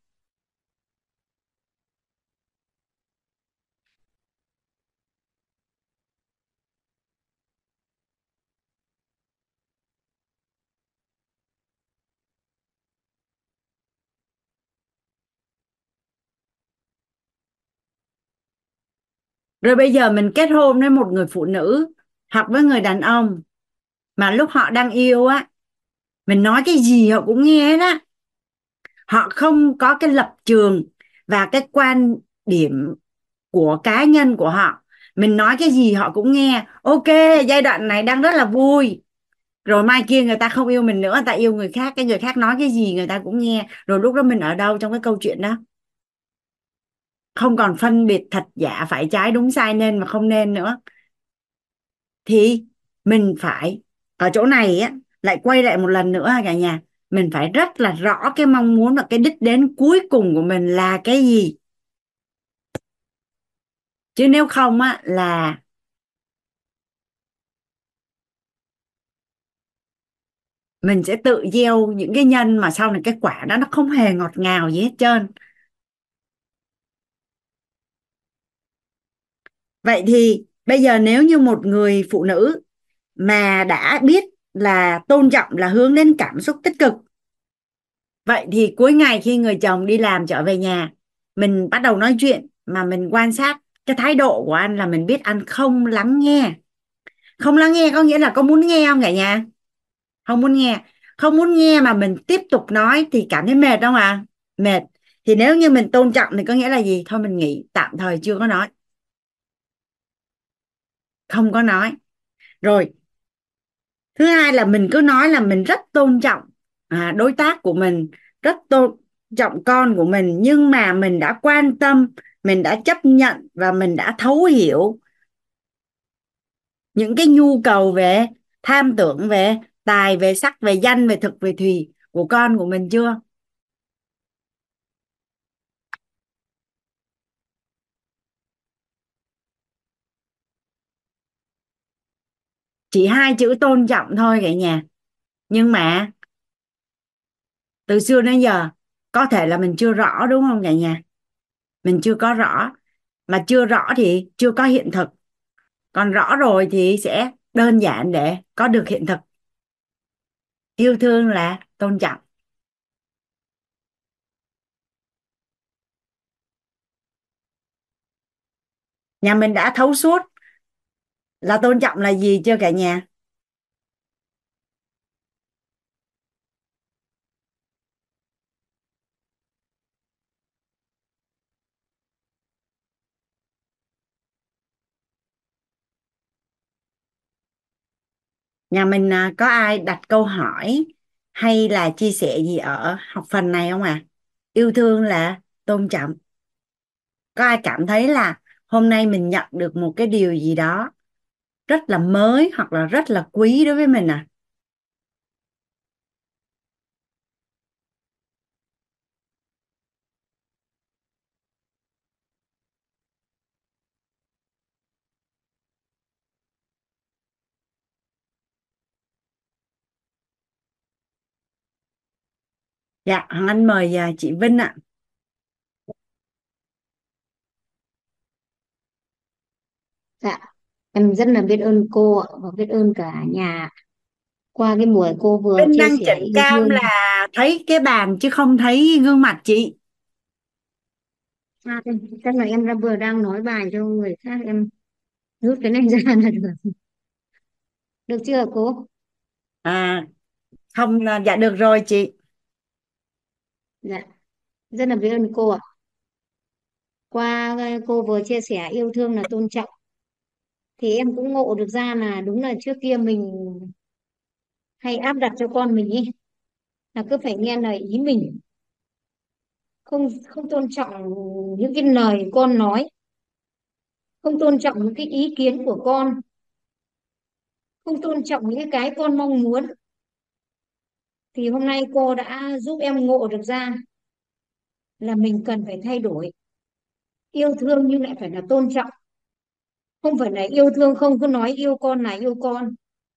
Rồi bây giờ mình kết hôn với một người phụ nữ hoặc với người đàn ông mà lúc họ đang yêu á, mình nói cái gì họ cũng nghe hết á. Họ không có cái lập trường và cái quan điểm của cá nhân của họ, mình nói cái gì họ cũng nghe. Ok, giai đoạn này đang rất là vui, rồi mai kia người ta không yêu mình nữa, người ta yêu người khác, cái người khác nói cái gì người ta cũng nghe. Rồi lúc đó mình ở đâu trong cái câu chuyện đó? Không còn phân biệt thật giả, phải trái, đúng sai, nên và không nên nữa. Thì mình phải ở chỗ này á, lại quay lại một lần nữa ha cả nhà, mình phải rất là rõ cái mong muốn và cái đích đến cuối cùng của mình là cái gì. Chứ nếu không á là mình sẽ tự gieo những cái nhân mà sau này cái quả đó nó không hề ngọt ngào gì hết trơn. Vậy thì bây giờ nếu như một người phụ nữ mà đã biết là tôn trọng là hướng đến cảm xúc tích cực, vậy thì cuối ngày khi người chồng đi làm trở về nhà, mình bắt đầu nói chuyện mà mình quan sát cái thái độ của anh là mình biết anh không lắng nghe. Không lắng nghe có nghĩa là có muốn nghe không cả nhà? Không muốn nghe. Không muốn nghe mà mình tiếp tục nói thì cảm thấy mệt không ạ? Mệt. Thì nếu như mình tôn trọng thì có nghĩa là gì? Thôi mình nghỉ, tạm thời chưa có nói. Không có nói. Rồi, thứ hai là mình cứ nói là mình rất tôn trọng đối tác của mình, rất tôn trọng con của mình, nhưng mà mình đã quan tâm, mình đã chấp nhận và mình đã thấu hiểu những cái nhu cầu về tham tưởng, về tài, về sắc, về danh, về thực, về thùy của con của mình chưa? Chỉ hai chữ tôn trọng thôi cả nhà. Nhưng mà từ xưa đến giờ có thể là mình chưa rõ, đúng không cả nhà? Mình chưa có rõ, mà chưa rõ thì chưa có hiện thực, còn rõ rồi thì sẽ đơn giản để có được hiện thực. Yêu thương là tôn trọng. Nhà mình đã thấu suốt là tôn trọng là gì chưa cả nhà? Nhà mình có ai đặt câu hỏi hay là chia sẻ gì ở học phần này không ạ? Yêu thương là tôn trọng. Có ai cảm thấy là hôm nay mình nhận được một cái điều gì đó rất là mới hoặc là rất là quý đối với mình à? Dạ, Hoàng Anh mời chị Vinh ạ. Dạ, em rất là biết ơn cô ạ, và biết ơn cả nhà. Qua cái buổi cô vừa Vinh chia đang sẻ chỉnh yêu cam thương. là thấy cái bàn chứ không thấy gương mặt chị. À, chắc là em vừa đang nói bài cho người khác, em rút cái này ra là được. Được chưa cô? À, không, dạ được rồi chị. Dạ, rất là biết ơn cô ạ. Qua cô vừa chia sẻ yêu thương là tôn trọng, thì em cũng ngộ được ra là đúng là trước kia mình hay áp đặt cho con mình ý, là cứ phải nghe lời ý mình, không không tôn trọng những cái lời con nói, không tôn trọng những cái ý kiến của con, không tôn trọng những cái con mong muốn. Thì hôm nay cô đã giúp em ngộ được ra là mình cần phải thay đổi. Yêu thương nhưng lại phải là tôn trọng, không phải là yêu thương không cứ nói yêu con là yêu con.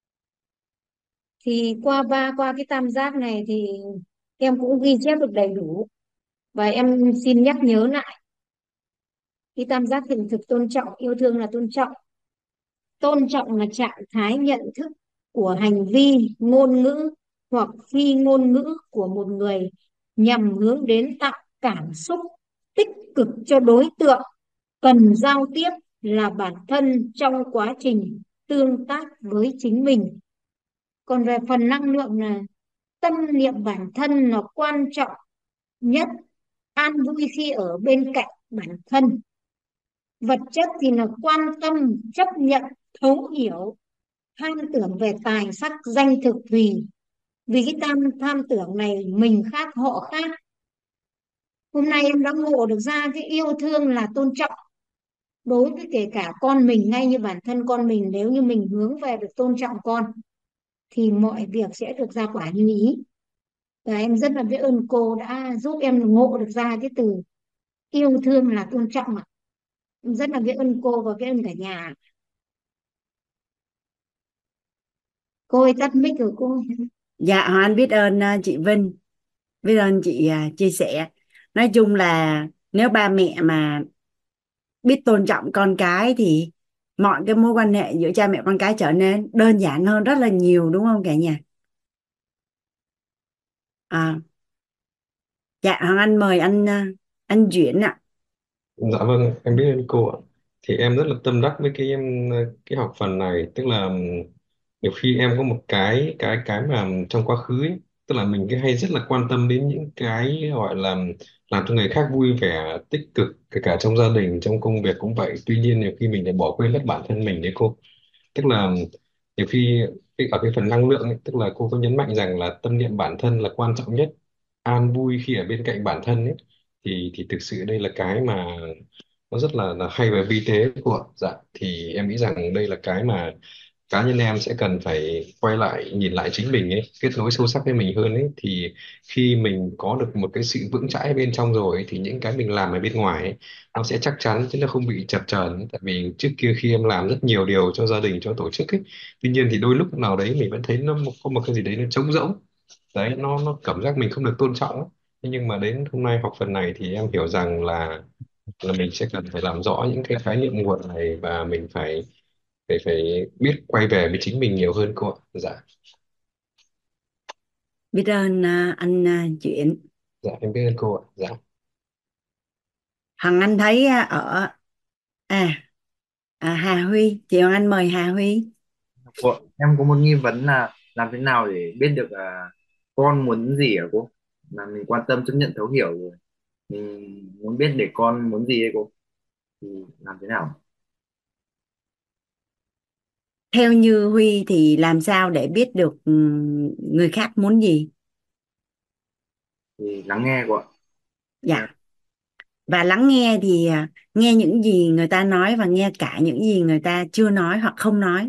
Thì qua cái tam giác này thì em cũng ghi chép được đầy đủ, và em xin nhắc nhớ lại cái tam giác hiện thực tôn trọng. Yêu thương là tôn trọng, tôn trọng là trạng thái nhận thức của hành vi, ngôn ngữ hoặc phi ngôn ngữ của một người nhằm hướng đến tạo cảm xúc tích cực cho đối tượng cần giao tiếp là bản thân trong quá trình tương tác với chính mình. Còn về phần năng lượng là tâm niệm bản thân là quan trọng nhất, an vui khi ở bên cạnh bản thân. Vật chất thì là quan tâm, chấp nhận, thấu hiểu, tham tưởng về tài sắc danh thực thùy. Vì cái tham tưởng này mình khác họ khác. Hôm nay em đã ngộ được ra cái yêu thương là tôn trọng đối với kể cả con mình, ngay như bản thân con mình. Nếu như mình hướng về được tôn trọng con thì mọi việc sẽ được ra quả như ý. Và em rất là biết ơn cô đã giúp em ngộ được ra cái từ yêu thương là tôn trọng ạ. Em rất là biết ơn cô và biết ơn cả nhà. Cô ơi tắt mic rồi cô. Dạ, Hoàng Anh biết ơn chị Vinh, biết ơn chị chia sẻ. Nói chung là nếu ba mẹ mà biết tôn trọng con cái thì mọi cái mối quan hệ giữa cha mẹ con cái trở nên đơn giản hơn rất là nhiều, đúng không cả nhà? À, dạ, Hoàng Anh mời anh Duyển ạ. Dạ vâng, em biết ơn cô ạ. Thì em rất là tâm đắc với cái học phần này, tức là nhiều khi em có một cái mà trong quá khứ ấy, tức là mình cứ hay rất là quan tâm đến những cái gọi là làm cho người khác vui vẻ, tích cực, kể cả trong gia đình, trong công việc cũng vậy. Tuy nhiên nhiều khi mình lại bỏ quên mất bản thân mình đấy cô. Tức là nhiều khi ở cái phần năng lượng ấy, tức là cô có nhấn mạnh rằng là tâm niệm bản thân là quan trọng nhất, an vui khi ở bên cạnh bản thân ấy, thì thực sự đây là cái mà nó rất là hay và vi tế của dạ. Thì em nghĩ rằng đây là cái mà cá nhân em sẽ cần phải quay lại nhìn lại chính mình ấy, kết nối sâu sắc với mình hơn ấy. Thì khi mình có được một cái sự vững chãi bên trong rồi ấy, thì những cái mình làm ở bên ngoài ấy, nó sẽ chắc chắn chứ nó không bị chập chờn. Tại vì trước kia khi em làm rất nhiều điều cho gia đình, cho tổ chức ấy, tuy nhiên thì đôi lúc nào đấy mình vẫn thấy nó có một cái gì đấy nó trống rỗng đấy, nó cảm giác mình không được tôn trọng ấy. Thế nhưng mà đến hôm nay học phần này thì em hiểu rằng là mình sẽ cần phải làm rõ những cái khái niệm nguồn này, và mình phải phải phải biết quay về với chính mình nhiều hơn cô ạ. Dạ. Biết ơn anh Duyển. Dạ em biết ơn cô ạ. Dạ. Hằng Anh thấy ở Hà Huy, chị Hoàng Anh mời Hà Huy. Ủa, em có một nghi vấn là làm thế nào để biết được con muốn gì hả cô? Là mình quan tâm, chấp nhận, thấu hiểu rồi. Mình muốn biết để con muốn gì đấy cô? Thì làm thế nào? Theo như Huy thì làm sao để biết được người khác muốn gì? Thì lắng nghe cô ạ. Nghe. Dạ, Và lắng nghe thì nghe những gì người ta nói và nghe cả những gì người ta chưa nói hoặc không nói.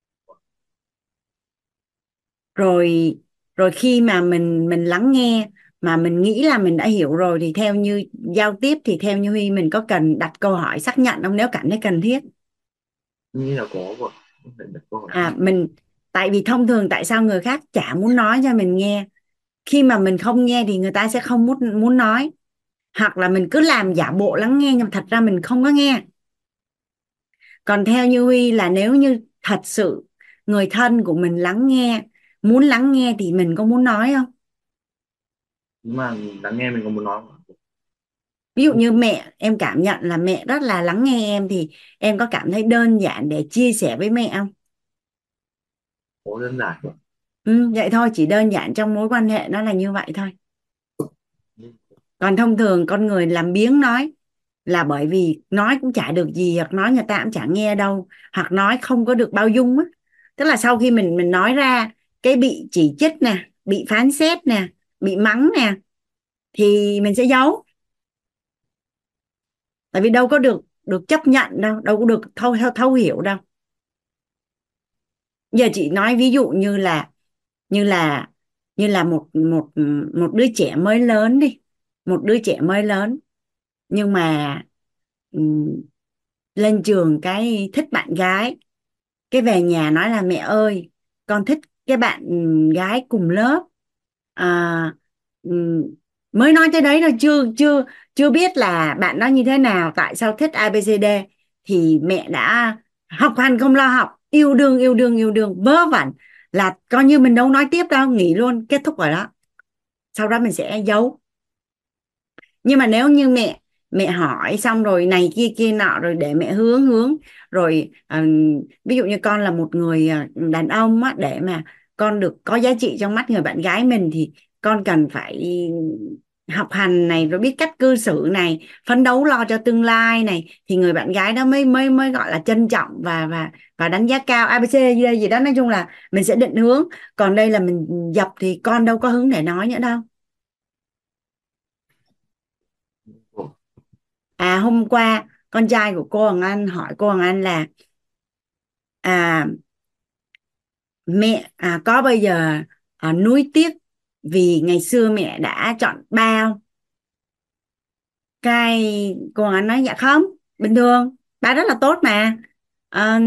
Rồi rồi khi mà mình lắng nghe mà mình nghĩ là mình đã hiểu rồi thì theo như giao tiếp thì theo như Huy, mình có cần đặt câu hỏi xác nhận không nếu cảm thấy cần thiết? Nghĩ là có vợ, phải đặt câu hỏi. Tại vì thông thường tại sao người khác chả muốn nói cho mình nghe? Khi mà mình không nghe thì người ta sẽ không muốn nói, hoặc là mình cứ làm giả bộ lắng nghe nhưng thật ra mình không có nghe. Còn theo như Huy là nếu như thật sự người thân của mình muốn lắng nghe thì mình có muốn nói không? Nhưng mà lắng nghe mình có muốn nói không? Ví dụ như mẹ, em cảm nhận là mẹ rất là lắng nghe em thì em có cảm thấy đơn giản để chia sẻ với mẹ không? Có đơn giản không? Vậy thôi, chỉ đơn giản trong mối quan hệ nó là như vậy thôi. Còn thông thường con người làm biếng nói là bởi vì nói cũng chả được gì, hoặc nói người ta cũng chả nghe đâu, hoặc nói không có được bao dung á. Tức là sau khi mình nói ra cái bị chỉ trích nè, bị phán xét nè, bị mắng nè thì mình sẽ giấu. Tại vì đâu có được chấp nhận đâu, đâu có được thấu hiểu đâu. Giờ chị nói ví dụ như là một một một đứa trẻ mới lớn đi, một đứa trẻ mới lớn nhưng mà lên trường cái thích bạn gái, cái về nhà nói là mẹ ơi con thích cái bạn gái cùng lớp. à, ừm, Mới nói tới đấy thôi, chưa chưa chưa biết là bạn đó như thế nào, tại sao thích ABCD thì mẹ đã học hành không lo học, yêu đương vớ vẩn, là coi như mình đâu nói tiếp đâu, nghỉ luôn, kết thúc rồi đó. Sau đó mình sẽ giấu. Nhưng mà nếu như mẹ hỏi xong rồi này kia kia nọ rồi để mẹ hướng hướng rồi ví dụ như con là một người đàn ông á, để mà con được có giá trị trong mắt người bạn gái mình thì con cần phải học hành này, rồi biết cách cư xử này, phấn đấu lo cho tương lai này, thì người bạn gái đó mới mới mới gọi là trân trọng và đánh giá cao ABC gì đó. Nói chung là mình sẽ định hướng, còn đây là mình dập thì con đâu có hứng để nói nữa đâu. Hôm qua con trai của cô Hoàng Anh hỏi cô Hoàng Anh là mẹ có bây giờ nuối tiếc vì ngày xưa mẹ đã chọn bao. Cái cô Hoàng Anh nói dạ không, bình thường, ba rất là tốt mà. Ờ,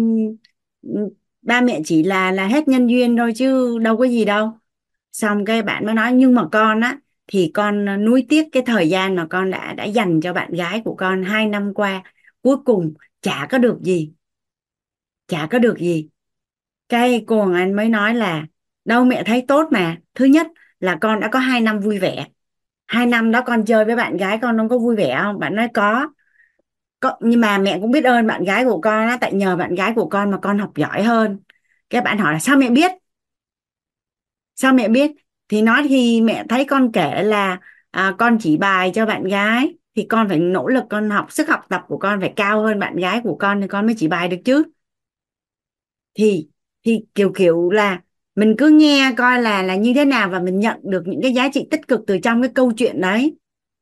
Ba mẹ chỉ là hết nhân duyên thôi chứ đâu có gì đâu. Xong cái bạn mới nói nhưng mà con á thì con nuối tiếc cái thời gian mà con đã dành cho bạn gái của con 2 năm qua, cuối cùng chả có được gì, chả có được gì. Cái cô Hoàng Anh mới nói là đâu mẹ thấy tốt mà, thứ nhất là con đã có 2 năm vui vẻ, 2 năm đó con chơi với bạn gái con có vui vẻ không? Bạn nói có, nhưng mà mẹ cũng biết ơn bạn gái của con á, tại nhờ bạn gái của con mà con học giỏi hơn. Cái bạn hỏi là sao mẹ biết, sao mẹ biết? Thì nói thì mẹ thấy con kể là con chỉ bài cho bạn gái thì con phải nỗ lực, con học, sức học tập của con phải cao hơn bạn gái của con thì con mới chỉ bài được chứ. Thì kiểu kiểu là mình cứ nghe coi là như thế nào và mình nhận được những cái giá trị tích cực từ trong cái câu chuyện đấy.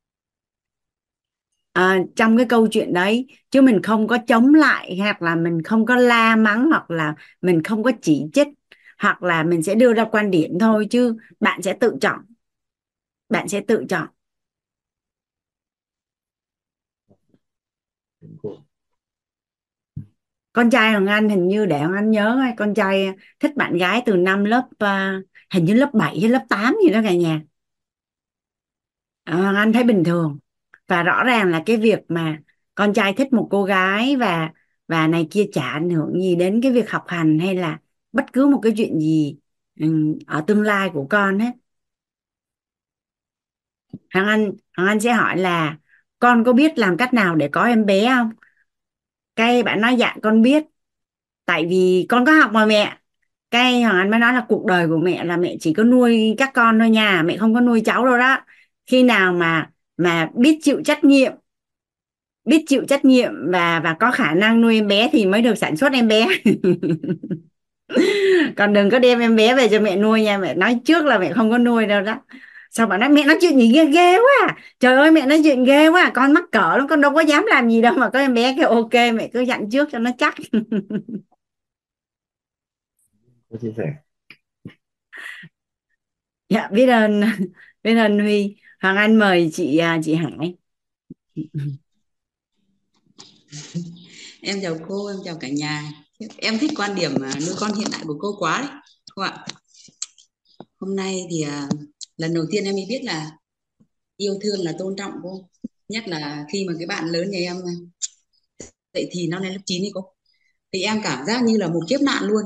Trong cái câu chuyện đấy, chứ mình không có chống lại, hoặc là mình không có la mắng, hoặc là mình không có chỉ trích, hoặc là mình sẽ đưa ra quan điểm thôi, chứ bạn sẽ tự chọn, bạn sẽ tự chọn. Con trai Hoàng Anh hình như, để Hoàng Anh nhớ, con trai thích bạn gái từ năm lớp hình như lớp 7 hay lớp 8 gì đó cả nhà. Hoàng Anh thấy bình thường, và rõ ràng là cái việc mà con trai thích một cô gái và này kia chả ảnh hưởng gì đến cái việc học hành hay là bất cứ một cái chuyện gì ở tương lai của con hết. Hoàng Anh sẽ hỏi là con có biết làm cách nào để có em bé không? Cái bạn nói dạ con biết, tại vì con có học mà mẹ. Cái Hoàng Anh mới nói là cuộc đời của mẹ là mẹ chỉ có nuôi các con thôi nha, mẹ không có nuôi cháu đâu đó. Khi nào mà biết chịu trách nhiệm, và có khả năng nuôi em bé thì mới được sản xuất em bé. Còn đừng có đem em bé về cho mẹ nuôi nha, mẹ nói trước là mẹ không có nuôi đâu đó. Sao bạn nói mẹ nói chuyện gì ghê ghê quá à. Trời ơi mẹ nói chuyện ghê quá à. Con mắc cỡ lắm, con đâu có dám làm gì đâu mà có em bé kêu ok mẹ cứ dặn trước cho nó chắc. Cô chia sẻ. Dạ biết ơn. Biết ơn Huy. Hoàng Anh mời chị Hải. Em chào cô, em chào cả nhà. Em thích quan điểm nuôi con hiện đại của cô quá đấy cô ạ. Hôm nay thì lần đầu tiên em mới biết là yêu thương là tôn trọng cô. Nhất là khi mà cái bạn lớn nhà em dậy thì năm nay lớp 9 ấy cô. Thì em cảm giác như là một kiếp nạn luôn.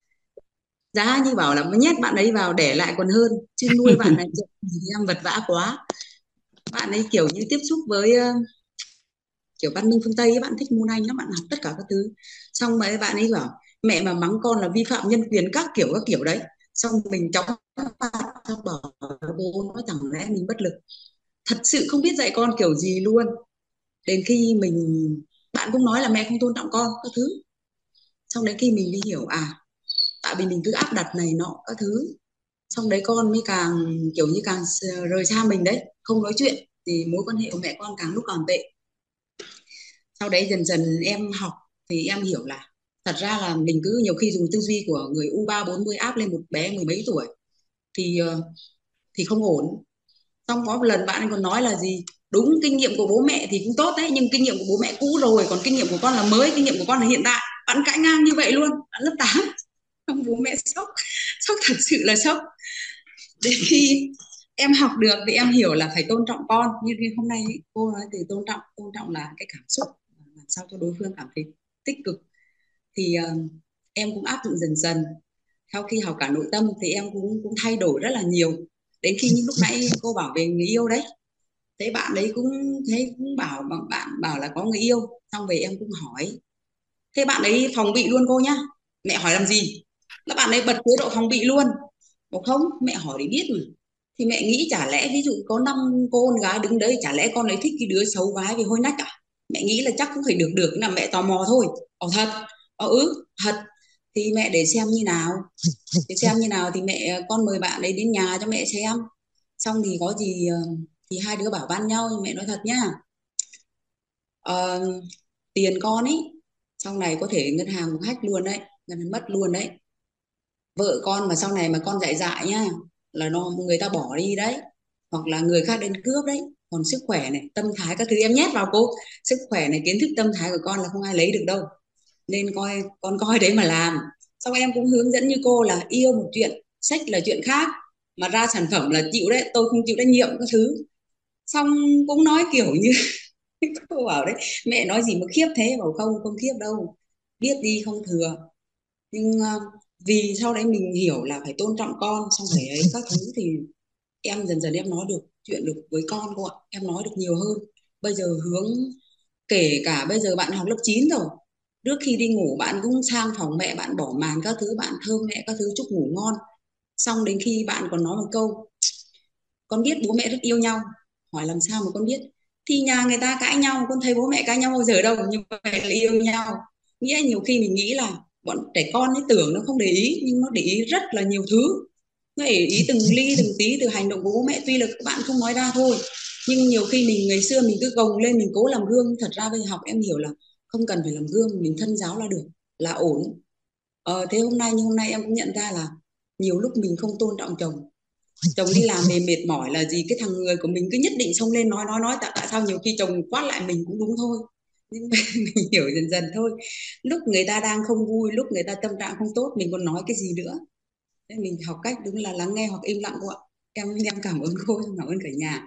Giá như bảo là nhét bạn ấy vào để lại còn hơn. Chứ nuôi bạn này thì em vật vã quá. Bạn ấy kiểu như tiếp xúc với kiểu văn minh phương Tây ấy, bạn thích môn Anh lắm, bạn học tất cả các thứ. Xong mấy bạn ấy bảo mẹ mà mắng con là vi phạm nhân quyền các kiểu đấy. Xong mình chóng mặt, xong bảo bố nói thẳng lẽ mình bất lực, thật sự không biết dạy con kiểu gì luôn. Đến khi bạn cũng nói là mẹ không tôn trọng con các thứ, xong đến khi mình mới hiểu tại vì mình cứ áp đặt này nọ các thứ, xong đấy con mới càng kiểu như càng rời xa mình đấy, không nói chuyện thì mối quan hệ của mẹ con càng lúc càng tệ. Sau đấy dần dần em học thì em hiểu là thật ra là mình cứ nhiều khi dùng tư duy của người U30 40 áp lên một bé mười mấy tuổi thì không ổn. Xong có một lần bạn ấy còn nói là gì, đúng kinh nghiệm của bố mẹ thì cũng tốt đấy, nhưng kinh nghiệm của bố mẹ cũ rồi, còn kinh nghiệm của con là mới, kinh nghiệm của con là hiện tại. Bạn cãi ngang như vậy luôn, bạn lớp 8. Xong bố mẹ sốc, sốc thật sự là sốc. Đến khi em học được thì em hiểu là phải tôn trọng con. Như hôm nay cô nói từ tôn trọng là cái cảm xúc, làm sao cho đối phương cảm thấy tích cực. Thì em cũng áp dụng dần dần. Sau khi học cả nội tâm thì em cũng thay đổi rất là nhiều. Đến khi như lúc nãy cô bảo về người yêu đấy, thế bạn đấy cũng thấy cũng bạn bảo là có người yêu, xong về em cũng hỏi, thế bạn ấy phòng bị luôn cô nhá, mẹ hỏi làm gì, là bạn ấy bật chế độ phòng bị luôn. Bảo không, mẹ hỏi để biết mà. Thì mẹ nghĩ chả lẽ ví dụ có 5 cô con gái đứng đấy, chả lẽ con ấy thích cái đứa xấu gái vì hôi nách à? Mẹ nghĩ là chắc cũng phải được được, là mẹ tò mò thôi. Thật. Thật. Thì mẹ để xem như nào. Để xem như nào thì con mời bạn ấy đến nhà cho mẹ xem. Xong thì có gì thì hai đứa bảo ban nhau, nhưng mẹ nói thật nhá. Ờ, tiền con ấy sau này có thể ngân hàng hack luôn đấy, ngân hàng mất luôn đấy. Vợ con mà sau này mà con dại dại nhá là người ta bỏ đi đấy, hoặc là người khác đến cướp đấy. Còn sức khỏe này, tâm thái các thứ em nhét vào cô, sức khỏe này, kiến thức tâm thái của con là không ai lấy được đâu, nên con coi đấy mà làm. Xong em cũng hướng dẫn như cô là yêu một chuyện, sách là chuyện khác, mà ra sản phẩm là chịu đấy, tôi không chịu trách nhiệm các thứ. Xong cũng nói kiểu như cô bảo đấy, mẹ nói gì mà khiếp thế, bảo không khiếp đâu, biết đi không thừa. Nhưng vì sau đấy mình hiểu là phải tôn trọng con, xong phải ấy các thứ, thì em dần dần em nói được chuyện được với con cô ạ, em nói được nhiều hơn. Bây giờ hướng, kể cả bây giờ bạn học lớp 9 rồi, trước khi đi ngủ bạn cũng sang phòng mẹ, bạn bỏ màn các thứ, bạn thơm mẹ các thứ, chúc ngủ ngon. Xong đến khi bạn còn nói một câu, con biết bố mẹ rất yêu nhau. Hỏi làm sao mà con biết? Thì nhà người ta cãi nhau, con thấy bố mẹ cãi nhau bao giờ đâu, nhưng vậy là yêu nhau. Nghĩa nhiều khi mình nghĩ là bọn trẻ con ấy tưởng nó không để ý, nhưng nó để ý rất là nhiều thứ. Nó để ý từng ly từng tí từ hành động của bố mẹ, tuy là các bạn không nói ra thôi, nhưng nhiều khi mình ngày xưa mình cứ gồng lên, mình cố làm gương. Thật ra bây giờ học em hiểu là không cần phải làm gương, mình thân giáo là được, là ổn. Thế hôm nay em cũng nhận ra là nhiều lúc mình không tôn trọng chồng. Chồng đi làm về mệt mỏi là gì, cái thằng người của mình cứ nhất định xông lên nói tại sao nhiều khi chồng quát lại mình cũng đúng thôi, nhưng mà mình hiểu dần dần thôi. Lúc người ta đang không vui, lúc người ta tâm trạng không tốt, mình còn nói cái gì nữa. Thế mình học cách đúng là lắng nghe hoặc im lặng cô ạ. Em cảm ơn cô, cảm ơn cả nhà.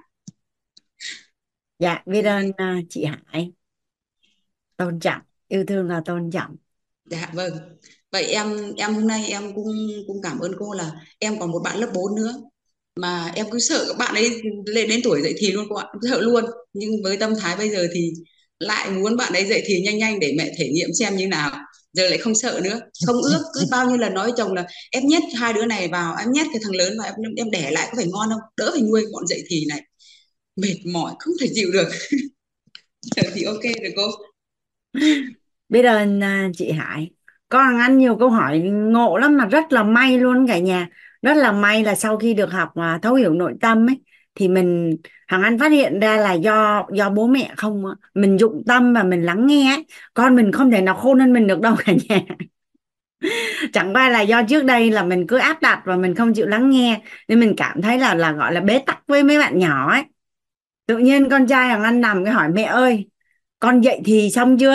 Dạ biết ơn chị Hải. Tôn trọng, yêu thương là tôn trọng. Dạ vâng. Vậy em hôm nay em cũng cảm ơn cô, là em còn một bạn lớp 4 nữa mà em cứ sợ các bạn ấy lên đến tuổi dậy thì luôn cô ạ, sợ luôn. Nhưng với tâm thái bây giờ thì lại muốn bạn ấy dậy thì nhanh nhanh để mẹ thể nghiệm xem như nào. Giờ lại không sợ nữa, không ước. Cứ bao nhiêu lần nói với chồng là em nhét hai đứa này vào, em nhét cái thằng lớn vào, em đẻ lại có phải ngon không, đỡ phải nuôi bọn dậy thì này, mệt mỏi không thể chịu được. Giờ thì ok rồi cô. Biết ơn chị Hải. Con Hằng Anh nhiều câu hỏi ngộ lắm mà rất là may luôn cả nhà. Rất là may là sau khi được học thấu hiểu nội tâm ấy, thì Hằng Anh phát hiện ra là do bố mẹ không, mình dụng tâm và mình lắng nghe ấy. Con mình không thể nào khôn hơn mình được đâu cả nhà. Chẳng qua là do trước đây là mình cứ áp đặt và mình không chịu lắng nghe, nên mình cảm thấy là gọi là bế tắc với mấy bạn nhỏ ấy. Tự nhiên con trai Hằng Anh nằm cái hỏi mẹ ơi, con dậy thì xong chưa?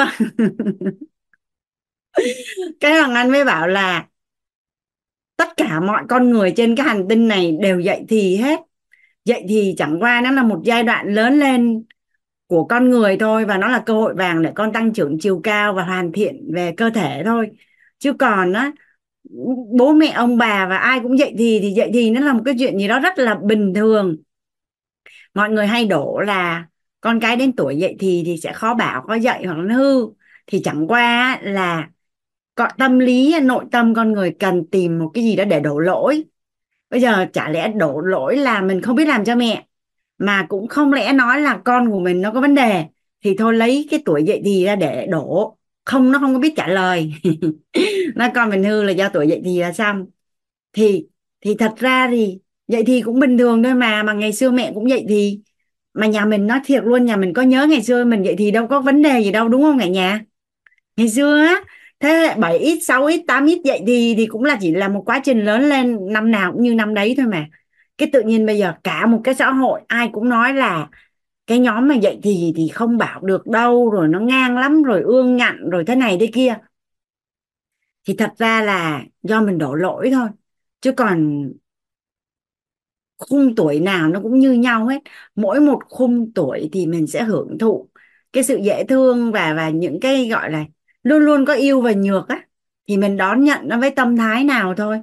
Cái Hằng Anh mới bảo là tất cả mọi con người trên cái hành tinh này đều dậy thì hết. Dậy thì chẳng qua nó là một giai đoạn lớn lên của con người thôi, và nó là cơ hội vàng để con tăng trưởng chiều cao và hoàn thiện về cơ thể thôi. Chứ còn á, bố mẹ ông bà và ai cũng dậy thì dậy thì nó là một cái chuyện gì đó rất là bình thường. Mọi người hay đổ là con cái đến tuổi dậy thì sẽ khó bảo, có dậy hoặc nó hư. Thì chẳng qua là có tâm lý nội tâm con người cần tìm một cái gì đó để đổ lỗi. Bây giờ chả lẽ đổ lỗi là mình không biết làm cho mẹ, mà cũng không lẽ nói là con của mình nó có vấn đề thì thôi lấy cái tuổi dậy thì ra để đổ. Không, nó không có biết trả lời. Nó con mình hư là do tuổi dậy thì là xong. Thì thật ra thì dậy thì cũng bình thường thôi mà ngày xưa mẹ cũng dậy thì. Mà nhà mình nói thiệt luôn, nhà mình có nhớ ngày xưa mình dậy thì đâu có vấn đề gì đâu, đúng không cả nhà? Ngày xưa á, thế hệ 7x 6x 8x dậy thì cũng là chỉ là một quá trình lớn lên, năm nào cũng như năm đấy thôi mà. Cái tự nhiên bây giờ cả một cái xã hội ai cũng nói là cái nhóm mà dậy thì không bảo được đâu, rồi nó ngang lắm, rồi ương ngạnh, rồi thế này thế kia. Thì thật ra là do mình đổ lỗi thôi, chứ còn khung tuổi nào nó cũng như nhau hết. Mỗi một khung tuổi thì mình sẽ hưởng thụ cái sự dễ thương và những cái gọi là luôn luôn có ưu và nhược á, thì mình đón nhận nó với tâm thái nào thôi.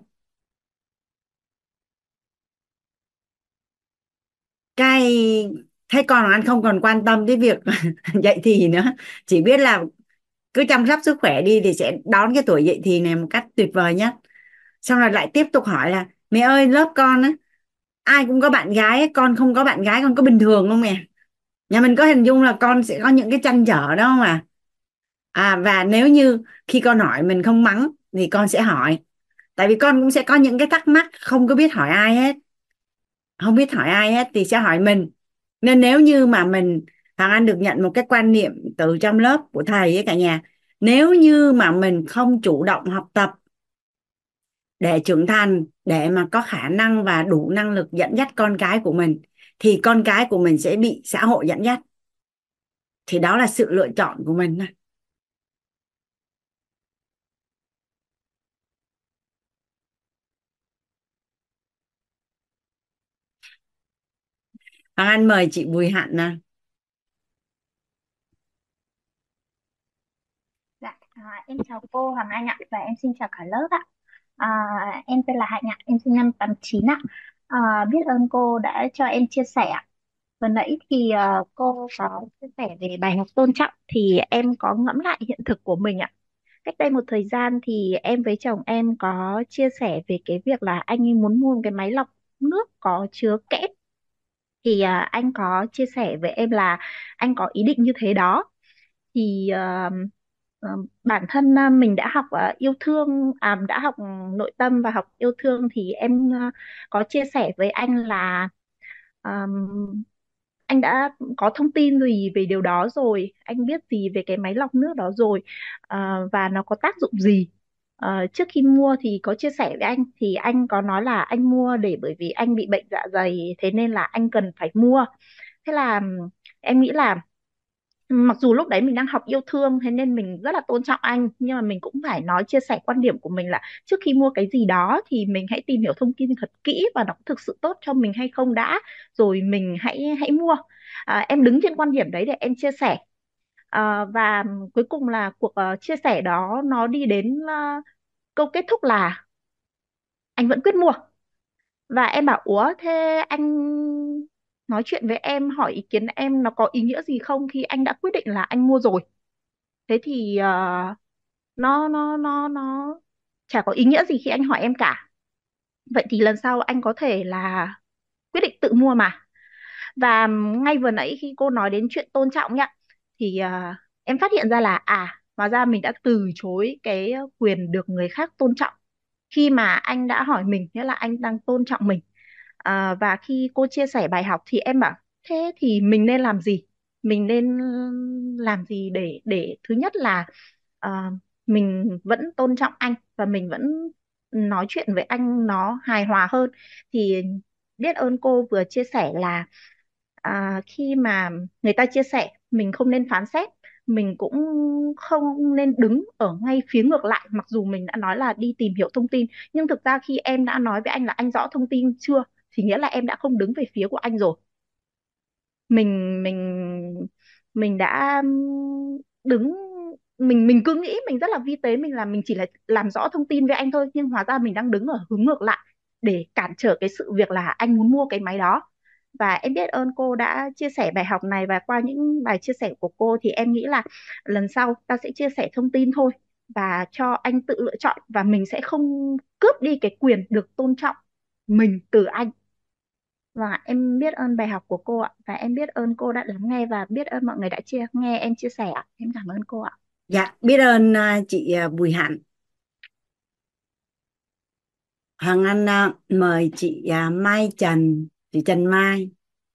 Cái thế còn anh không còn quan tâm tới việc dậy thì nữa, chỉ biết là cứ chăm sóc sức khỏe đi thì sẽ đón cái tuổi dậy thì này một cách tuyệt vời nhất. Xong rồi lại tiếp tục hỏi là mẹ ơi, lớp con á ai cũng có bạn gái ấy, con không có bạn gái, con có bình thường không mẹ? Nhà mình có hình dung là con sẽ có những cái trăn trở đó không và nếu như khi con hỏi mình không mắng thì con sẽ hỏi, tại vì con cũng sẽ có những cái thắc mắc không có biết hỏi ai hết, không biết hỏi ai hết thì sẽ hỏi mình. Nên nếu như mà Hoàng Anh được nhận một cái quan niệm từ trong lớp của thầy ấy cả nhà, nếu như mà mình không chủ động học tập để trưởng thành, để mà có khả năng và đủ năng lực dẫn dắt con cái của mình, thì con cái của mình sẽ bị xã hội dẫn dắt. Thì đó là sự lựa chọn của mình. Hoàng Anh mời chị Bùi Hạnh nè. Dạ, em chào cô Hoàng Anh ạ, và em xin chào cả lớp ạ. Em tên là Hạnh ạ, em sinh năm 89 ạ. Biết ơn cô đã cho em chia sẻ ạ. Vừa nãy thì cô có chia sẻ về bài học tôn trọng, thì em có ngẫm lại hiện thực của mình ạ. Cách đây một thời gian thì em với chồng em có chia sẻ về cái việc là anh ấy muốn mua một cái máy lọc nước có chứa kẽm. Thì anh có chia sẻ với em là anh có ý định như thế đó. Thì bản thân mình đã học yêu thương, đã học nội tâm và học yêu thương, thì em có chia sẻ với anh là anh đã có thông tin gì về điều đó rồi, anh biết gì về cái máy lọc nước đó rồi, và nó có tác dụng gì. Trước khi mua thì có chia sẻ với anh, thì anh có nói là anh mua để bởi vì anh bị bệnh dạ dày, thế nên là anh cần phải mua. Thế là em nghĩ là mặc dù lúc đấy mình đang học yêu thương, thế nên mình rất là tôn trọng anh, nhưng mà mình cũng phải nói chia sẻ quan điểm của mình là trước khi mua cái gì đó thì mình hãy tìm hiểu thông tin thật kỹ và nó có thực sự tốt cho mình hay không đã, rồi mình hãy hãy mua. Em đứng trên quan điểm đấy để em chia sẻ. Và cuối cùng là cuộc chia sẻ đó nó đi đến câu kết thúc là anh vẫn quyết mua. Và em bảo ủa, thế anh nói chuyện với em, hỏi ý kiến em nó có ý nghĩa gì không khi anh đã quyết định là anh mua rồi. Thế thì nó chả có ý nghĩa gì khi anh hỏi em cả. Vậy thì lần sau anh có thể là quyết định tự mua mà. Và ngay vừa nãy khi cô nói đến chuyện tôn trọng nhá, thì em phát hiện ra là hóa ra mình đã từ chối cái quyền được người khác tôn trọng khi mà anh đã hỏi mình nghĩa là anh đang tôn trọng mình. Và khi cô chia sẻ bài học thì em bảo thế thì mình nên làm gì, mình nên làm gì để thứ nhất là à, mình vẫn tôn trọng anh và mình vẫn nói chuyện với anh nó hài hòa hơn. Thì biết ơn cô vừa chia sẻ là khi mà người ta chia sẻ mình không nên phán xét, mình cũng không nên đứng ở ngay phía ngược lại, mặc dù mình đã nói là đi tìm hiểu thông tin, nhưng thực ra khi em đã nói với anh là anh rõ thông tin chưa thì nghĩa là em đã không đứng về phía của anh rồi. Mình đã đứng, mình cứ nghĩ mình rất là vi tế, mình chỉ là làm rõ thông tin với anh thôi, nhưng hóa ra mình đang đứng ở hướng ngược lại để cản trở cái sự việc là anh muốn mua cái máy đó. Và em biết ơn cô đã chia sẻ bài học này, và qua những bài chia sẻ của cô thì em nghĩ là lần sau ta sẽ chia sẻ thông tin thôi và cho anh tự lựa chọn, và mình sẽ không cướp đi cái quyền được tôn trọng mình từ anh. Và em biết ơn bài học của cô ạ, và em biết ơn cô đã lắng nghe, và biết ơn mọi người đã nghe em chia sẻ ạ. Em cảm ơn cô ạ. Dạ, biết ơn chị Bùi Hạnh. Hoàng Anh mời chị Mai Trần, chị Trần Mai.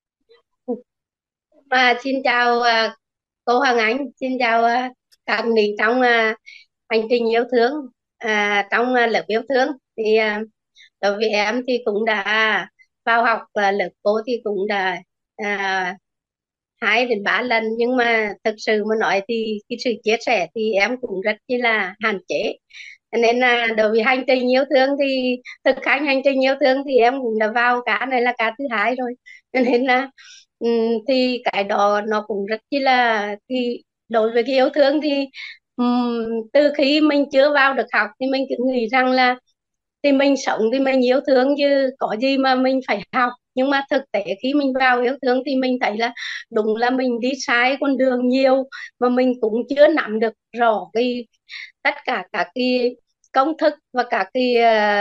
Xin chào cô Hoàng Anh, xin chào các mình trong hành trình yêu thương, trong lớp yêu thương. Thì đối với em thì cũng đã vào học lớp cô thì cũng đã 2 đến 3 lần, nhưng mà thực sự mà nói thì cái sự chia sẻ thì em cũng rất chi là hạn chế. Cho nên là đối với hành trình yêu thương thì thực hành hành trình yêu thương thì em cũng đã vào cá này là cá thứ 2 rồi. Cho nên là thì cái đó nó cũng rất chi là thì đối với cái yêu thương thì từ khi mình chưa vào được học thì mình cứ nghĩ rằng là thì mình sống thì mình yêu thương chứ có gì mà mình phải học. Nhưng mà thực tế khi mình vào yêu thương thì mình thấy là đúng là mình đi sai con đường nhiều, mà mình cũng chưa nắm được rõ cái tất cả các cái công thức và các cái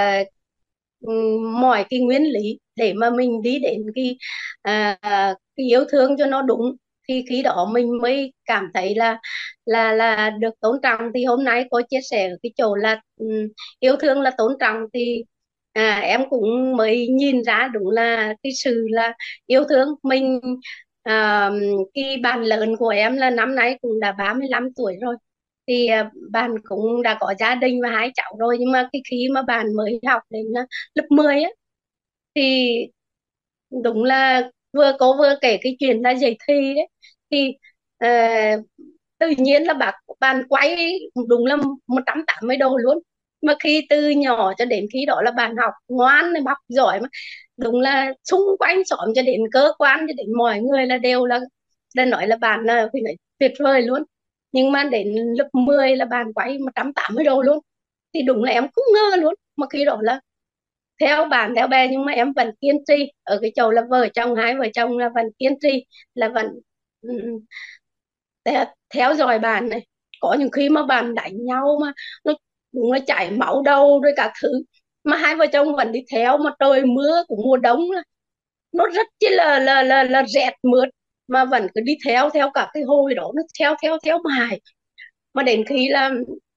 mọi cái nguyên lý để mà mình đi đến cái yêu thương cho nó đúng. Thì khi đó mình mới cảm thấy là được tôn trọng. Thì hôm nay cô chia sẻ ở cái chỗ là yêu thương là tôn trọng, thì em cũng mới nhìn ra đúng là cái sự là yêu thương mình. Cái bạn lớn của em là năm nay cũng đã 35 tuổi rồi, thì bạn cũng đã có gia đình và 2 cháu rồi. Nhưng mà cái khi mà bạn mới học đến lớp 10 á, thì đúng là cô vừa kể cái chuyện là dậy thì đấy, thì ờ, tự nhiên là bạn quay đúng là 180 độ luôn. Mà khi từ nhỏ cho đến khi đó là bạn học ngoan này, học giỏi, mà đúng là xung quanh xóm cho đến cơ quan cho đến mọi người là đều là nói là bạn là phải nói tuyệt vời luôn. Nhưng mà đến lớp 10 là bạn quay 180 độ luôn. Thì đúng là em không ngờ luôn. Mà khi đó là theo bạn theo bè, nhưng mà em vẫn kiên trì ở cái chỗ là hai vợ chồng là vẫn kiên trì, là vẫn ừm, theo dõi bạn này. Có những khi mà bạn đánh nhau mà nó đúng là chảy máu đầu rồi các thứ, mà hai vợ chồng vẫn đi theo, mà trời mưa của mùa đông là nó rất chỉ là rét mướt, mà vẫn cứ đi theo theo cả cái hồi đó, nó theo theo theo mãi. Mà đến khi là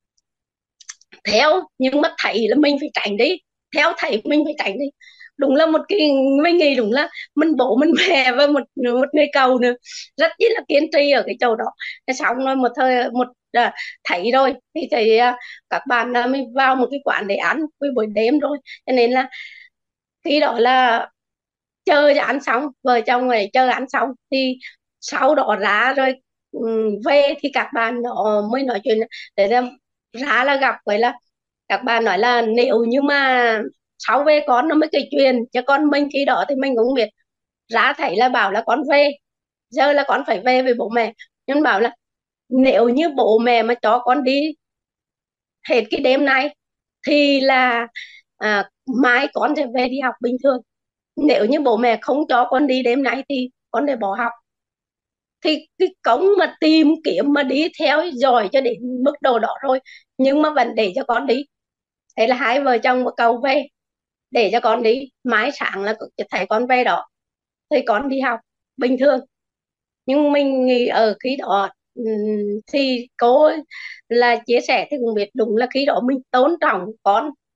theo nhưng mà thấy là mình phải tránh đi, theo thấy mình phải tránh đi. Đúng là một cái, mình nghĩ đúng là mình bố mình mẹ và một người cầu nữa rất chỉ là kiên trì ở cái chỗ đó. Thế xong rồi thấy rồi thì thấy các bạn mình vào một cái quán để ăn buổi đêm rồi, cho nên là khi đó là chờ cho ăn xong, vợ chồng này chờ ăn xong thì sau đó ra rồi về thì các bạn nó mới nói chuyện. Để là ra là gặp với là các bạn nói là nếu như mà sau về con nó mới kể chuyện, chứ con mình khi đó thì mình cũng biết. Ra thấy là bảo là con về, giờ là con phải về với bố mẹ. Nhưng bảo là nếu như bố mẹ mà cho con đi hết cái đêm nay thì là mai con sẽ về đi học bình thường. Nếu như bố mẹ không cho con đi đêm nay thì con để bỏ học. Thì cái cống mà tìm kiếm mà đi theo giỏi cho đến mức độ đó rồi, nhưng mà vẫn để cho con đi. Thế là hai vợ chồng mà cầu về để cho con đi, mãi sáng là thấy con về đó thì con đi học bình thường. Nhưng mình nghĩ ở khi đó thì cô là chia sẻ thì cũng biết đúng là khi đó mình tôn trọng con,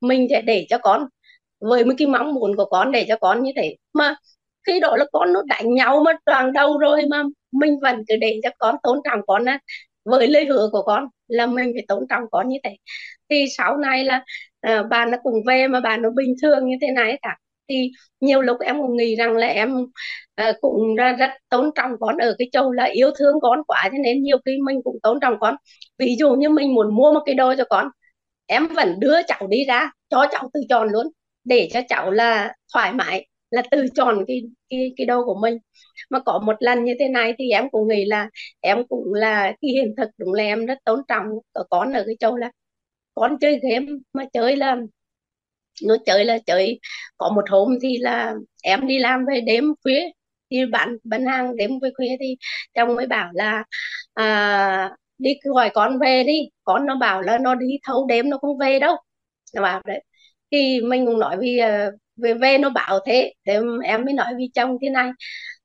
mình sẽ để cho con với một cái mong muốn của con để cho con như thế, mà khi đó là con nó đánh nhau mà toàn đầu rồi mà mình vẫn cứ để cho con, tôn trọng con á, với lời hứa của con là mình phải tôn trọng con như thế. Thì sau này là bạn nó cùng về mà bạn nó bình thường như thế này cả, thì nhiều lúc em cũng nghĩ rằng là em cũng rất tôn trọng con ở cái chỗ là yêu thương con quá, cho nên nhiều khi mình cũng tôn trọng con. Ví dụ như mình muốn mua một cái đồ cho con, em vẫn đưa cháu đi ra cho cháu tự chọn luôn, để cho cháu là thoải mái là tự chọn cái đồ của mình. Mà có một lần như thế này thì em cũng nghĩ là em cũng là cái hiện thực, đúng là em rất tôn trọng của con ở cái chỗ là con chơi game mà chơi là nó chơi là chơi. Có một hôm thì là em đi làm về đêm khuya, thì bán hàng đêm về khuya thì chồng mới bảo là đi gọi con về đi, con nó bảo là nó đi thâu đêm nó không về đâu, nó bảo đấy. Thì mình cũng nói vì về nó bảo thế, để em mới nói với chồng thế này,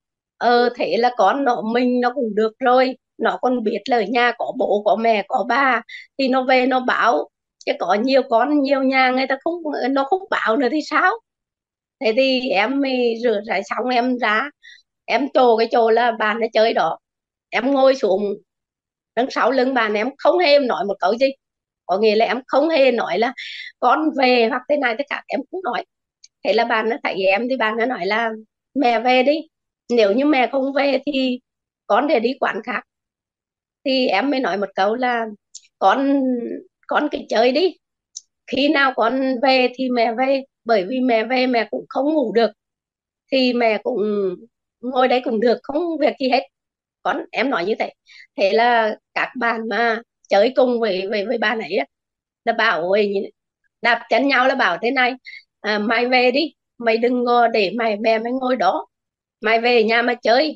thế là con nó mình nó cũng được rồi, nó còn biết là ở nhà có bố có mẹ có bà thì nó về nó báo, chứ có nhiều con nhiều nhà người ta không, nó không báo nữa thì sao. Thế thì em mới rửa ráy xong em ra, em trồ cái chỗ là bạn nó chơi đó, em ngồi xuống đằng sau lưng bạn, em không hề nói một câu gì, có nghĩa là em không hề nói là con về hoặc thế này thế cả, em cũng nói. Thế là bạn nó thấy em thì bạn nó nói là mẹ về đi, nếu như mẹ không về thì con để đi quán khác. Thì em mới nói một câu là con con cứ chơi đi, khi nào con về thì mẹ về, bởi vì mẹ về mẹ cũng không ngủ được, thì mẹ cũng ngồi đấy cũng được, không việc gì hết. Em nói như thế. Thế là các bạn mà chơi cùng với bạn ấy á, là bảo ơi, đạp chân nhau là bảo thế này, mày về đi, mày đừng ngồi để mày ngồi đó, mày về nhà mà chơi.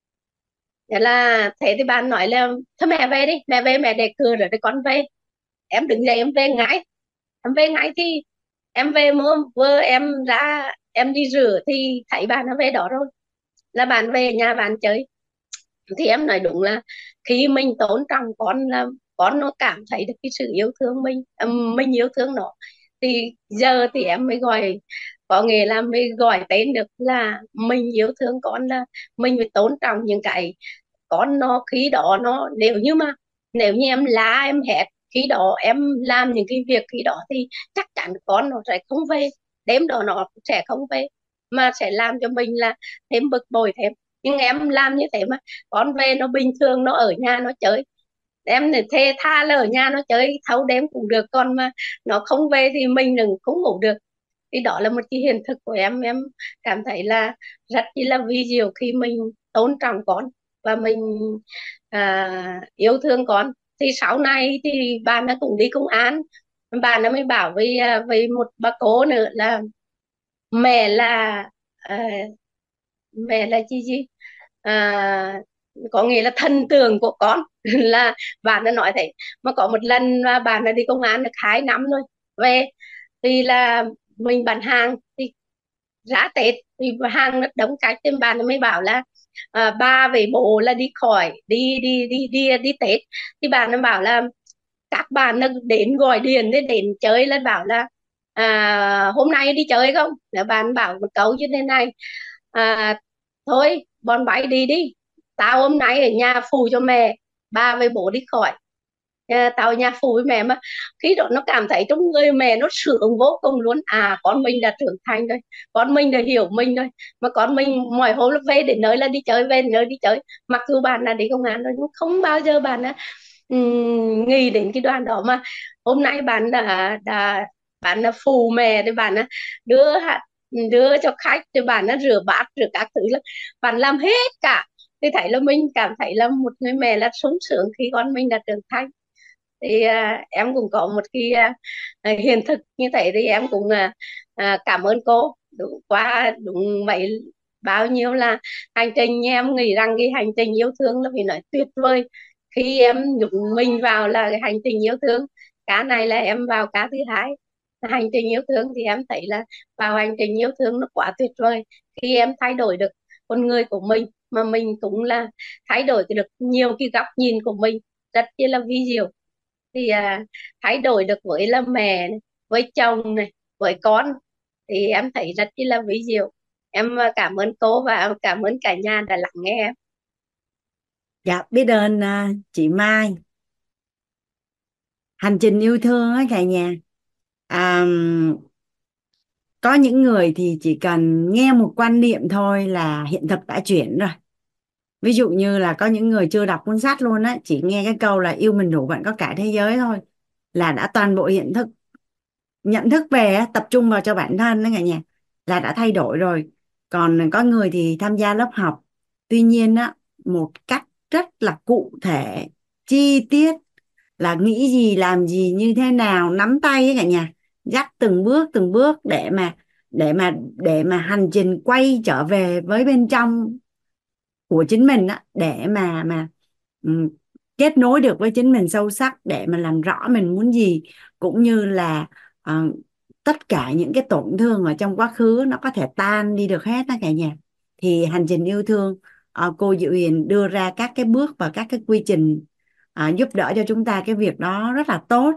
Thế là thế thì bạn nói là thôi mẹ về đi, mẹ về mẹ để cửa rồi để con về. Em đứng dậy em về ngay, em về ngay thì em về vừa em ra em đi rửa thì thấy bạn nó về đó rồi, là bạn về nhà bạn chơi. Thì em nói đúng là khi mình tôn trọng con là con nó cảm thấy được cái sự yêu thương mình, mình yêu thương nó. Thì giờ thì em mới gọi, có nghĩa là mới gọi tên được là mình yêu thương con, là mình phải tôn trọng những cái con nó khi đó nó, nếu như em la em hét khi đó, em làm những cái việc khi đó thì chắc chắn con nó sẽ không về, đêm đó nó sẽ không về, mà sẽ làm cho mình là thêm bực bội thêm. Nhưng em làm như thế mà con về nó bình thường, nó ở nhà nó chơi, em thì thê tha là ở nhà nó chơi thâu đêm cũng được, còn mà nó không về thì mình đừng không ngủ được. Thì đó là một cái hiện thực của em cảm thấy là rất là vi diệu khi mình tôn trọng con và mình yêu thương con. Thì sau này thì bạn nó cũng đi công an, bạn nó mới bảo với một bà cô nữa là mẹ là à, mẹ là gì có nghĩa là thần tượng của con là bạn nó nói thế. Mà có một lần là bạn nó đi công an được 2 năm rồi về, thì là mình bán hàng thì ra Tết thì hàng nó đóng cách, thì bạn nó mới bảo là ba với bố là đi khỏi đi Tết. Thì bạn nó bảo là các bạn nó đến gọi điện để đến chơi, là bảo là hôm nay đi chơi không. Nếu bạn bảo một câu như thế này, thôi bọn bay đi đi, tao hôm nay ở nhà phụ cho mẹ, ba với bố đi khỏi. Tao ở nhà phụ với mẹ. Mà khi đó nó cảm thấy trong người mẹ nó sướng vô cùng luôn, con mình đã trưởng thành rồi, con mình đã hiểu mình rồi. Mà con mình mọi hôm là về đến nơi là đi chơi, về đến nơi đi chơi, mặc dù bạn là đi công an rồi nhưng không bao giờ bạn nghĩ đến cái đoàn đó. Mà hôm nay bạn bạn là phụ mẹ, thì bạn đưa đưa cho khách, thì bạn rửa bát rửa các thứ là bạn làm hết cả. Thì thấy là mình cảm thấy là một người mẹ là sung sướng khi con mình đã trưởng thành. Thì em cũng có một cái hiện thực như thế, thì em cũng cảm ơn cô. Đúng mấy bao nhiêu là hành trình, em nghĩ rằng cái hành trình yêu thương là phải nói tuyệt vời. Khi em nhúng mình vào là cái hành trình yêu thương, cá này là em vào cá thứ hai, hành trình yêu thương, thì em thấy là vào hành trình yêu thương nó quá tuyệt vời. Khi em thay đổi được con người của mình, mà mình cũng là thay đổi được nhiều cái góc nhìn của mình rất là vi diệu. Thì thay đổi được với là mẹ này, với chồng này, với con, thì em thấy rất chi là ví diệu. Em cảm ơn cô và cảm ơn cả nhà đã lắng nghe em. Dạ biết ơn chị Mai. Hành trình yêu thương á cả nhà, à, có những người thì chỉ cần nghe một quan niệm thôi là hiện thực đã chuyển rồi. Ví dụ như là có những người chưa đọc cuốn sách luôn á, chỉ nghe cái câu là yêu mình đủ bạn có cả thế giới thôi là đã toàn bộ hiện thực, nhận thức về á, tập trung vào cho bản thân đó cả nhà, là đã thay đổi rồi. Còn có người thì tham gia lớp học, tuy nhiên á, một cách rất là cụ thể, chi tiết, là nghĩ gì làm gì như thế nào, nắm tay ấy cả nhà, dắt từng bước để mà hành trình quay trở về với bên trong của chính mình á, để mà ừm, kết nối được với chính mình sâu sắc, để mà làm rõ mình muốn gì, cũng như là ờ, tất cả những cái tổn thương ở trong quá khứ nó có thể tan đi được hết đó cả nhà. Thì hành trình yêu thương, cô Diệu Hiền đưa ra các cái bước và các cái quy trình giúp đỡ cho chúng ta cái việc đó rất là tốt.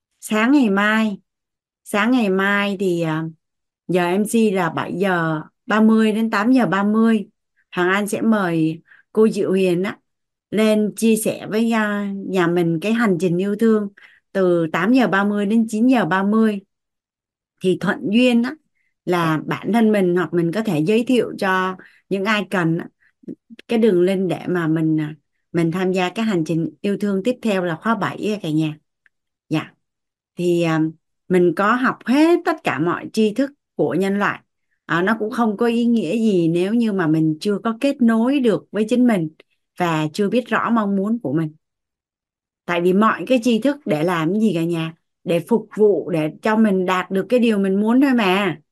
Sáng ngày mai thì giờ MC là 7:30 đến 8:30. Hoàng Anh sẽ mời cô Diệu Hiền á lên chia sẻ với nhà mình cái hành trình yêu thương từ 8:30 đến 9:30. Thì thuận duyên á là bản thân mình hoặc mình có thể giới thiệu cho những ai cần á, cái đường link để mà mình tham gia cái hành trình yêu thương tiếp theo là khóa 7 cả nhà. Dạ. Thì mình có học hết tất cả mọi tri thức của nhân loại, nó cũng không có ý nghĩa gì nếu như mà mình chưa có kết nối được với chính mình và chưa biết rõ mong muốn của mình. Tại vì mọi cái tri thức để làm cái gì cả nhà? Để phục vụ, để cho mình đạt được cái điều mình muốn thôi mà.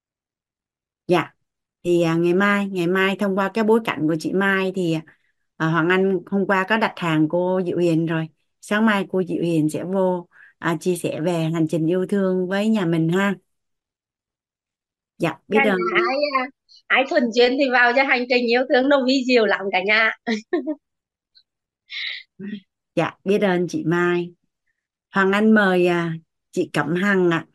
Dạ. Thì ngày mai thông qua cái bối cảnh của chị Mai thì Hoàng Anh hôm qua có đặt hàng cô Diệu Hiền rồi. Sáng mai cô Diệu Hiền sẽ vô chia sẻ về hành trình yêu thương với nhà mình ha. Dạ biết Cả ơn. nhà ai thuần duyên thì vào cho hành trình yêu thương nó vi diệu lắm cả nhà. Dạ biết ơn chị Mai. Hoàng Anh mời chị Cẩm Hằng ạ.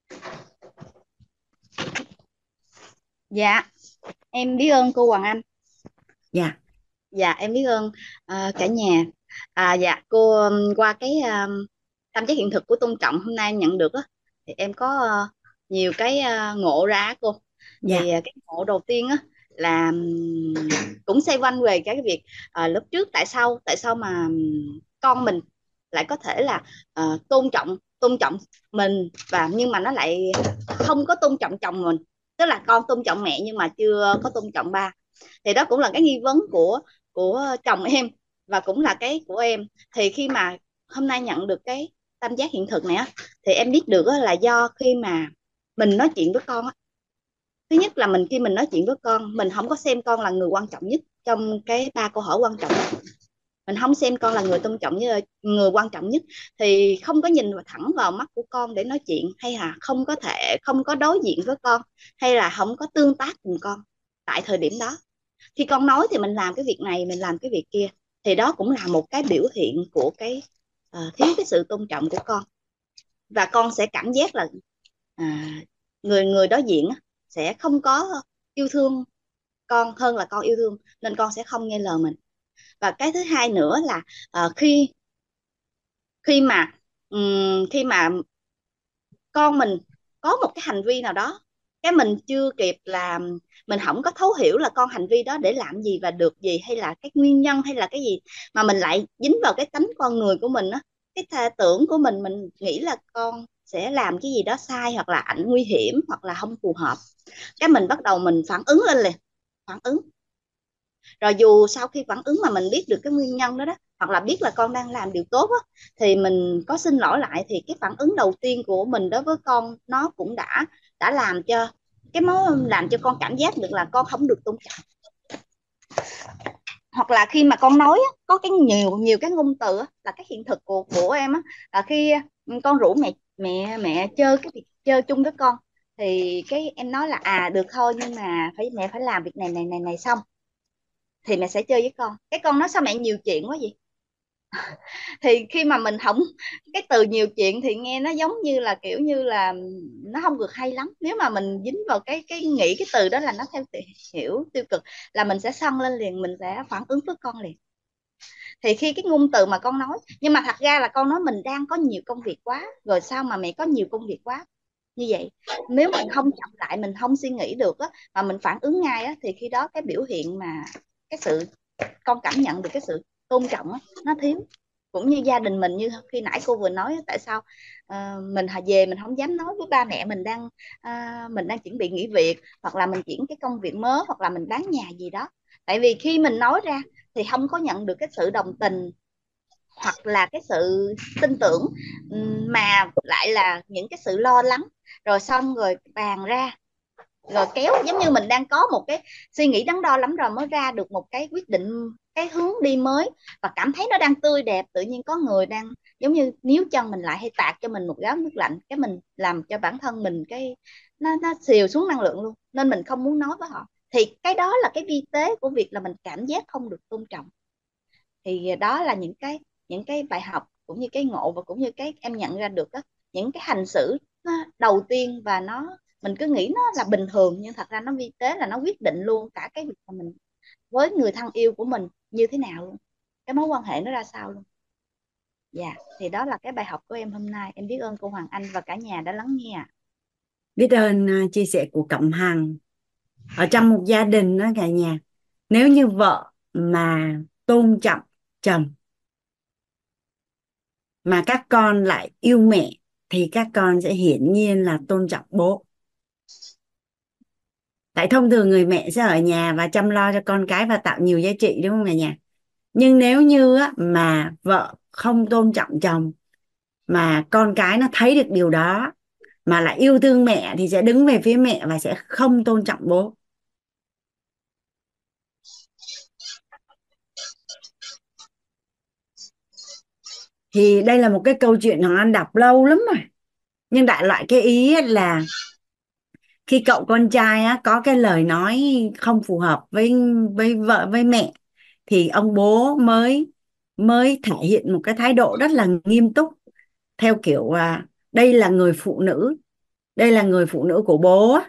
Dạ, em biết ơn cô Hoàng Anh. Dạ. Dạ, em biết ơn cả nhà. Dạ, cô qua cái tam giác hiện thực của tôn trọng hôm nay em nhận được á, thì em có nhiều cái ngộ ra cô. Dạ. Thì cái ngộ đầu tiên á là cũng xoay quanh về cái việc lúc trước tại sao mà con mình lại có thể là tôn trọng mình, và nhưng mà nó lại không có tôn trọng chồng mình. Tức là con tôn trọng mẹ nhưng mà chưa có tôn trọng ba. Thì đó cũng là cái nghi vấn của chồng em và cũng là cái của em. Thì khi mà hôm nay nhận được cái tam giác hiện thực này á, thì em biết được là do khi mà mình nói chuyện với con á, thứ nhất là khi mình nói chuyện với con, mình không có xem con là người quan trọng nhất trong cái ba câu hỏi quan trọng. Mình không xem con là người tôn trọng như người quan trọng nhất, thì không có nhìn thẳng vào mắt của con để nói chuyện, hay là không có đối diện với con, hay là không có tương tác cùng con tại thời điểm đó. Khi con nói thì mình làm cái việc này, mình làm cái việc kia, thì đó cũng là một cái biểu hiện của cái thiếu cái sự tôn trọng của con. Và con sẽ cảm giác là người đối diện sẽ không có yêu thương con hơn là con yêu thương, nên con sẽ không nghe lời mình. Và cái thứ hai nữa là khi mà con mình có một cái hành vi nào đó, cái mình chưa kịp làm, mình không có thấu hiểu là con hành vi đó để làm gì và được gì, hay là cái nguyên nhân hay là cái gì, mà mình lại dính vào cái tánh con người của mình á, cái tưởng của mình nghĩ là con sẽ làm cái gì đó sai, hoặc là ảnh nguy hiểm, hoặc là không phù hợp. Cái mình bắt đầu mình phản ứng lên liền, phản ứng. Rồi dù sau khi phản ứng mà mình biết được cái nguyên nhân đó, hoặc là biết là con đang làm điều tốt á, thì mình có xin lỗi lại, thì cái phản ứng đầu tiên của mình đối với con nó cũng đã làm cho làm cho con cảm giác được là con không được tôn trọng. Hoặc là khi mà con nói á, có cái nhiều cái ngôn từ á, là cái hiện thực của em á, là khi con rủ mẹ chơi chung với con, thì cái em nói là được thôi, nhưng mà mẹ phải làm việc này xong thì mẹ sẽ chơi với con. Cái con nói sao mẹ nhiều chuyện quá vậy, Thì khi mà mình không, cái từ nhiều chuyện thì nghe nó giống như là kiểu như là nó không được hay lắm. Nếu mà mình dính vào cái nghĩ cái từ đó là nó theo hiểu tiêu cực là mình sẽ sân lên liền, mình sẽ phản ứng với con liền. Thì khi cái ngôn từ mà con nói, nhưng mà thật ra là con nói mình đang có nhiều công việc quá, rồi sao mà mẹ có nhiều công việc quá như vậy. Nếu mình không chậm lại, mình không suy nghĩ được á, mà mình phản ứng ngay á, thì khi đó cái biểu hiện mà cái sự con cảm nhận được cái sự tôn trọng á, nó thiếu. Cũng như gia đình mình, như khi nãy cô vừa nói, tại sao mình về mình không dám nói với ba mẹ mình đang chuẩn bị nghỉ việc, hoặc là mình chuyển cái công việc mới, hoặc là mình bán nhà gì đó. Tại vì khi mình nói ra thì không có nhận được cái sự đồng tình hoặc là cái sự tin tưởng, mà lại là những cái sự lo lắng, rồi xong rồi bàn ra, rồi kéo giống như mình đang có một cái suy nghĩ đắn đo lắm rồi mới ra được một cái quyết định, cái hướng đi mới, và cảm thấy nó đang tươi đẹp. Tự nhiên có người đang giống như níu chân mình lại, hay tạt cho mình một gáo nước lạnh, cái mình làm cho bản thân mình cái nó xìu xuống năng lượng luôn, nên mình không muốn nói với họ. Thì cái đó là cái vi tế của việc là mình cảm giác không được tôn trọng. Thì đó là những cái bài học cũng như cái ngộ, và cũng như cái em nhận ra được đó, những cái hành xử nó đầu tiên, và mình cứ nghĩ nó là bình thường, nhưng thật ra nó vi tế, là nó quyết định luôn cả cái việc mà mình với người thân yêu của mình như thế nào luôn, cái mối quan hệ nó ra sao luôn. Dạ, thì đó là cái bài học của em hôm nay. Em biết ơn cô Hoàng Anh và cả nhà đã lắng nghe. Biết ơn chia sẻ của Cẩm Hằng. Ở trong một gia đình đó cả nhà, nếu như vợ mà tôn trọng chồng mà các con lại yêu mẹ, thì các con sẽ hiển nhiên là tôn trọng bố. Tại thông thường người mẹ sẽ ở nhà và chăm lo cho con cái và tạo nhiều giá trị, đúng không cả nhà? Nhưng nếu như mà vợ không tôn trọng chồng, mà con cái nó thấy được điều đó mà lại yêu thương mẹ, thì sẽ đứng về phía mẹ và sẽ không tôn trọng bố. Thì đây là một cái câu chuyện Hoàng Anh đọc lâu lắm rồi, nhưng đại loại cái ý là khi cậu con trai có cái lời nói không phù hợp với vợ với mẹ, thì ông bố mới mới thể hiện một cái thái độ rất là nghiêm túc, theo kiểu đây là người phụ nữ, đây là người phụ nữ của bố,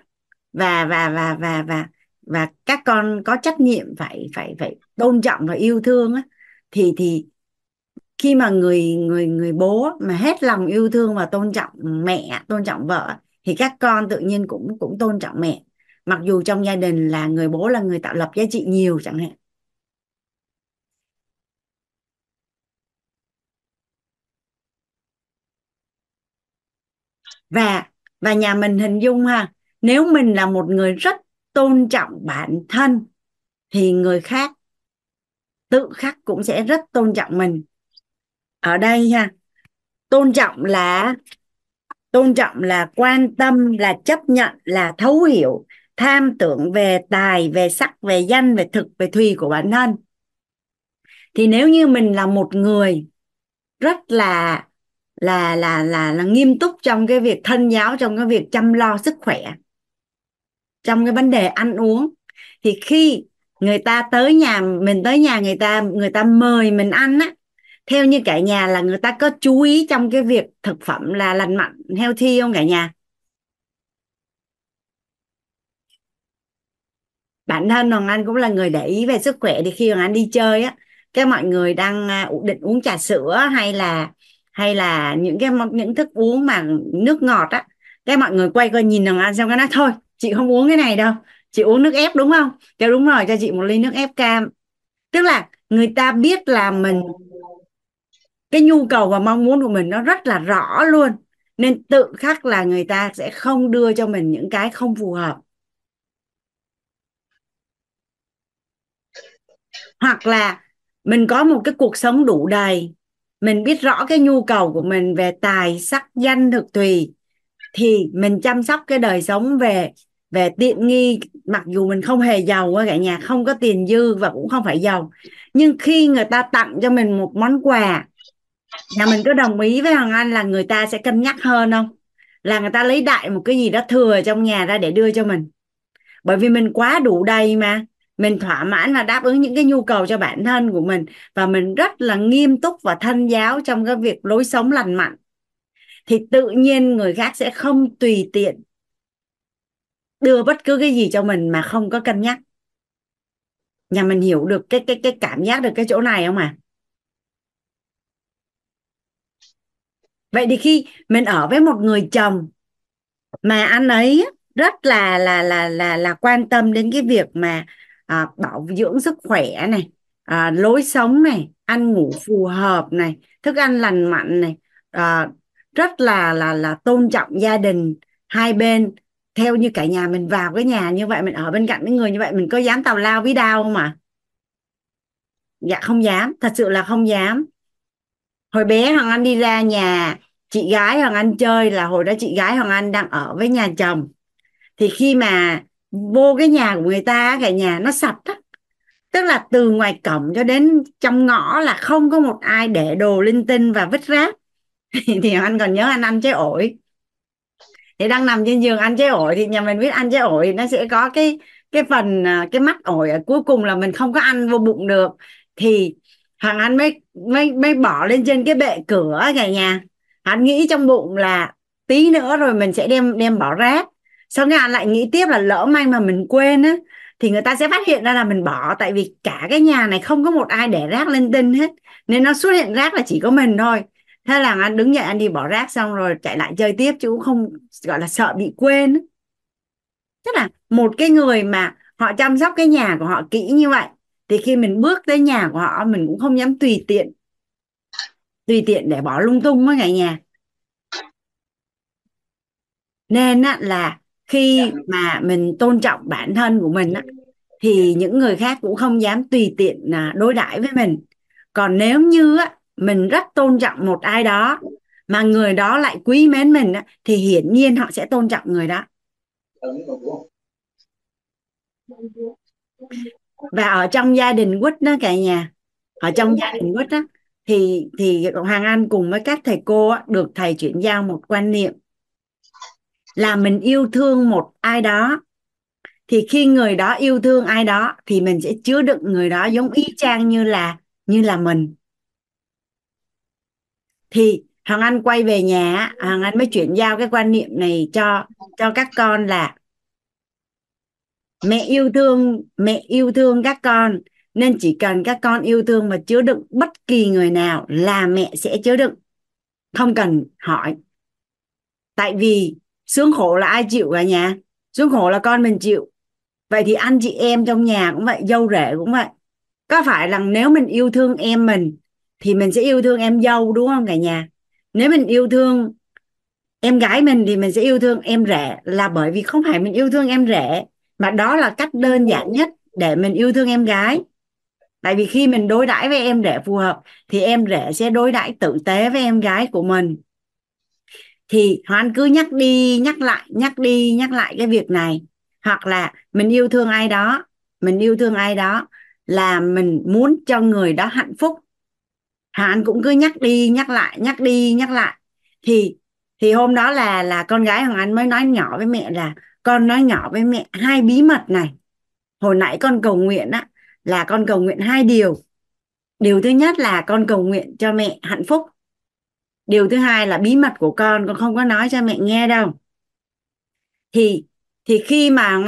và các con có trách nhiệm phải phải phải tôn trọng và yêu thương á. Thì khi mà người người người bố mà hết lòng yêu thương và tôn trọng mẹ, tôn trọng vợ, thì các con tự nhiên cũng cũng tôn trọng mẹ, mặc dù trong gia đình là người bố là người tạo lập giá trị nhiều chẳng hạn. Và nhà mình hình dung ha, nếu mình là một người rất tôn trọng bản thân, thì người khác tự khắc cũng sẽ rất tôn trọng mình. Ở đây ha, tôn trọng là quan tâm, là chấp nhận, là thấu hiểu, tham tưởng về tài, về sắc, về danh, về thực, về thùy của bản thân. Thì nếu như mình là một người rất là nghiêm túc trong cái việc thân giáo, trong cái việc chăm lo sức khỏe, trong cái vấn đề ăn uống, thì khi người ta tới nhà mình, tới nhà người ta mời mình ăn á, theo như cả nhà là người ta có chú ý trong cái việc thực phẩm là lành mạnh, healthy không cả nhà? Bản thân Hoàng Anh cũng là người để ý về sức khỏe, thì khi Hoàng Anh đi chơi á, cái mọi người đang định uống trà sữa hay là những thức uống mà nước ngọt á, cái mọi người quay coi nhìn Hoàng Anh xong cái nói thôi chị không uống cái này đâu, chị uống nước ép đúng không? Cho đúng rồi, cho chị một ly nước ép cam. Tức là người ta biết là mình, cái nhu cầu và mong muốn của mình nó rất là rõ luôn, nên tự khắc là người ta sẽ không đưa cho mình những cái không phù hợp. Hoặc là mình có một cái cuộc sống đủ đầy, mình biết rõ cái nhu cầu của mình về tài sắc danh thực tùy, thì mình chăm sóc cái đời sống về tiện nghi, mặc dù mình không hề giàu cả nhà, không có tiền dư và cũng không phải giàu, nhưng khi người ta tặng cho mình một món quà, nhà mình có đồng ý với Hoàng Anh là người ta sẽ cân nhắc hơn không? Là người ta lấy đại một cái gì đó thừa trong nhà ra để đưa cho mình, bởi vì mình quá đủ đầy mà, mình thỏa mãn và đáp ứng những cái nhu cầu cho bản thân của mình, và mình rất là nghiêm túc và thân giáo trong cái việc lối sống lành mạnh, thì tự nhiên người khác sẽ không tùy tiện đưa bất cứ cái gì cho mình mà không có cân nhắc. Nhà mình hiểu được cái cảm giác được cái chỗ này không à? Vậy thì khi mình ở với một người chồng mà anh ấy rất là quan tâm đến cái việc mà bảo dưỡng sức khỏe này, lối sống này, ăn ngủ phù hợp này, thức ăn lành mạnh này, rất là tôn trọng gia đình hai bên, theo như cả nhà mình vào cái nhà như vậy, mình ở bên cạnh cái người như vậy, mình có dám tào lao ví đao không à? Dạ không dám, thật sự là không dám. Hồi bé Hoàng Anh đi ra nhà chị gái Hoàng Anh chơi, là hồi đó chị gái Hoàng Anh đang ở với nhà chồng, thì khi mà vô cái nhà của người ta, cả nhà nó sạch á, tức là từ ngoài cổng cho đến trong ngõ là không có một ai để đồ linh tinh và vứt rác. Thì Hoàng Anh còn nhớ anh ăn trái ổi, thì đang nằm trên giường ăn trái ổi, thì nhà mình biết ăn trái ổi nó sẽ có cái phần cái mắt ổi ở cuối cùng là mình không có ăn vô bụng được, thì Hoàng Anh mới mới mới bỏ lên trên cái bệ cửa cả nhà. Hắn nghĩ trong bụng là tí nữa rồi mình sẽ đem đem bỏ rác, xong cái anh lại nghĩ tiếp là lỡ may mà mình quên á thì người ta sẽ phát hiện ra là mình bỏ, tại vì cả cái nhà này không có một ai để rác linh tinh hết, nên nó xuất hiện rác là chỉ có mình thôi. Thế là anh đứng dậy anh đi bỏ rác xong rồi chạy lại chơi tiếp, chứ cũng không gọi là sợ bị quên. Tức là một cái người mà họ chăm sóc cái nhà của họ kỹ như vậy, thì khi mình bước tới nhà của họ mình cũng không dám tùy tiện để bỏ lung tung với cả nhà. Nên á, là khi mà mình tôn trọng bản thân của mình á, thì những người khác cũng không dám tùy tiện đối đãi với mình. Còn nếu như á, mình rất tôn trọng một ai đó mà người đó lại quý mến mình á, thì hiển nhiên họ sẽ tôn trọng người đó. Và ở trong gia đình quýt đó cả nhà, ở trong gia đình quýt đó, thì Hoàng Anh cùng với các thầy cô á, được thầy chuyển giao một quan niệm là mình yêu thương một ai đó, thì khi người đó yêu thương ai đó thì mình sẽ chứa đựng người đó giống y chang như là mình. Thì Hoàng Anh quay về nhà, Hoàng Anh mới chuyển giao cái quan niệm này cho các con là mẹ yêu thương các con, nên chỉ cần các con yêu thương và chứa đựng bất kỳ người nào là mẹ sẽ chứa đựng, không cần hỏi. Tại vì sướng khổ là ai chịu cả nhà? Sướng khổ là con mình chịu. Vậy thì anh chị em trong nhà cũng vậy, dâu rể cũng vậy. Có phải là nếu mình yêu thương em mình thì mình sẽ yêu thương em dâu, đúng không cả nhà? Nếu mình yêu thương em gái mình thì mình sẽ yêu thương em rể, là bởi vì không phải mình yêu thương em rể, mà đó là cách đơn giản nhất để mình yêu thương em gái. Tại vì khi mình đối đãi với em rể phù hợp thì em rể sẽ đối đãi tử tế với em gái của mình. Thì Hoan cứ nhắc đi nhắc lại cái việc này. Hoặc là mình yêu thương ai đó, là mình muốn cho người đó hạnh phúc, Hoan cũng cứ nhắc đi nhắc lại. Thì hôm đó là con gái Hoàng Anh mới nói nhỏ với mẹ là con nói nhỏ với mẹ hai bí mật này. Hồi nãy con cầu nguyện á, là con cầu nguyện hai điều. Điều thứ nhất là con cầu nguyện cho mẹ hạnh phúc. Điều thứ hai là bí mật của con không có nói cho mẹ nghe đâu. Thì khi mà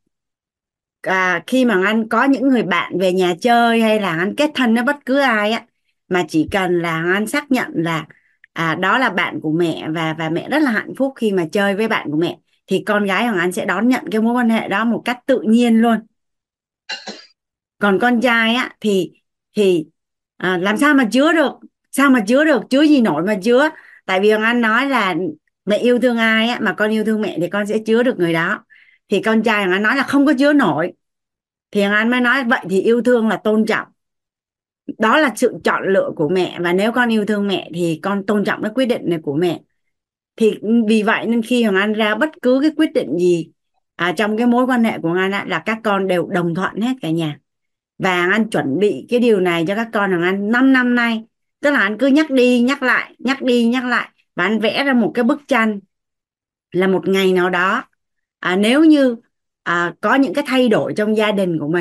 anh có những người bạn về nhà chơi, hay là anh kết thân với bất cứ ai á, mà chỉ cần là anh xác nhận là đó là bạn của mẹ, và mẹ rất là hạnh phúc khi mà chơi với bạn của mẹ, thì con gái Hoàng Anh sẽ đón nhận cái mối quan hệ đó một cách tự nhiên luôn. Còn con trai á thì làm sao mà chứa được, chứa gì nổi mà chứa. Tại vì Hoàng Anh nói là mẹ yêu thương ai á, mà con yêu thương mẹ thì con sẽ chứa được người đó. Thì con trai Hoàng Anh nói là không có chứa nổi. Thì Hoàng Anh mới nói vậy thì yêu thương là tôn trọng, đó là sự chọn lựa của mẹ, và nếu con yêu thương mẹ thì con tôn trọng cái quyết định này của mẹ. Thì vì vậy nên khi Hoàng Anh ra bất cứ cái quyết định gì trong cái mối quan hệ của Hoàng Anh là các con đều đồng thuận hết cả nhà. Và Hoàng Anh chuẩn bị cái điều này cho các con Hoàng Anh 5 năm nay. Tức là anh cứ nhắc đi nhắc lại, và anh vẽ ra một cái bức tranh là một ngày nào đó nếu như có những cái thay đổi trong gia đình của mình,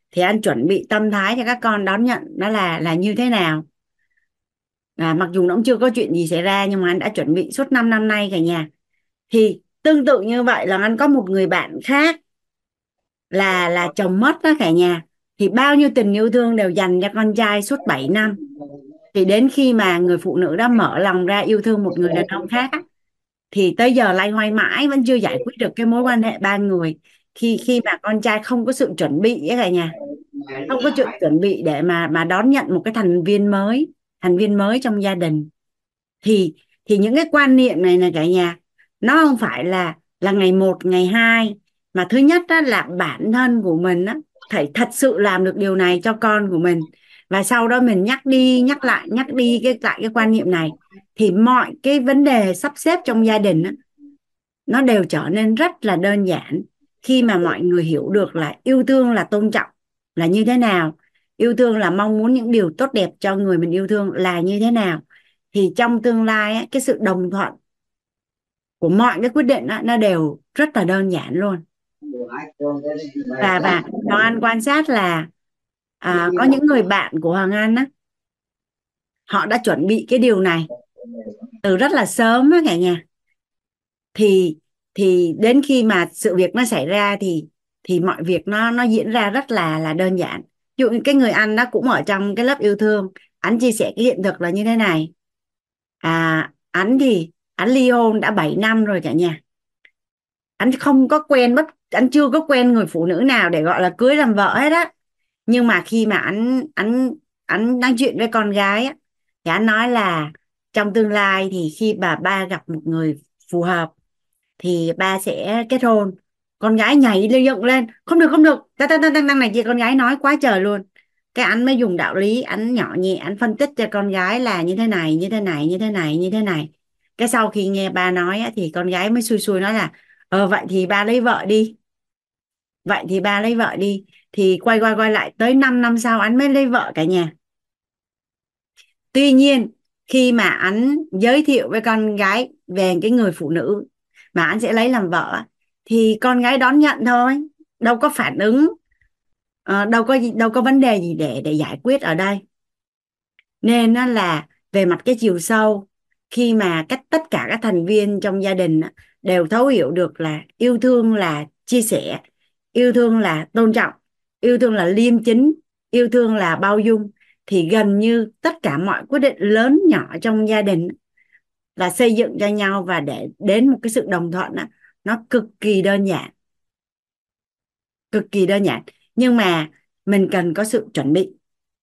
thì anh chuẩn bị tâm thái cho các con đón nhận nó là như thế nào. Mặc dù nó cũng chưa có chuyện gì xảy ra nhưng mà anh đã chuẩn bị suốt 5 năm nay cả nhà. Thì tương tự như vậy là anh có một người bạn khác là chồng mất đó cả nhà, thì bao nhiêu tình yêu thương đều dành cho con trai suốt 7 năm. Thì đến khi mà người phụ nữ đã mở lòng ra yêu thương một người đàn ông khác á, thì tới giờ loay hoay mãi vẫn chưa giải quyết được cái mối quan hệ ba người, khi khi mà con trai không có sự chuẩn bị ấy cả nhà, không có sự chuẩn bị để mà đón nhận một cái thành viên mới trong gia đình. Thì những cái quan niệm này này cả nhà, nó không phải là ngày một ngày hai, mà thứ nhất đó là bản thân của mình đó, phải thật sự làm được điều này cho con của mình, và sau đó mình nhắc đi nhắc đi cái quan niệm này, thì mọi cái vấn đề sắp xếp trong gia đình đó, nó đều trở nên rất là đơn giản, khi mà mọi người hiểu được là yêu thương là tôn trọng là như thế nào, yêu thương là mong muốn những điều tốt đẹp cho người mình yêu thương là như thế nào, thì trong tương lai á, cái sự đồng thuận của mọi cái quyết định á, nó đều rất là đơn giản luôn. Và Hoàng Anh quan sát là có những người bạn của Hoàng Anh á, họ đã chuẩn bị cái điều này từ rất là sớm á cả nhà. Thì đến khi mà sự việc nó xảy ra thì mọi việc nó diễn ra rất là đơn giản. Ví dụ như cái người anh đó cũng ở trong cái lớp yêu thương, anh chia sẻ cái hiện thực là như thế này. Anh ly hôn đã 7 năm rồi cả nhà. Anh không có quen anh chưa có quen người phụ nữ nào để gọi là cưới làm vợ hết á. Nhưng mà khi mà anh nói chuyện với con gái á, thì anh nói là trong tương lai thì khi ba gặp một người phù hợp thì ba sẽ kết hôn. Con gái nhảy dựng lên, không được tăng này kia, con gái nói quá trời luôn. Cái anh mới dùng đạo lý, anh nhỏ nhẹ, anh phân tích cho con gái là như thế này như thế này như thế này như thế này. Cái sau khi nghe ba nói á, thì con gái mới xui xui nói là vậy thì ba lấy vợ đi, thì quay qua quay lại tới 5 năm sau anh mới lấy vợ cả nhà. Tuy nhiên khi mà anh giới thiệu với con gái về cái người phụ nữ mà anh sẽ lấy làm vợ, thì con gái đón nhận thôi, đâu có phản ứng, đâu có vấn đề gì để giải quyết ở đây. Nên nó là về mặt cái chiều sâu, khi mà tất cả các thành viên trong gia đình đều thấu hiểu được là yêu thương là chia sẻ, yêu thương là tôn trọng, yêu thương là liêm chính, yêu thương là bao dung, thì gần như tất cả mọi quyết định lớn nhỏ trong gia đình là xây dựng cho nhau và để đến một cái sự đồng thuận đó, nó cực kỳ đơn giản, cực kỳ đơn giản. Nhưng mà mình cần có sự chuẩn bị,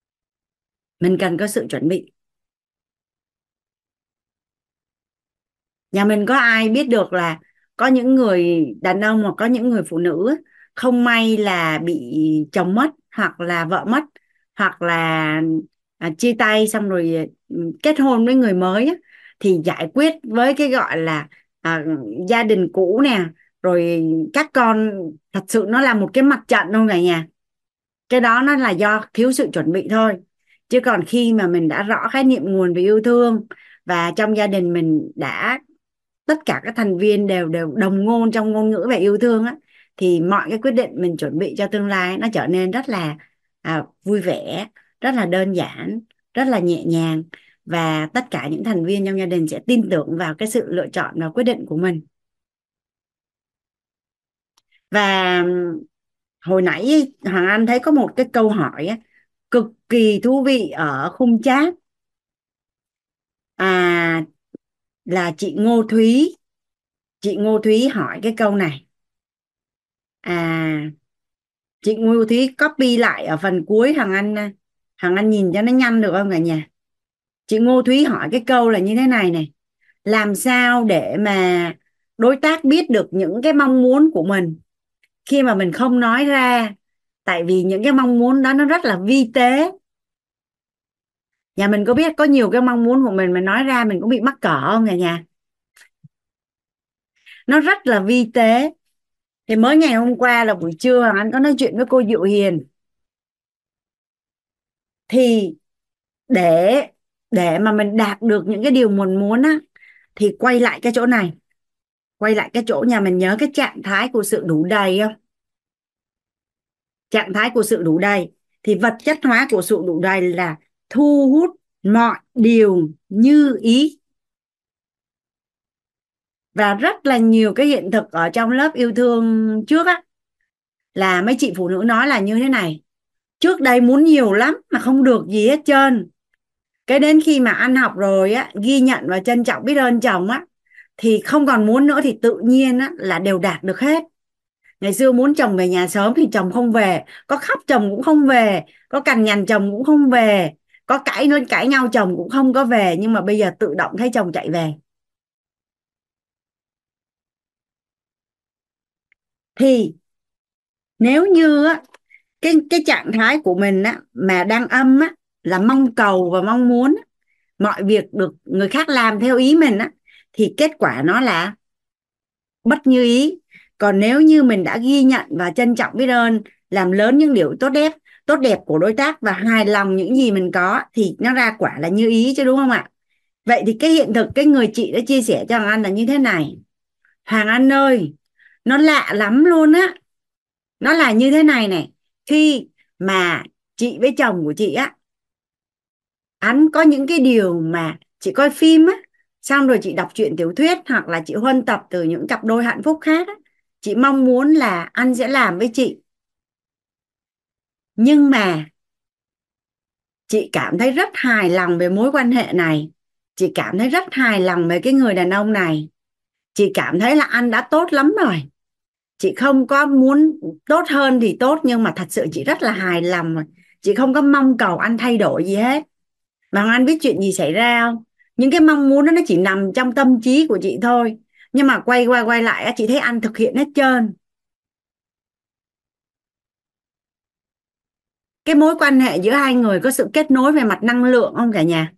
nhà mình có ai biết được là có những người đàn ông hoặc có những người phụ nữ không may là bị chồng mất hoặc là vợ mất, hoặc là chia tay xong rồi kết hôn với người mới á, thì giải quyết với cái gọi là gia đình cũ nè, rồi các con, thật sự nó là một cái mặt trận luôn cả nhà. Cái đó nó là do thiếu sự chuẩn bị thôi, chứ còn khi mà mình đã rõ khái niệm nguồn về yêu thương, và trong gia đình mình đã tất cả các thành viên đều đồng ngôn trong ngôn ngữ về yêu thương á, thì mọi cái quyết định mình chuẩn bị cho tương lai nó trở nên rất là vui vẻ, rất là đơn giản, rất là nhẹ nhàng, và tất cả những thành viên trong gia đình sẽ tin tưởng vào cái sự lựa chọn và quyết định của mình. Và hồi nãy Hoàng Anh thấy có một cái câu hỏi á, cực kỳ thú vị ở khung chat, là chị Ngô Thúy hỏi cái câu này. Chị Ngô Thúy copy lại ở phần cuối, Hằng Anh nhìn cho nó nhanh được không cả nhà? Chị Ngô Thúy hỏi cái câu là như thế này này: làm sao để mà đối tác biết được những cái mong muốn của mình khi mà mình không nói ra, tại vì những cái mong muốn đó nó rất là vi tế. Nhà mình có biết có nhiều cái mong muốn của mình nói ra mình cũng bị mắc cỡ không cả nhà? Nó rất là vi tế. Thì mới ngày hôm qua là buổi trưa Hoàng Anh có nói chuyện với cô Diệu Hiền, thì để mà mình đạt được những cái điều mình muốn á, thì quay lại cái chỗ này, quay lại cái chỗ nhà mình nhớ cái trạng thái của sự đủ đầy không? trạng thái của sự đủ đầy. Thì vật chất hóa của sự đủ đầy là thu hút mọi điều như ý. Và rất là nhiều cái hiện thực ở trong lớp yêu thương trước á, là mấy chị phụ nữ nói là như thế này: trước đây muốn nhiều lắm mà không được gì hết trơn. Cái đến khi mà ăn học rồi á, ghi nhận và trân trọng biết ơn chồng á, thì không còn muốn nữa, thì tự nhiên á là đều đạt được hết. Ngày xưa muốn chồng về nhà sớm thì chồng không về, có khóc chồng cũng không về, có cằn nhằn chồng cũng không về, có cãi nhau chồng cũng không có về, nhưng mà bây giờ tự động thấy chồng chạy về. Thì nếu như á, cái trạng thái của mình á mà đang âm á, là mong cầu và mong muốn á, mọi việc được người khác làm theo ý mình á, thì kết quả nó là bất như ý. Còn nếu như mình đã ghi nhận và trân trọng biết ơn, làm lớn những điều tốt đẹp của đối tác và hài lòng những gì mình có, thì nó ra quả là như ý chứ, đúng không ạ? Vậy thì cái hiện thực cái người chị đã chia sẻ cho Hoàng Anh là như thế này: Hoàng Anh ơi, nó lạ lắm luôn á. Nó là như thế này này: khi mà chị với chồng của chị á, anh có những cái điều mà chị coi phim á, xong rồi chị đọc truyện tiểu thuyết, hoặc là chị huân tập từ những cặp đôi hạnh phúc khác á, chị mong muốn là anh sẽ làm với chị. Nhưng mà chị cảm thấy rất hài lòng về mối quan hệ này, chị cảm thấy rất hài lòng về cái người đàn ông này, chị cảm thấy là anh đã tốt lắm rồi, chị không có muốn tốt hơn thì tốt, nhưng mà thật sự chị rất là hài lòng rồi, chị không có mong cầu anh thay đổi gì hết. Mà anh biết chuyện gì xảy ra không? Những cái mong muốn đó nó chỉ nằm trong tâm trí của chị thôi, nhưng mà quay qua quay lại chị thấy anh thực hiện hết trơn. Cái mối quan hệ giữa hai người có sự kết nối về mặt năng lượng không cả nhà?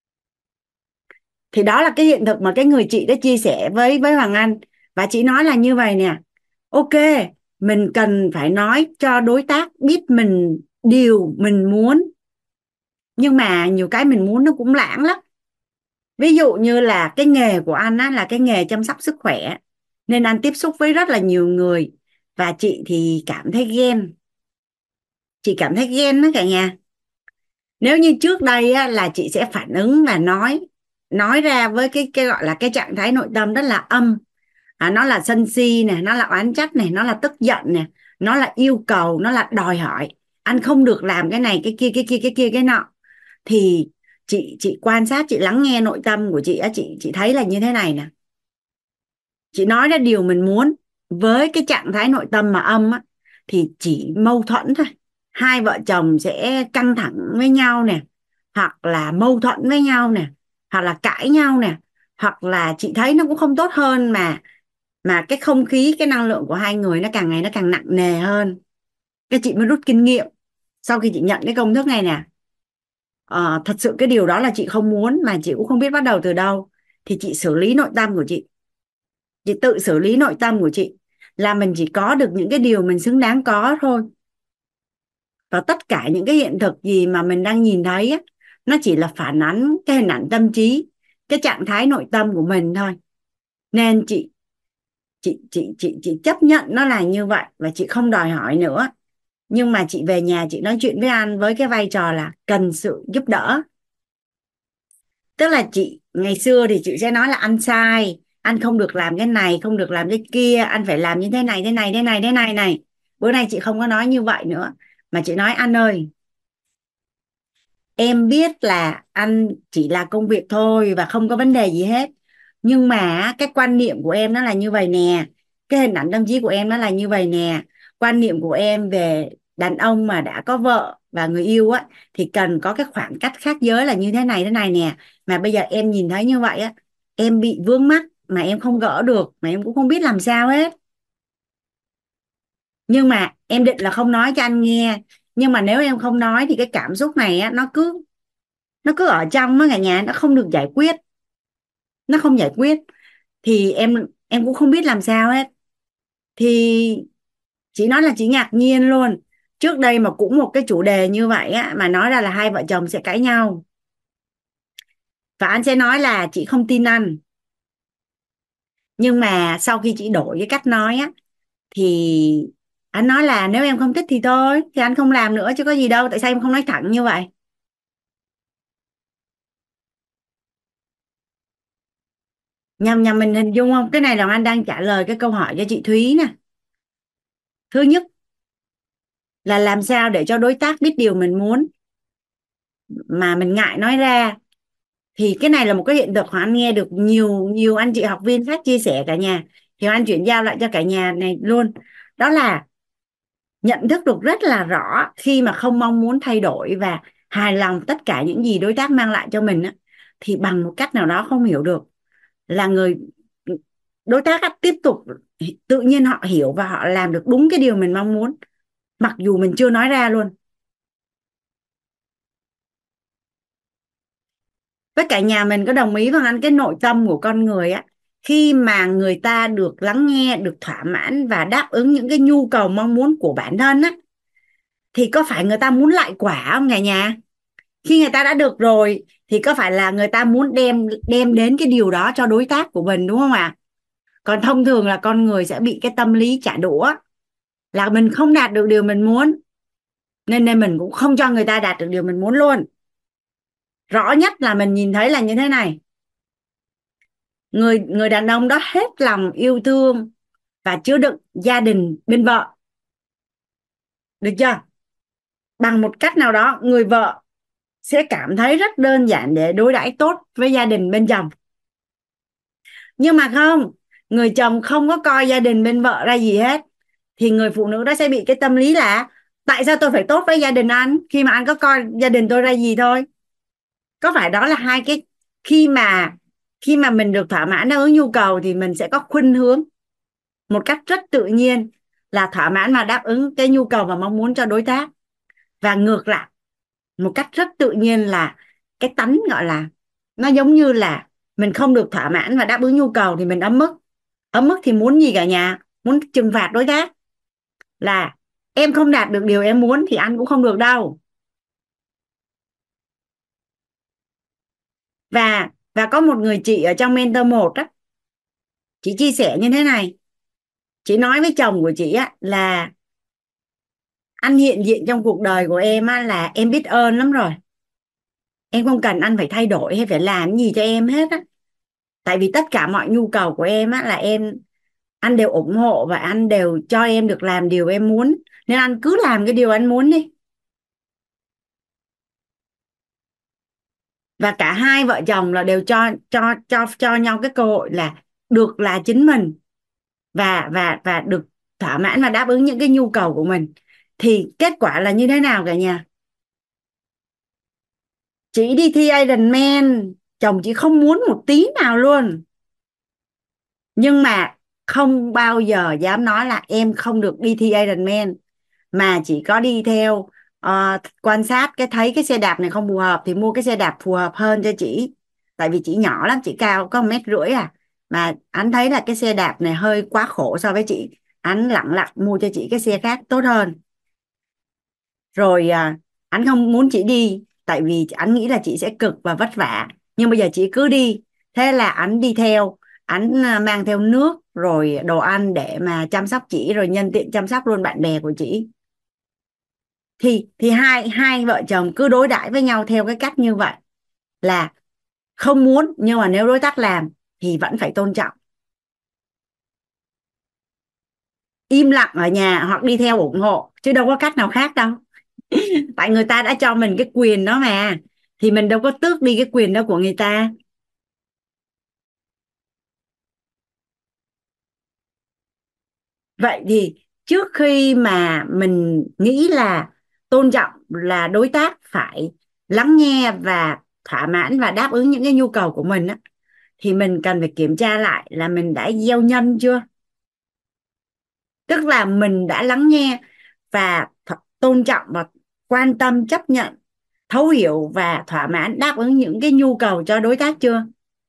Thì đó là cái hiện thực mà cái người chị đã chia sẻ với Hoàng Anh. Và chị nói là như vậy nè: ok, mình cần phải nói cho đối tác biết điều mình muốn, nhưng mà nhiều cái mình muốn nó cũng lãng lắm. Ví dụ như là cái nghề của anh á, là cái nghề chăm sóc sức khỏe, nên anh tiếp xúc với rất là nhiều người. Và chị thì cảm thấy ghen. Chị cảm thấy ghen đó cả nhà. Nếu như trước đây á, là chị sẽ phản ứng và nói ra với cái gọi là cái trạng thái nội tâm rất là âm. Nó là sân si này, nó là oán trách này, nó là tức giận này, nó là yêu cầu, nó là đòi hỏi anh không được làm cái này cái kia cái kia cái kia cái nọ. Thì chị quan sát, chị lắng nghe nội tâm của chị á, chị thấy là như thế này nè: chị nói ra điều mình muốn với cái trạng thái nội tâm mà âm á, thì chỉ mâu thuẫn thôi. Hai vợ chồng sẽ căng thẳng với nhau nè, hoặc là mâu thuẫn với nhau nè, hoặc là cãi nhau nè, hoặc là chị thấy nó cũng không tốt hơn, mà cái không khí, cái năng lượng của hai người nó càng ngày nó càng nặng nề hơn. Cái chị mới rút kinh nghiệm sau khi chị nhận cái công thức này nè. Thật sự cái điều đó là chị không muốn, mà chị cũng không biết bắt đầu từ đâu. Thì chị xử lý nội tâm của chị tự xử lý nội tâm của chị, là mình chỉ có được những cái điều mình xứng đáng có thôi. Và tất cả những cái hiện thực gì mà mình đang nhìn thấy á, nó chỉ là phản ánh cái hình ảnh tâm trí, cái trạng thái nội tâm của mình thôi. Nên chị chấp nhận nó là như vậy, và chị không đòi hỏi nữa. Nhưng mà chị về nhà chị nói chuyện với anh với cái vai trò là cần sự giúp đỡ. Tức là chị ngày xưa thì chị sẽ nói là anh sai, anh không được làm cái này, không được làm cái kia, anh phải làm như thế này thế này thế này thế này này. Bữa nay chị không có nói như vậy nữa, mà chị nói: anh ơi, em biết là anh chỉ là công việc thôi và không có vấn đề gì hết, nhưng mà cái quan niệm của em nó là như vậy nè, cái hình ảnh tâm trí của em nó là như vậy nè. Quan niệm của em về đàn ông mà đã có vợ và người yêu á, thì cần có cái khoảng cách khác giới là như thế này nè. Mà bây giờ em nhìn thấy như vậy á, em bị vướng mắc mà em không gỡ được, mà em cũng không biết làm sao hết. Nhưng mà em định là không nói cho anh nghe, nhưng mà nếu em không nói thì cái cảm xúc này á, nó cứ ở trong á cả nhà, nó không được giải quyết, nó không giải quyết. Thì em cũng không biết làm sao hết. Thì chị nói là chị ngạc nhiên luôn, trước đây mà cũng một cái chủ đề như vậy á, mà nói ra là hai vợ chồng sẽ cãi nhau, và anh sẽ nói là chị không tin anh. Nhưng mà sau khi chị đổi cái cách nói á, thì Anh nói là nếu em không thích thì thôi, thì anh không làm nữa chứ có gì đâu, tại sao em không nói thẳng như vậy? Nhằm mình hình dung không, cái này là anh đang trả lời cái câu hỏi cho chị Thúy nè. Thứ nhất là làm sao để cho đối tác biết điều mình muốn mà mình ngại nói ra. Thì cái này là một cái hiện thực mà anh nghe được nhiều nhiều anh chị học viên khác chia sẻ cả nhà, thì anh chuyển giao lại cho cả nhà này luôn. Đó là nhận thức được rất là rõ khi mà không mong muốn thay đổi và hài lòng tất cả những gì đối tác mang lại cho mình á, thì bằng một cách nào đó không hiểu được là đối tác á, tiếp tục tự nhiên họ hiểu và họ làm được đúng cái điều mình mong muốn mặc dù mình chưa nói ra luôn. Với cả nhà mình có đồng ý với anh, cái nội tâm của con người á, khi mà người ta được lắng nghe, được thỏa mãn và đáp ứng những cái nhu cầu mong muốn của bản thân á, thì có phải người ta muốn lại quả không cả nhà? Khi người ta đã được rồi thì có phải là người ta muốn đem đem đến cái điều đó cho đối tác của mình, đúng không ạ? Còn thông thường là con người sẽ bị cái tâm lý trả đũa, là mình không đạt được điều mình muốn nên mình cũng không cho người ta đạt được điều mình muốn luôn. Rõ nhất là mình nhìn thấy là như thế này: người người đàn ông đó hết lòng yêu thương và chứa đựng gia đình bên vợ, được chưa? Bằng một cách nào đó người vợ sẽ cảm thấy rất đơn giản để đối đãi tốt với gia đình bên chồng. Nhưng mà không, người chồng không có coi gia đình bên vợ ra gì hết, thì người phụ nữ đó sẽ bị cái tâm lý là tại sao tôi phải tốt với gia đình anh khi mà anh có coi gia đình tôi ra gì thôi? Có phải đó là hai cái, khi mà mình được thỏa mãn đáp ứng nhu cầu thì mình sẽ có khuynh hướng một cách rất tự nhiên là thỏa mãn và đáp ứng cái nhu cầu và mong muốn cho đối tác, và ngược lại một cách rất tự nhiên là cái tánh gọi là, nó giống như là mình không được thỏa mãn và đáp ứng nhu cầu thì mình ấm ức. Ấm ức thì muốn gì cả nhà? Muốn trừng phạt đối tác, là em không đạt được điều em muốn thì anh cũng không được đâu. Và có một người chị ở trong mentor 1 á, chị chia sẻ như thế này. Chị nói với chồng của chị á là anh hiện diện trong cuộc đời của em á là em biết ơn lắm rồi, em không cần anh phải thay đổi hay phải làm gì cho em hết á, tại vì tất cả mọi nhu cầu của em á là anh đều ủng hộ và anh đều cho em được làm điều em muốn, nên anh cứ làm cái điều anh muốn đi. Và cả hai vợ chồng là đều cho nhau cái cơ hội là được là chính mình, và được thỏa mãn và đáp ứng những cái nhu cầu của mình. Thì kết quả là như thế nào cả nhà? Chị đi thi Ironman, chồng chị không muốn một tí nào luôn, nhưng mà không bao giờ dám nói là em không được đi thi Ironman, mà chỉ có đi theo quan sát thấy cái xe đạp này không phù hợp thì mua cái xe đạp phù hợp hơn cho chị. Tại vì chị nhỏ lắm, chị cao có 1,5 mét à, mà anh thấy là cái xe đạp này hơi quá khổ so với chị, anh lẳng lặng mua cho chị cái xe khác tốt hơn. Rồi anh không muốn chị đi tại vì anh nghĩ là chị sẽ cực và vất vả, nhưng bây giờ chị cứ đi. Thế là anh đi theo, anh mang theo nước rồi đồ ăn để mà chăm sóc chị, rồi nhân tiện chăm sóc luôn bạn bè của chị. Thì hai hai vợ chồng cứ đối đãi với nhau theo cái cách như vậy, là không muốn nhưng mà nếu đối tác làm thì vẫn phải tôn trọng, im lặng ở nhà hoặc đi theo ủng hộ, chứ đâu có cách nào khác đâu. Tại người ta đã cho mình cái quyền đó mà, thì mình đâu có tước đi cái quyền đó của người ta. Vậy thì trước khi mà mình nghĩ là tôn trọng là đối tác phải lắng nghe và thỏa mãn và đáp ứng những cái nhu cầu của mình á, thì mình cần phải kiểm tra lại là mình đã gieo nhân chưa. Tức là mình đã lắng nghe và tôn trọng và quan tâm, chấp nhận, thấu hiểu và thỏa mãn đáp ứng những cái nhu cầu cho đối tác chưa.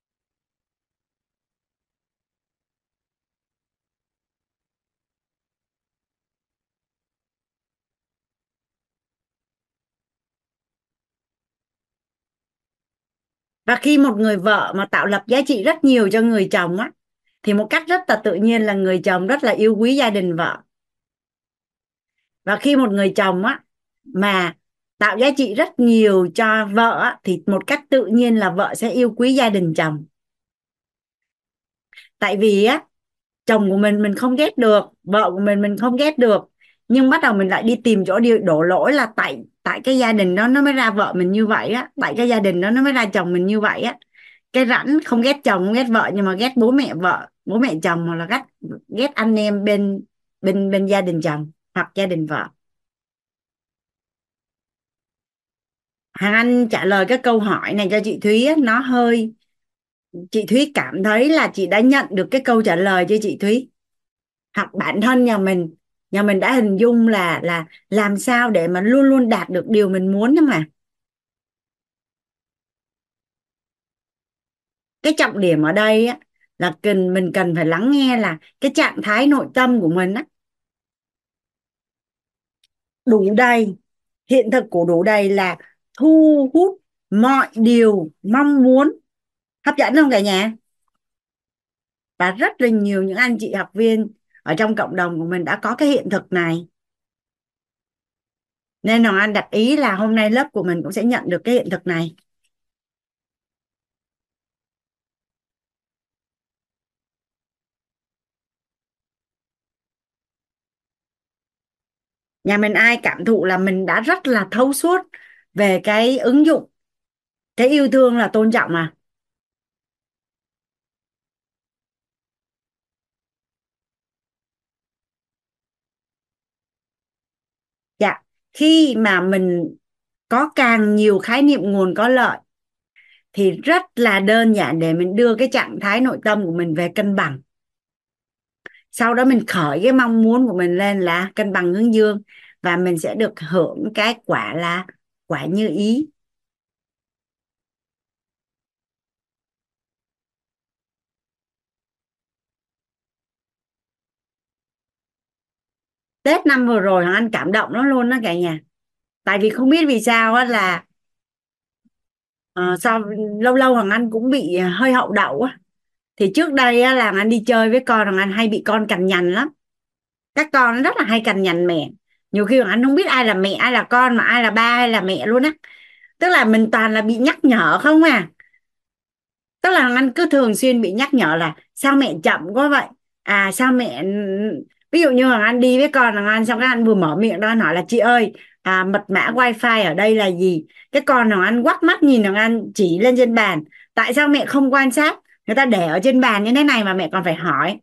Và khi một người vợ mà tạo lập giá trị rất nhiều cho người chồng á, thì một cách rất là tự nhiên là người chồng rất là yêu quý gia đình vợ. Và khi một người chồng á mà tạo giá trị rất nhiều cho vợ á, thì một cách tự nhiên là vợ sẽ yêu quý gia đình chồng. Tại vì á, chồng của mình không ghét được, vợ của mình không ghét được, nhưng bắt đầu mình lại đi tìm chỗ đổ lỗi là tại tại cái gia đình đó nó mới ra vợ mình như vậy á, tại cái gia đình đó nó mới ra chồng mình như vậy á. Cái rẵnh không ghét chồng không ghét vợ, nhưng mà ghét bố mẹ vợ, bố mẹ chồng, hoặc là ghét ghét anh em bên bên bên gia đình chồng hoặc gia đình vợ. Hàng Anh trả lời cái câu hỏi này cho chị Thúy á, nó hơi, chị Thúy cảm thấy là chị đã nhận được cái câu trả lời cho chị Thúy, hoặc bản thân nhà mình đã hình dung là làm sao để mà luôn luôn đạt được điều mình muốn đó mà. Cái trọng điểm ở đây á là mình cần phải lắng nghe là cái trạng thái nội tâm của mình á đủ đầy. Hiện thực của đủ đầy là thu hút mọi điều mong muốn. Hấp dẫn không cả nhà? Và rất là nhiều những anh chị học viên ở trong cộng đồng của mình đã có cái hiện thực này, nên Hoàng Anh đặt ý là hôm nay lớp của mình cũng sẽ nhận được cái hiện thực này. Nhà mình ai cảm thụ là mình đã rất là thấu suốt về cái ứng dụng cái yêu thương là tôn trọng à? Dạ, khi mà mình có càng nhiều khái niệm nguồn có lợi thì rất là đơn giản để mình đưa cái trạng thái nội tâm của mình về cân bằng. Sau đó mình khởi cái mong muốn của mình lên là cân bằng hướng dương, và mình sẽ được hưởng cái quả là quả như ý. Tết năm vừa rồi Hoàng Anh cảm động lắm luôn đó cả nhà. Tại vì không biết vì sao á là sao lâu lâu Hoàng Anh cũng bị hơi hậu đậu á. Thì trước đây á là Hoàng Anh đi chơi với con, Hoàng Anh hay bị con cằn nhằn lắm. Các con nó rất là hay cằn nhằn mẹ. Nhiều khi Hoàng Anh không biết ai là mẹ, ai là con, mà ai là ba hay là mẹ luôn á. Tức là mình toàn là bị nhắc nhở không à. Tức là anh cứ thường xuyên bị nhắc nhở là sao mẹ chậm quá vậy, sao mẹ, ví dụ như là anh đi với con là anh, xong cái anh vừa mở miệng đó anh hỏi là chị ơi, mật mã wifi ở đây là gì. Cái con nào anh quắt mắt nhìn là anh chỉ lên trên bàn, tại sao mẹ không quan sát, người ta để ở trên bàn như thế này mà mẹ còn phải hỏi.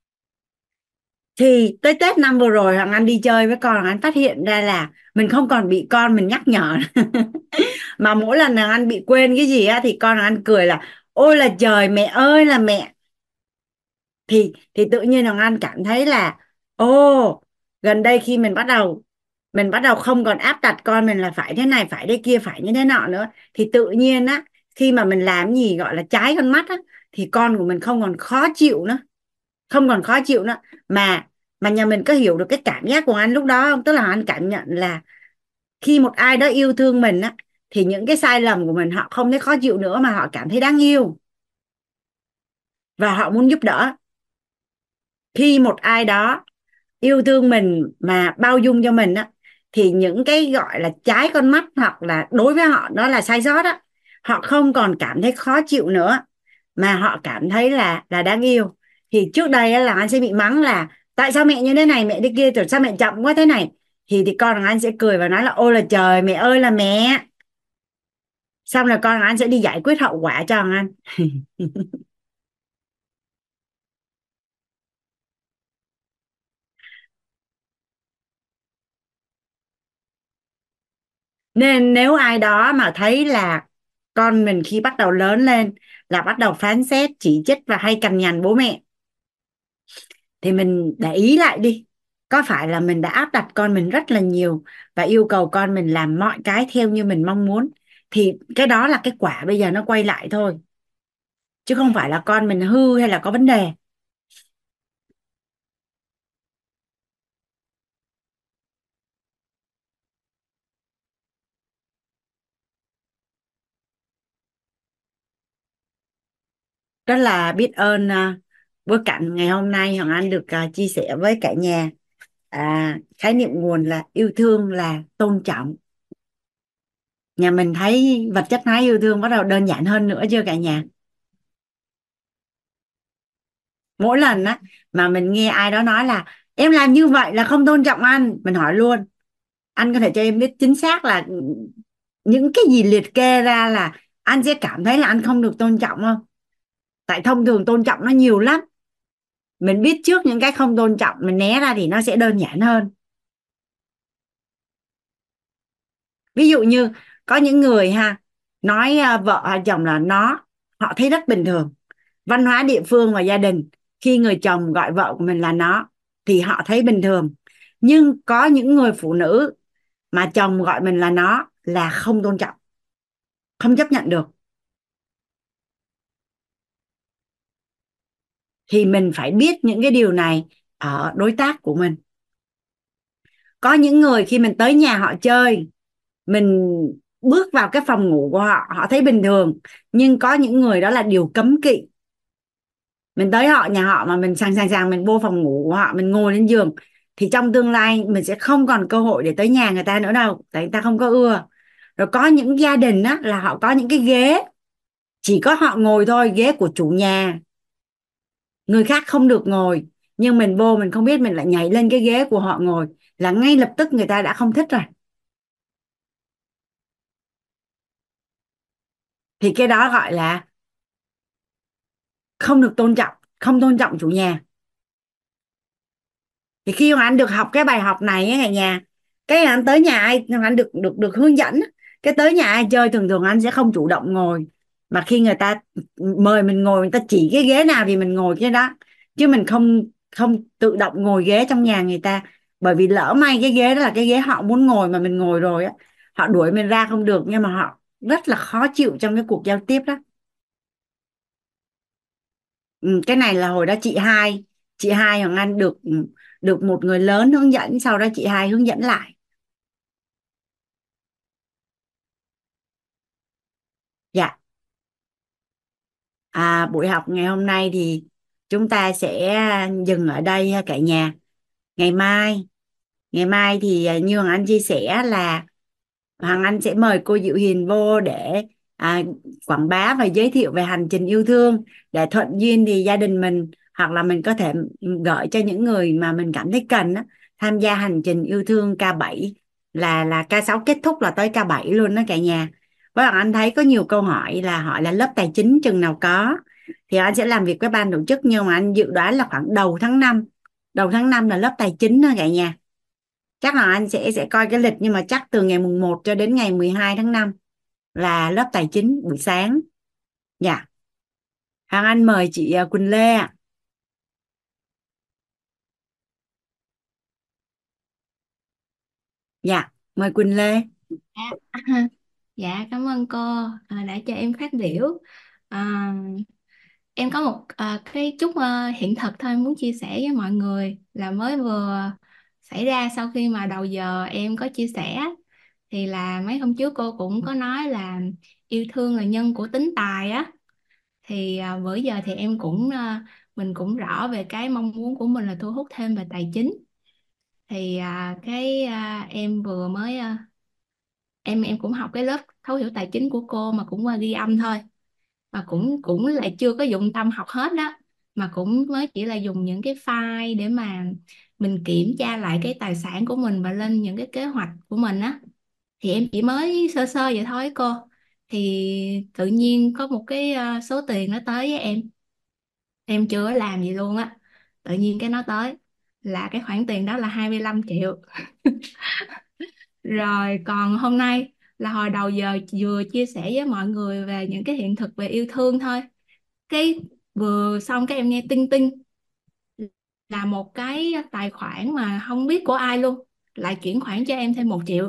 Thì tới Tết năm vừa rồi Hoàng Anh đi chơi với con, Hoàng Anh phát hiện ra là mình không còn bị con mình nhắc nhở mà mỗi lần Hoàng Anh bị quên cái gì á thì con Hoàng Anh cười là ôi là trời, mẹ ơi là mẹ. Thì tự nhiên Hoàng Anh cảm thấy là ồ, gần đây khi mình bắt đầu không còn áp đặt con mình là phải thế này phải thế kia phải như thế nọ nữa, thì tự nhiên á khi mà mình làm gì gọi là trái con mắt á thì con của mình không còn khó chịu nữa, không còn khó chịu nữa. Mà nhà mình có hiểu được cái cảm giác của anh lúc đó không? Tức là anh cảm nhận là khi một ai đó yêu thương mình á thì những cái sai lầm của mình họ không thấy khó chịu nữa, mà họ cảm thấy đáng yêu và họ muốn giúp đỡ. Khi một ai đó yêu thương mình mà bao dung cho mình á thì những cái gọi là trái con mắt hoặc là đối với họ đó là sai sót á, họ không còn cảm thấy khó chịu nữa, mà họ cảm thấy là đáng yêu. Thì trước đây á, là anh sẽ bị mắng là tại sao mẹ như thế này mẹ thế kia, rồi sao mẹ chậm quá thế này, thì con thằng anh sẽ cười và nói là ôi là trời, mẹ ơi là mẹ. Xong rồi con thằng anh sẽ đi giải quyết hậu quả cho thằng anh. Nên nếu ai đó mà thấy là con mình khi bắt đầu lớn lên là bắt đầu phán xét, chỉ trích và hay cằn nhằn bố mẹ, thì mình để ý lại đi, có phải là mình đã áp đặt con mình rất là nhiều và yêu cầu con mình làm mọi cái theo như mình mong muốn, thì cái đó là cái quả bây giờ nó quay lại thôi, chứ không phải là con mình hư hay là có vấn đề. Rất là biết ơn bối cảnh ngày hôm nay Hoàng Anh được chia sẻ với cả nhà. Khái niệm nguồn là yêu thương là tôn trọng. Nhà mình thấy vật chất hóa yêu thương bắt đầu đơn giản hơn nữa chưa cả nhà? Mỗi lần á mà mình nghe ai đó nói là em làm như vậy là không tôn trọng anh, mình hỏi luôn, anh có thể cho em biết chính xác là những cái gì liệt kê ra là anh sẽ cảm thấy là anh không được tôn trọng không? Tại thông thường tôn trọng nó nhiều lắm, mình biết trước những cái không tôn trọng mình né ra thì nó sẽ đơn giản hơn. Ví dụ như có những người nói vợ hay chồng là họ thấy rất bình thường. Văn hóa địa phương và gia đình, khi người chồng gọi vợ của mình là nó thì họ thấy bình thường. Nhưng có những người phụ nữ mà chồng gọi mình là nó là không tôn trọng, không chấp nhận được. Thì mình phải biết những cái điều này ở đối tác của mình. Có những người khi mình tới nhà họ chơi, mình bước vào cái phòng ngủ của họ, họ thấy bình thường. Nhưng có những người đó là điều cấm kỵ. Mình tới nhà họ mà mình sàng sàng mình vô phòng ngủ của họ, mình ngồi lên giường, thì trong tương lai mình sẽ không còn cơ hội để tới nhà người ta nữa đâu, tại người ta không có ưa. Rồi có những gia đình á là họ có những cái ghế chỉ có họ ngồi thôi, ghế của chủ nhà, người khác không được ngồi. Nhưng mình vô mình không biết, mình lại nhảy lên cái ghế của họ ngồi là ngay lập tức người ta đã không thích rồi. Thì cái đó gọi là không được tôn trọng, không tôn trọng chủ nhà. Thì khi mà anh được học cái bài học này á cả nhà, cái anh tới nhà ai anh được được được hướng dẫn á, cái tới nhà ai chơi thường thường anh sẽ không chủ động ngồi, mà khi người ta mời mình ngồi, người ta chỉ cái ghế nào thì mình ngồi cái đó, chứ mình không không tự động ngồi ghế trong nhà người ta. Bởi vì lỡ may cái ghế đó là cái ghế họ muốn ngồi mà mình ngồi rồi á, họ đuổi mình ra không được, nhưng mà họ rất là khó chịu trong cái cuộc giao tiếp đó. Cái này là hồi đó chị hai Hoàng Anh được được một người lớn hướng dẫn, sau đó chị hai hướng dẫn lại. Dạ. Buổi học ngày hôm nay thì chúng ta sẽ dừng ở đây ha cả nhà. Ngày mai thì như Hoàng Anh chia sẻ là Hoàng Anh sẽ mời cô Diệu Hiền vô để quảng bá và giới thiệu về hành trình yêu thương, để thuận duyên thì gia đình mình hoặc là mình có thể gửi cho những người mà mình cảm thấy cần á, tham gia hành trình yêu thương K7, là K6 kết thúc là tới K7 luôn đó cả nhà. Với Hoàng Anh thấy có nhiều câu hỏi là hỏi là lớp tài chính chừng nào có, thì anh sẽ làm việc với ban tổ chức, nhưng mà anh dự đoán là khoảng đầu tháng 5 là lớp tài chính đó cả nhà. Chắc là anh sẽ coi cái lịch, nhưng mà chắc từ ngày mùng 1 cho đến ngày 12 tháng 5 là lớp tài chính buổi sáng. Dạ. Hoàng Anh mời chị Quỳnh Lê ạ. Dạ, mời Quỳnh Lê. Dạ, dạ cảm ơn cô đã cho em phát biểu. À, em có một cái chút hiện thực thôi muốn chia sẻ với mọi người, là mới vừa xảy ra sau khi mà đầu giờ em có chia sẻ, thì là mấy hôm trước cô cũng có nói là yêu thương là nhân của tính tài á. Thì bữa giờ thì em cũng mình cũng rõ về cái mong muốn của mình là thu hút thêm về tài chính. Thì em vừa mới em cũng học cái lớp thấu hiểu tài chính của cô mà cũng qua ghi âm thôi, mà cũng cũng lại chưa có dụng tâm học hết đó, mà cũng mới chỉ là dùng những cái file để mà mình kiểm tra lại cái tài sản của mình và lên những cái kế hoạch của mình á. Thì em chỉ mới sơ sơ vậy thôi cô, thì tự nhiên có một cái số tiền nó tới với em chưa có làm gì luôn á, tự nhiên cái nó tới, là cái khoản tiền đó là 25 triệu. Rồi còn hôm nay là hồi đầu giờ vừa chia sẻ với mọi người về những cái hiện thực về yêu thương thôi, cái vừa xong cái em nghe tinh tinh là một cái tài khoản mà không biết của ai luôn lại chuyển khoản cho em thêm 1 triệu.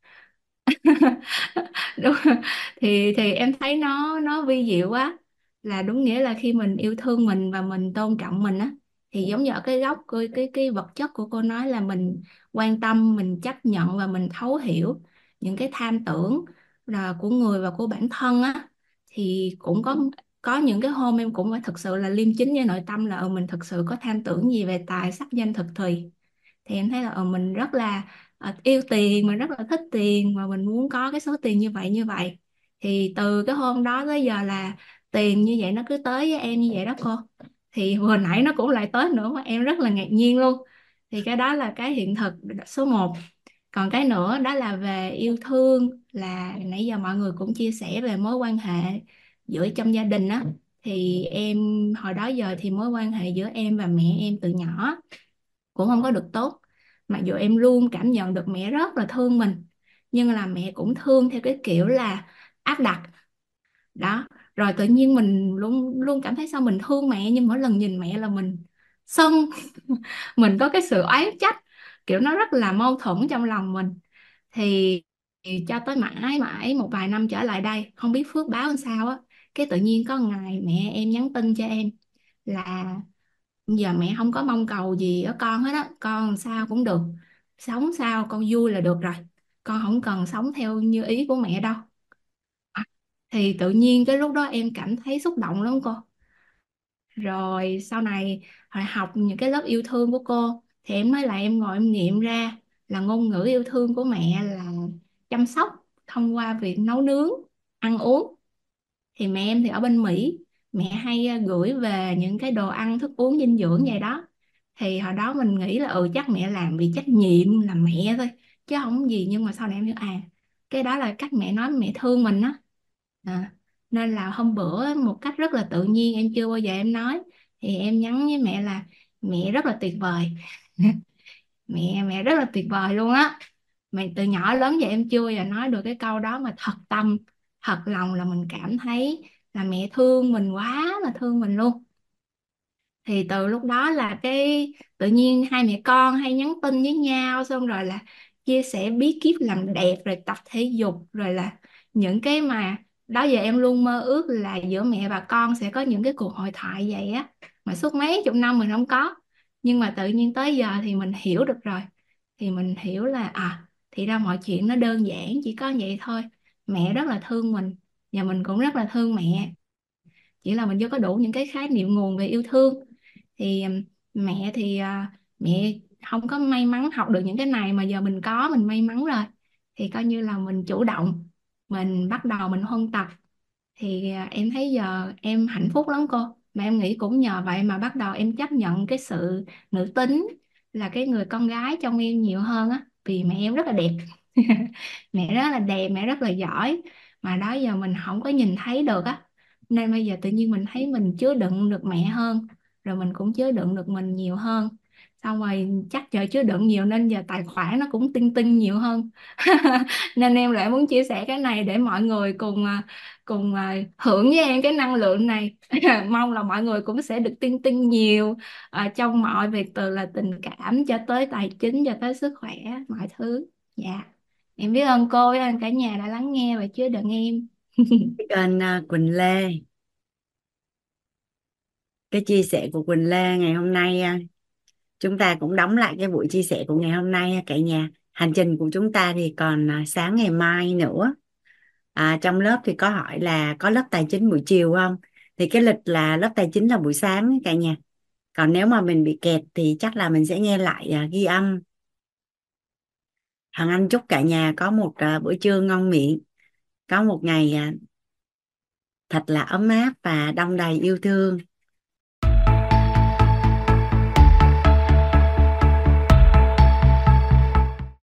Đúng. Thì em thấy nó vi diệu quá, là đúng nghĩa là khi mình yêu thương mình và mình tôn trọng mình á, thì giống như ở cái góc cái vật chất của cô nói là mình quan tâm, mình chấp nhận và mình thấu hiểu những cái tham tưởng là của người và của bản thân á. Thì cũng có những cái hôm em cũng phải thực sự là liêm chính với nội tâm là mình thực sự có tham tưởng gì về tài sắc danh thực thùy, thì em thấy là mình rất là yêu tiền, mình rất là thích tiền và mình muốn có cái số tiền như vậy. Thì từ cái hôm đó tới giờ là tiền như vậy nó cứ tới với em như vậy đó cô. Thì vừa nãy nó cũng lại tới nữa mà em rất là ngạc nhiên luôn. Thì cái đó là cái hiện thực số 1. Còn cái nữa đó là về yêu thương, là nãy giờ mọi người cũng chia sẻ về mối quan hệ giữa trong gia đình á. Thì em hồi đó giờ thì mối quan hệ giữa em và mẹ em từ nhỏ cũng không có được tốt. Mặc dù em luôn cảm nhận được mẹ rất là thương mình, nhưng là mẹ cũng thương theo cái kiểu là áp đặt đó. Rồi tự nhiên mình luôn luôn cảm thấy sao mình thương mẹ, nhưng mỗi lần nhìn mẹ là mình sân. Mình có cái sự oán trách, kiểu nó rất là mâu thuẫn trong lòng mình. Thì cho tới mãi mãi một vài năm trở lại đây, không biết phước báo làm sao á, cái tự nhiên có ngày mẹ em nhắn tin cho em là giờ mẹ không có mong cầu gì ở con hết á, con sao cũng được, sống sao con vui là được rồi, con không cần sống theo như ý của mẹ đâu. Thì tự nhiên cái lúc đó em cảm thấy xúc động lắm cô. Rồi sau này hồi học những cái lớp yêu thương của cô thì em nói là em ngồi em nghiệm ra là ngôn ngữ yêu thương của mẹ là chăm sóc thông qua việc nấu nướng, ăn uống. Thì mẹ em thì ở bên Mỹ, mẹ hay gửi về những cái đồ ăn thức uống dinh dưỡng vậy đó. Thì hồi đó mình nghĩ là chắc mẹ làm vì trách nhiệm làm mẹ thôi chứ không gì, nhưng mà sau này em hiểu cái đó là cách mẹ nói mẹ thương mình á. à, Nên là hôm bữa một cách rất là tự nhiên, em chưa bao giờ em nói, thì em nhắn với mẹ là mẹ rất là tuyệt vời. Mẹ mẹ rất là tuyệt vời luôn á. Mẹ từ nhỏ lớn vậy em chưa bao giờ nói được cái câu đó mà thật tâm thật lòng, là mình cảm thấy là mẹ thương mình quá là thương mình luôn. Thì từ lúc đó là cái tự nhiên hai mẹ con hay nhắn tin với nhau, xong rồi là chia sẻ bí kíp làm đẹp, rồi tập thể dục, rồi là những cái mà đó giờ em luôn mơ ước là giữa mẹ và con sẽ có những cái cuộc hội thoại vậy á, mà suốt mấy chục năm mình không có. Nhưng mà tự nhiên tới giờ thì mình hiểu được rồi. Thì mình hiểu là thì ra mọi chuyện nó đơn giản chỉ có vậy thôi. Mẹ rất là thương mình và mình cũng rất là thương mẹ, chỉ là mình chưa có đủ những cái khái niệm nguồn về yêu thương. Thì mẹ thì mẹ không có may mắn học được những cái này, mà giờ mình có, mình may mắn rồi, thì coi như là mình chủ động, mình bắt đầu mình huân tập. Thì em thấy giờ em hạnh phúc lắm cô, mà em nghĩ cũng nhờ vậy mà bắt đầu em chấp nhận cái sự nữ tính, là cái người con gái trong em nhiều hơn á, vì mẹ em rất là đẹp. Mẹ rất là đẹp, mẹ rất là giỏi, mà đó giờ mình không có nhìn thấy được á. Nên bây giờ tự nhiên mình thấy mình chứa đựng được mẹ hơn, rồi mình cũng chứa đựng được mình nhiều hơn. Xong rồi chắc chờ chứa đựng nhiều nên giờ tài khoản nó cũng tinh tinh nhiều hơn. Nên em lại muốn chia sẻ cái này để mọi người hưởng với em cái năng lượng này. Mong là mọi người cũng sẽ được tinh tinh nhiều trong mọi việc, từ là tình cảm cho tới tài chính cho tới sức khỏe, mọi thứ. Dạ, em biết ơn cô, biết ơn cả nhà đã lắng nghe và chứa đựng em. Biết ơn Quỳnh Lê. Cái chia sẻ của Quỳnh Lê ngày hôm nay, chúng ta cũng đóng lại cái buổi chia sẻ của ngày hôm nay cả nhà. Hành trình của chúng ta thì còn sáng ngày mai nữa. Trong lớp thì có hỏi là có lớp tài chính buổi chiều không? Thì cái lịch là lớp tài chính là buổi sáng cả nhà. Còn nếu mà mình bị kẹt thì chắc là mình sẽ nghe lại ghi âm. Hằng Anh chúc cả nhà có một bữa trưa ngon miệng, có một ngày thật là ấm áp và đong đầy yêu thương.